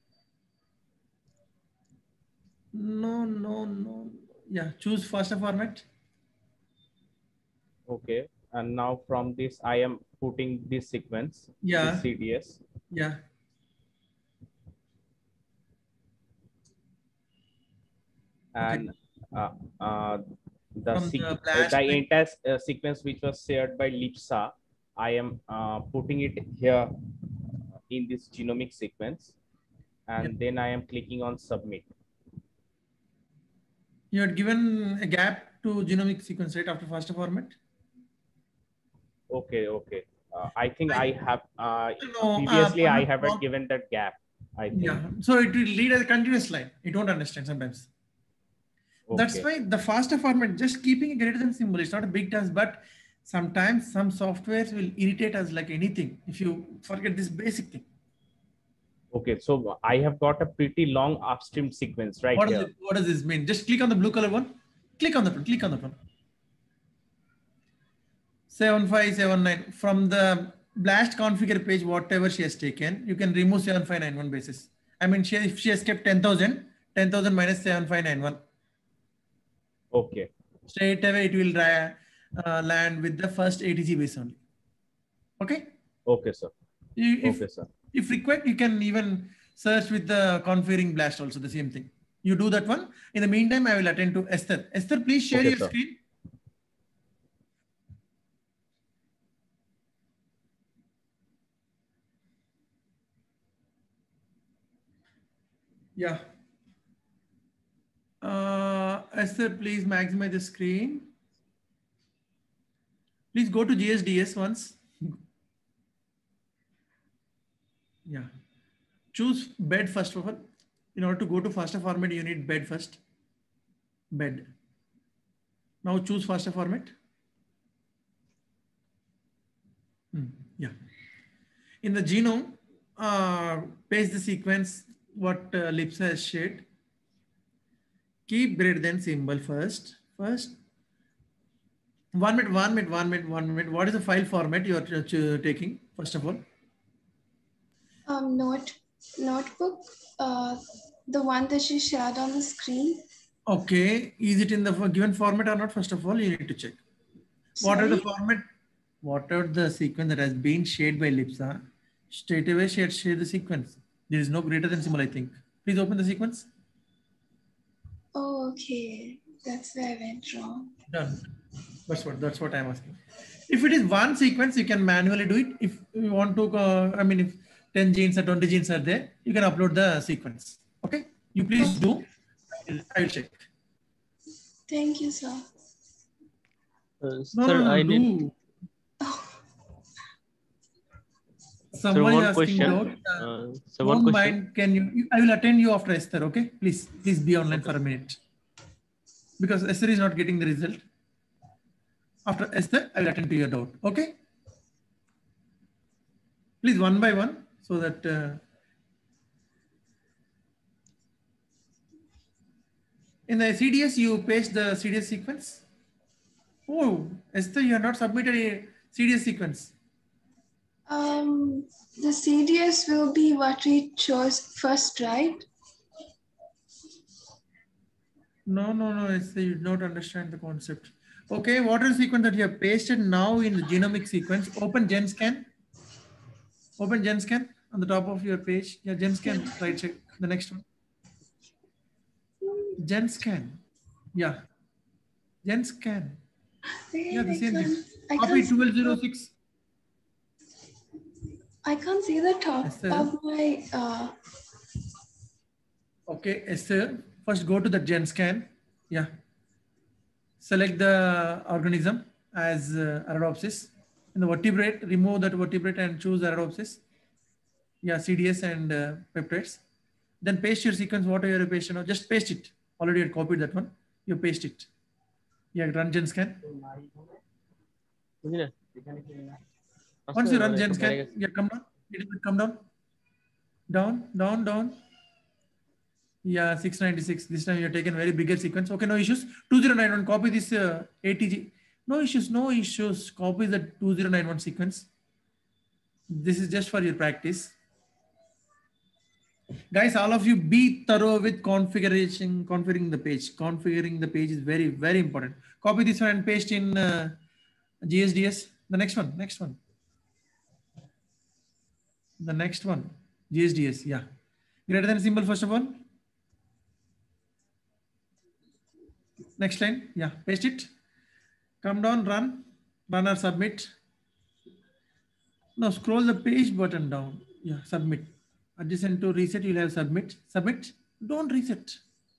[SPEAKER 2] No. Yeah, choose faster format.
[SPEAKER 4] Okay. And now from this, I am putting this sequence.
[SPEAKER 2] Yeah.
[SPEAKER 4] This CDS.
[SPEAKER 2] Yeah.
[SPEAKER 4] And the entire sequence which was shared by Lipsa, I am putting it here in this genomic sequence, and then I am clicking on submit.
[SPEAKER 2] You had given a gap to genomic sequence, right, after faster format?
[SPEAKER 4] Okay. I think I have previously I haven't given that gap. I think.
[SPEAKER 2] Yeah, so it will read as a continuous line. You don't understand sometimes. Okay. That's why the faster format, just keeping a greater than symbol, it's not a big task, but sometimes some softwares will irritate us like anything if you forget this basic thing.
[SPEAKER 4] Okay, so I have got a pretty long upstream sequence right here.
[SPEAKER 2] What does this mean? Just click on the blue color one. Click on the one. 7579 from the blast configure page, whatever she has taken, you can remove 7591 basis. I mean, if she has kept 10,000 minus 7591.
[SPEAKER 4] Okay.
[SPEAKER 2] Straight away, it will land with the first ATG base only. Okay?
[SPEAKER 4] Okay, sir.
[SPEAKER 2] If required, you can even search with the configuring blast also, the same thing. You do that one. In the meantime, I will attend to Esther. Esther, please share your screen. Yeah. Esther, please maximize the screen. Please go to GSDS once. Yeah. Choose bed first of all. In order to go to faster format, you need bed first. Bed. Now choose faster format. Yeah. In the genome, paste the sequence what Lipsa has shared. Keep greater than symbol first. One minute. What is the file format you are taking, first of all?
[SPEAKER 6] Notebook, the one that you shared on the screen.
[SPEAKER 2] Okay, is it in the given format or not? First of all, you need to check. Sorry? What are the format? whatever the sequence that has been shared by Lipsa, straight away share the sequence. There is no greater than symbol, I think. Please open the sequence.
[SPEAKER 6] Oh, okay. That's where I went wrong.
[SPEAKER 2] Done. That's what I'm asking. If it is one sequence, you can manually do it. If you want to, if 10 genes or 20 genes are there, you can upload the sequence. Okay. You please do. I will check.
[SPEAKER 6] Thank you, sir.
[SPEAKER 7] Sir, I need.
[SPEAKER 2] Someone is asking about.
[SPEAKER 7] So one question.
[SPEAKER 2] Mind, can you? I will attend you after Esther. Okay, please be online for a minute, because Esther is not getting the result. After Esther, I will attend to your doubt. Okay. Please one by one, so that. In the CDS, you paste the CDS sequence. Oh, Esther, you have not submitted a CDS sequence.
[SPEAKER 6] The CDS will be what we chose first, right?
[SPEAKER 2] No, Esther, you did not understand the concept. Okay, what is the sequence that you have pasted now in the genomic sequence? Open GenScan. Open GenScan on the top of your page. Yeah, GenScan, right, check the next one. GenScan. Yeah. GenScan. Yeah, the same thing. Copy 1206.
[SPEAKER 6] I can't see the top of my...
[SPEAKER 2] Okay, Esther, first go to the GenScan. Yeah. Select the organism as Arabidopsis. In the vertebrate, remove that vertebrate and choose Arabidopsis. Yeah, CDS and peptides. Then paste your sequence, whatever you paste, just paste it. Already I copied that one. You paste it. Yeah, run GenScan. Once you run GenScan, yeah, come down. Come down. Down. Yeah, 696. This time you have taken very bigger sequence. Okay, no issues. 2091. Copy this ATG. No issues. Copy the 2091 sequence. This is just for your practice. Guys, all of you be thorough with configuring the page. Configuring the page is very, very important. Copy this one and paste in GSDS. The next one. The next one. GSDS, yeah. Greater than symbol, first of all. Next line, yeah, paste it. Come down, run or submit. No, scroll the page button down. Yeah, submit. Adjacent to reset, you'll have submit. Submit, don't reset.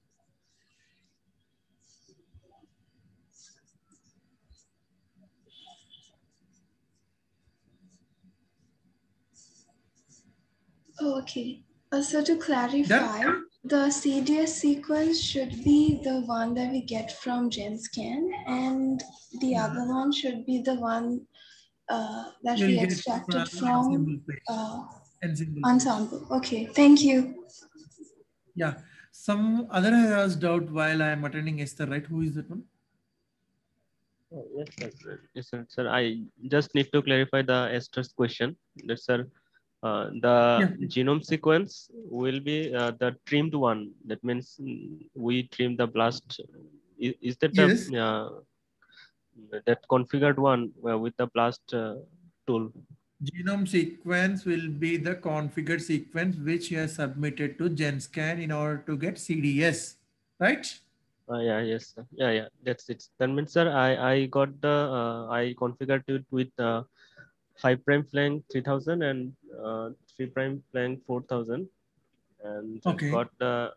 [SPEAKER 6] Okay. So to clarify, the CDS sequence should be the one that we get from GenScan, and the other one should be the one that we extracted from Ensemble. Okay, thank you.
[SPEAKER 2] Yeah, some other has doubt while I am attending Esther, right? Who is that one?
[SPEAKER 7] Oh, yes, sir. I just need to clarify the Esther's question. That, sir, genome sequence will be the trimmed one. That means we trim the blast. Is that
[SPEAKER 2] yes.
[SPEAKER 7] That configured one with the blast tool?
[SPEAKER 2] Genome sequence will be the configured sequence which you have submitted to GenScan in order to get CDS, right?
[SPEAKER 7] Yeah, yes, sir. Yeah, that's it. That means, sir, I got the I configured it with 5' flank 3000 and 3' flank 4000, and got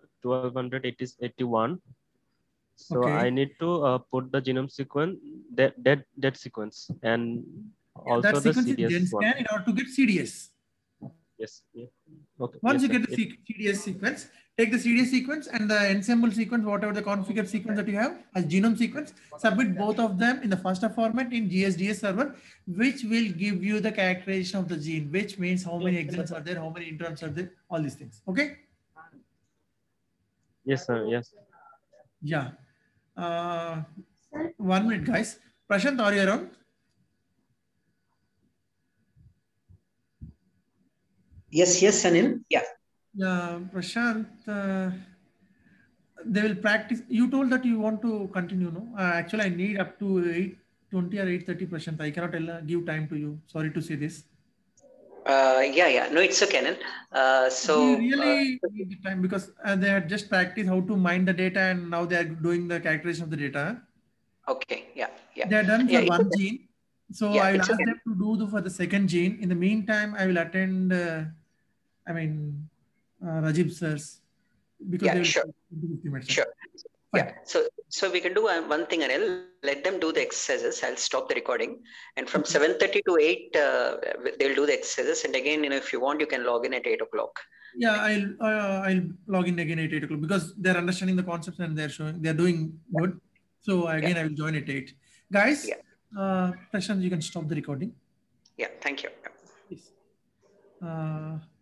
[SPEAKER 7] 1281. So I need to put the genome sequence that sequence and also
[SPEAKER 2] that
[SPEAKER 7] the
[SPEAKER 2] sequence
[SPEAKER 7] CDS
[SPEAKER 2] is GenScan in order to get CDS.
[SPEAKER 7] Yes. Yeah. Okay.
[SPEAKER 2] Once
[SPEAKER 7] yes,
[SPEAKER 2] you get the CDS sequence, take the CDS sequence and the ensemble sequence, whatever the configured sequence that you have as genome sequence, submit both of them in the FASTA format in GSDS server, which will give you the characterization of the gene, which means how many exons are there, how many introns are there, all these things. Okay?
[SPEAKER 7] Yes, sir. Yes.
[SPEAKER 2] Yeah. 1 minute, guys. Prashant, are you around?
[SPEAKER 1] Yes, Anil. Yeah.
[SPEAKER 2] Prashant, they will practice. You told that you want to continue, no? Actually, I need up to 8:20 or 8:30, Prashant. I cannot give time to you. Sorry to say this.
[SPEAKER 1] Yeah. No, it's okay, Anil. So
[SPEAKER 2] we really need the time because they had just practiced how to mine the data, and now they are doing the characterization of the data.
[SPEAKER 1] Okay. Yeah.
[SPEAKER 2] They are done for one gene. So
[SPEAKER 1] yeah,
[SPEAKER 2] I will ask them to do for the second gene. In the meantime, I will attend, Rajiv sir's. Because they will
[SPEAKER 1] sure. Sure.
[SPEAKER 2] Fine.
[SPEAKER 1] Yeah. So we can do one thing, Anil. Let them do the exercises. I'll stop the recording. And from 7:30 to 8, they'll do the exercises. And again, if you want, you can log in at 8 o'clock.
[SPEAKER 2] Yeah, I'll log in again at 8 o'clock because they're understanding the concepts and they're doing good. So again, I will join at 8. Guys, Prashant, you can stop the recording.
[SPEAKER 1] Yeah, thank you.
[SPEAKER 2] Please.